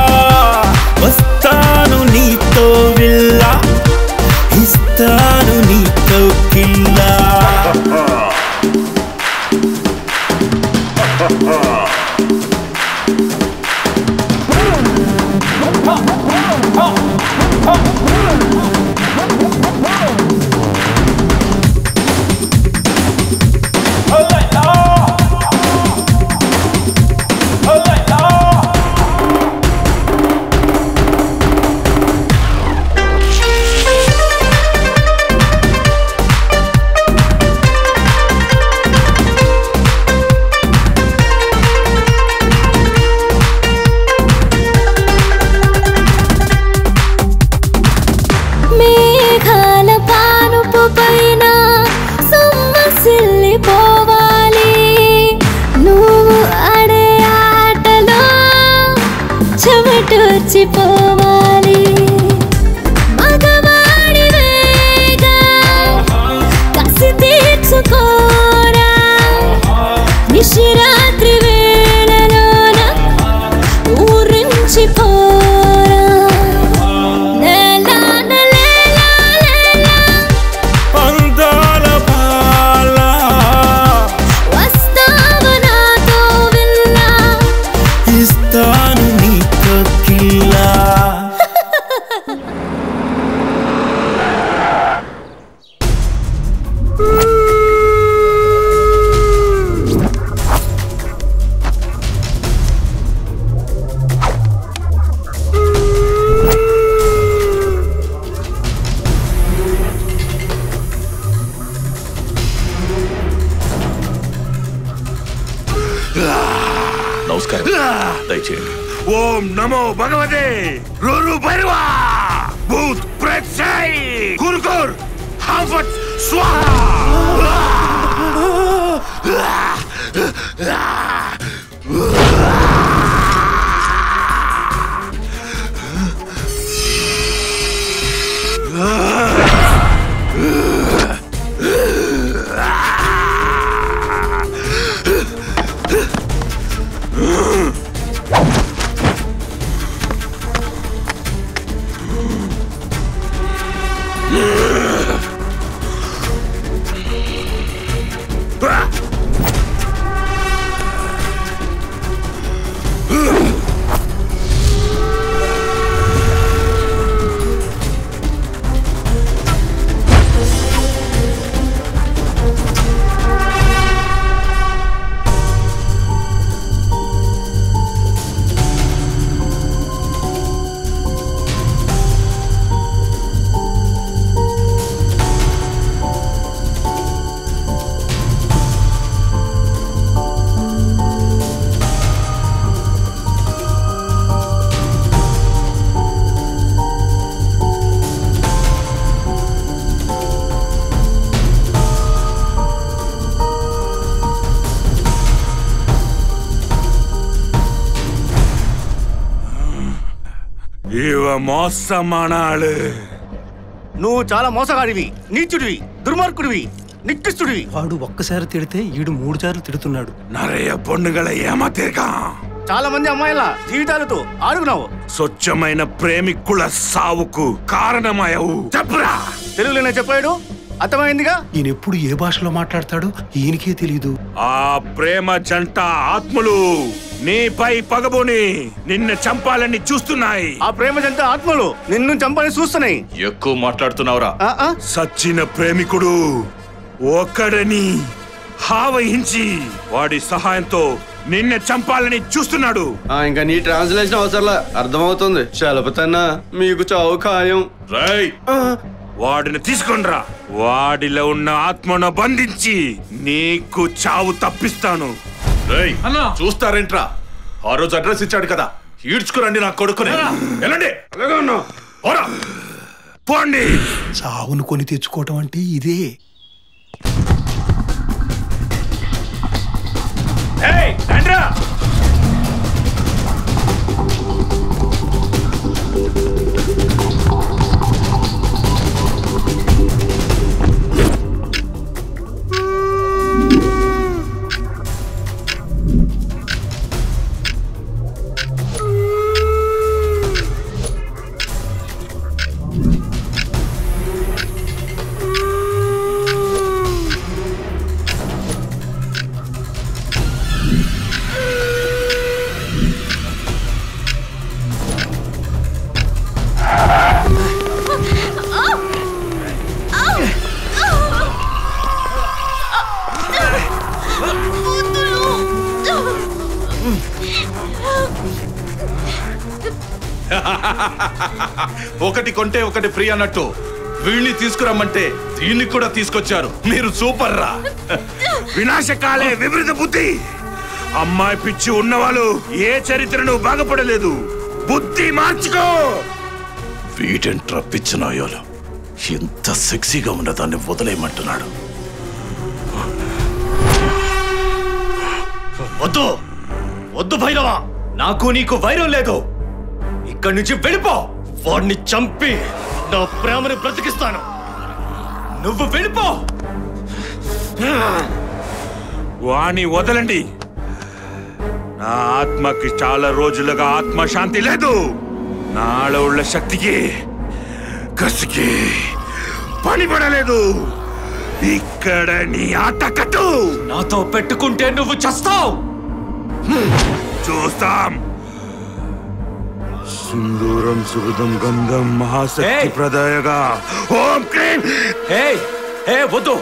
వస్తాను నీతో విల్లా ఇస్తాను నీతో కిల్లా మేఘాల పానుపు పైన సొమ్మసిల్లిపోవాలి నువ్వు ఆడే ఆటలో చెమటొచ్చిపోవాలి మగవాడి వేగా కసి తీర్చుకోరా నిశిరాత్రి వేళలోన ఊరించిపోరా అందాల బాలా వస్తావు నాతో విల్లా ఇస్తాను నీతో కిల్లా నమస్కారం దయచేయండి. ఓం నమో భగవతే రూరు భైరవా భూత్ ప్రేత్సై కుర్కుర్ హాఫత్ స్వాహా ఇవ మోసமான ఆளு నువ్వు చాలా మోసగాడివి నీచుడివి దుర్మార్గుడివి నికృష్టుడివి వాడు ఒక్కసారి తిడితే ఈడు 3 సార్లు తిడుతున్నాడు. நிறைய பொண்ணுகளை ஏமாத்திருக்கான். చాలా మంది అమ్మాయిల జీవితాలతో ఆడుకున్నావు. స్వచ్ఛమైన ప్రేమికుల సావుకు కారణమయ్యావు. చెప్పురా. తెలుగులోనే చెప్పాడు అర్థమైందిగా. ఈయన ఎప్పుడు ఏ భాషలో మాట్లాడతాడు ఈయనకే తెలియదు. ఆ ప్రేమ జంట ఆత్మలు నీపై పగబోని నిన్ను చంపాలని చూస్తున్నాయి. ఆ ప్రేమ జంట ఆత్మలు నిన్ను చంపాలని చూస్తున్నాయి. ఎక్కువ మాట్లాడుతున్నావురా. సచ్చిన ప్రేమికుడు ఒక్కడని హావహించి వాడి సహాయంతో నిన్ను చంపాలని చూస్తున్నాడు. ఇంకా నీ ట్రాన్స్లేషన్ అవసరంలా అర్థమవుతుంది. చలపతన్నా మీకు చావు ఖాయం. రై వాడిని తీసుకొనిరా. వాడిలో ఉన్న ఆత్మను బంధించి నీకు చావు తప్పిస్తాను. రేయ్ చూస్తారేంట్రా? ఆ రోజు అడ్రస్ ఇచ్చాడు కదా, ఈడ్చుకురండి నా కొడుకుని. వెళ్ళండి. పోండి. చావును కొని తెచ్చుకోవటం అంటే ఇదే. ఒకటి కొంటే ఒకటి ఫ్రీ అన్నట్టు వీళ్ళని తీసుకురమ్మంటే దీన్ని కూడా తీసుకొచ్చారు. మీరు సూపర్ రా. వినాశకాలే విపరీత బుద్ధి. అమ్మాయి పిచ్చి ఉన్నవాళ్ళు ఏ చరిత్రను బాగుపడలేదు. బుద్ధి మార్చుకో. వీటెంట్రా పిచ్చినాయోలు ఎంత సెక్సీగా ఉన్నదాన్ని వదిలేయమంటున్నాడు. వద్దు వద్దు భైరవా, నాకు నీకు వైరం లేదు. ఇక్కడి నుంచి వెళ్ళిపో. వాడిని చంపి నా ప్రేమని బ్రతికిస్తాను. నువ్వు వెళ్ళిపో. వాణ్ణి వదలండి. నా ఆత్మకి చాలా రోజులుగా ఆత్మశాంతి లేదు. నాలో ఉన్న శక్తికి కసికి పని పడలేదు. ఇక్కడ నీ ఆట కట్టు. నాతో పెట్టుకుంటే నువ్వు చస్తావు. చూస్తాం. సుందూరం సుగదం గంధం మహాశక్తి ప్రదాయగా ఓం క్లీం. వద్దు.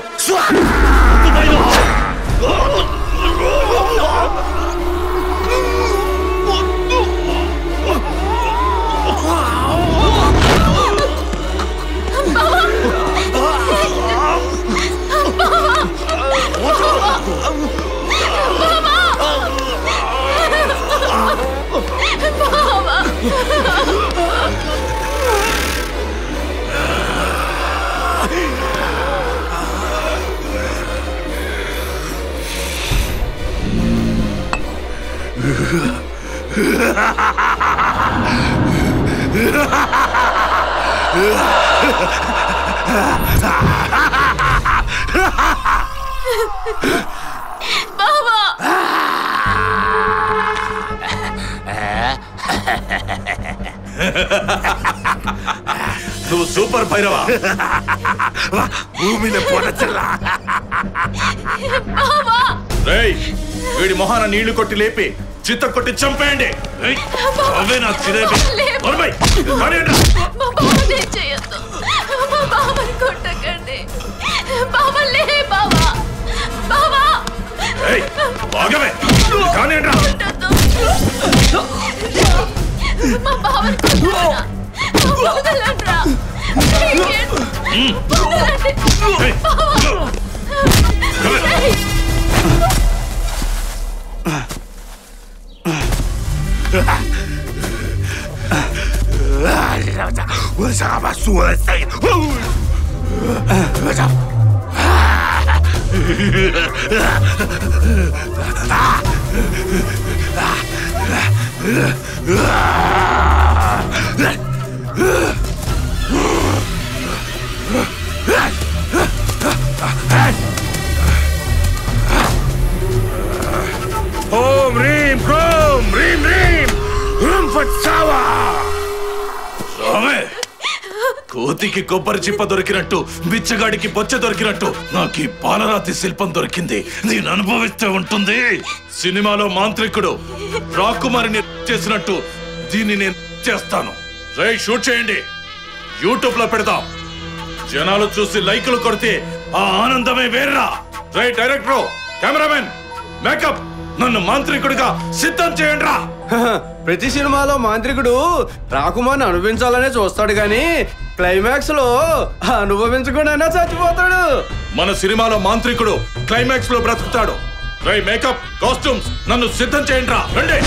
నువ్వు సూపర్ భైరవా. భూమిలో పొడచల్లా. రేయ్, వీడి మొహాన నీళ్లు కొట్టి లేపి చిత్త కొట్టి చంపేయండి. అవే నా చిరేబి. బాగవే కానియండి. ఓం హ్రీం క్రోం హ్రీం హ్రీం హ్రూం ఫట్ సావా. కోతికి కొబ్బరి చిప్ప దొరికినట్టు బిచ్చగాడికి బొచ్చ దొరికినట్టు నాకు ఈ పాలరాతి శిల్పం దొరికింది. నేను అనుభవిస్తే ఉంటుంది. సినిమాలో మాంత్రికుడు రాకుమారిని చేసినట్టు దీన్ని నేను చేస్తాను. రై షూట్ చేయండి, యూట్యూబ్ లో పెడదాం. జనాలు చూసి లైకులు కొడితే ఆ ఆనందమే వేర్రా. రై డైరెక్టర్, కెమెరామెన్, మేకప్, నన్ను మాంత్రికుడిగా సిద్ధం చేయండి రా. ప్రతి సినిమాలో మాంత్రికుడు రాకుమార్ని అనుభవించాలనే చూస్తాడు గాని క్లైమాక్స్ లో అనుభవించకుండా చచ్చిపోతాడు. మన సినిమాలో మాంత్రికుడు క్లైమాక్స్ లో బ్రతుకుతాడు. రై మేకప్, కాస్ట్యూమ్స్, నన్ను సిద్ధం చేయండి రా. రండి.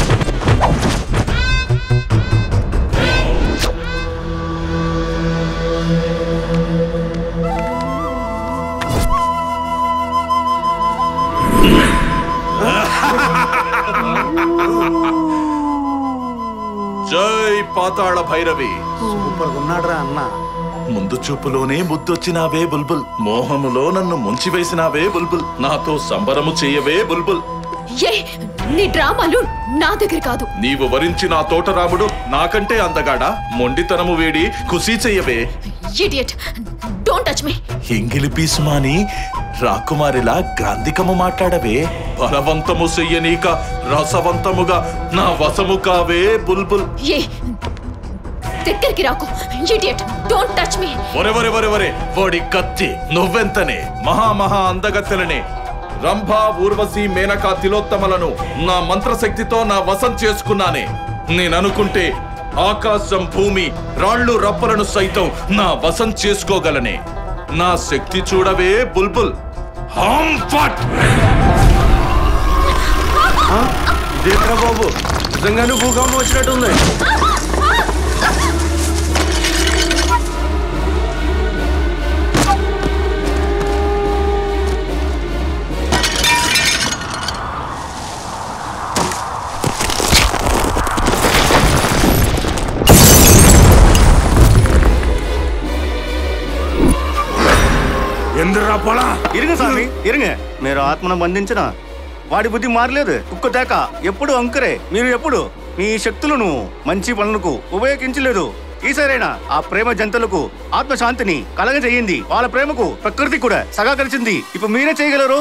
జై పాతాళ భైరవి. సూపర్ ఉన్నాడ్రా అన్న. ముందు చూపులోనే ముద్దొచ్చినావే బుల్బుల్, మోహములో నన్ను ముంచివేసినావే బుల్బుల్, నాతో సంబరము చేయవే బుల్బుల్. ఏ నీ డ్రామాలు నా దగ్గర కాదు. నీవు వరించి నా తోటరాముడు నాకంటే అందగాడా? మొండితనము వేడి ఖుషీ చెయ్యవే. Idiot, don't touch me. ఎంగిలి పీసుమాని రాకుమారిలా గ్రాంధికము మాట్లాడవే. బలవంతము చెయ్యనీక రసవంతముగా నా వశము కావే బుల్బుల్. ఏ దగ్గరికి రాకు. Idiot, don't touch me. ఒరే వాడి కత్తి నువ్వెంతనే? మహా అందగత్తెలనే రంభా, ఊర్వశి, మేనకా, తిలోత్తమలను నా మంత్రశక్తితో నా వశం చేసుకున్నానే. నేననుకుంటే ఆకాశం, భూమి, రాళ్ళు, రప్పలను సైతం నా వశం చేసుకోగలనే. నా శక్తి చూడవే బుల్బుల్. బాబు నిజంగానే భూకంపం వచ్చినట్టుంది. இருங்க சாமி இருங்க. మీరు ఆత్మను బంధించిన వాడి బుద్ధి మారలేదు. కుక్క దాకా ఎప్పుడు అంకురే. మీరు ఎప్పుడు మీ శక్తులను మంచి పనులకు ఉపయోగించలేదు. ఈసారైనా ఆ ప్రేమ జంతువులకు ఆత్మశాంతిని కలగజేయండి. వాళ్ళ ప్రేమకు ప్రకృతి కూడా సహకరించింది. ఇప్పుడు మీరే చేయగలరు.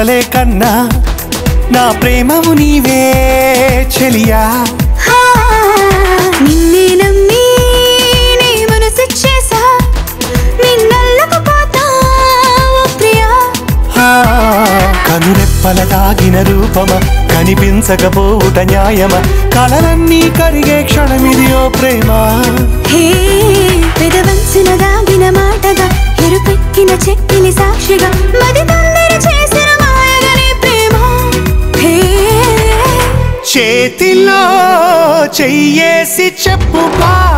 కలలే కన్నా నా ప్రేమము నీవే చెలియా. నిన్నే నమ్మి నీ మనసిచ్చేసా నిన్నల్లకు పోతా ఓ ప్రియా. కనురెప్పల దాగిన రూపమ కనిపించకపోవుట న్యాయమ కలలన్నీ కరిగే క్షణమిది ఓ ప్రేమ. హే పెదవంచున దాగిన మాటగా ఎరుపెక్కిన చెక్కిలి సాక్షిగా మది తొందర చేసిన మాయగని ప్రేమ. హే చేతిలో చెయ్యేసి చెప్పుపా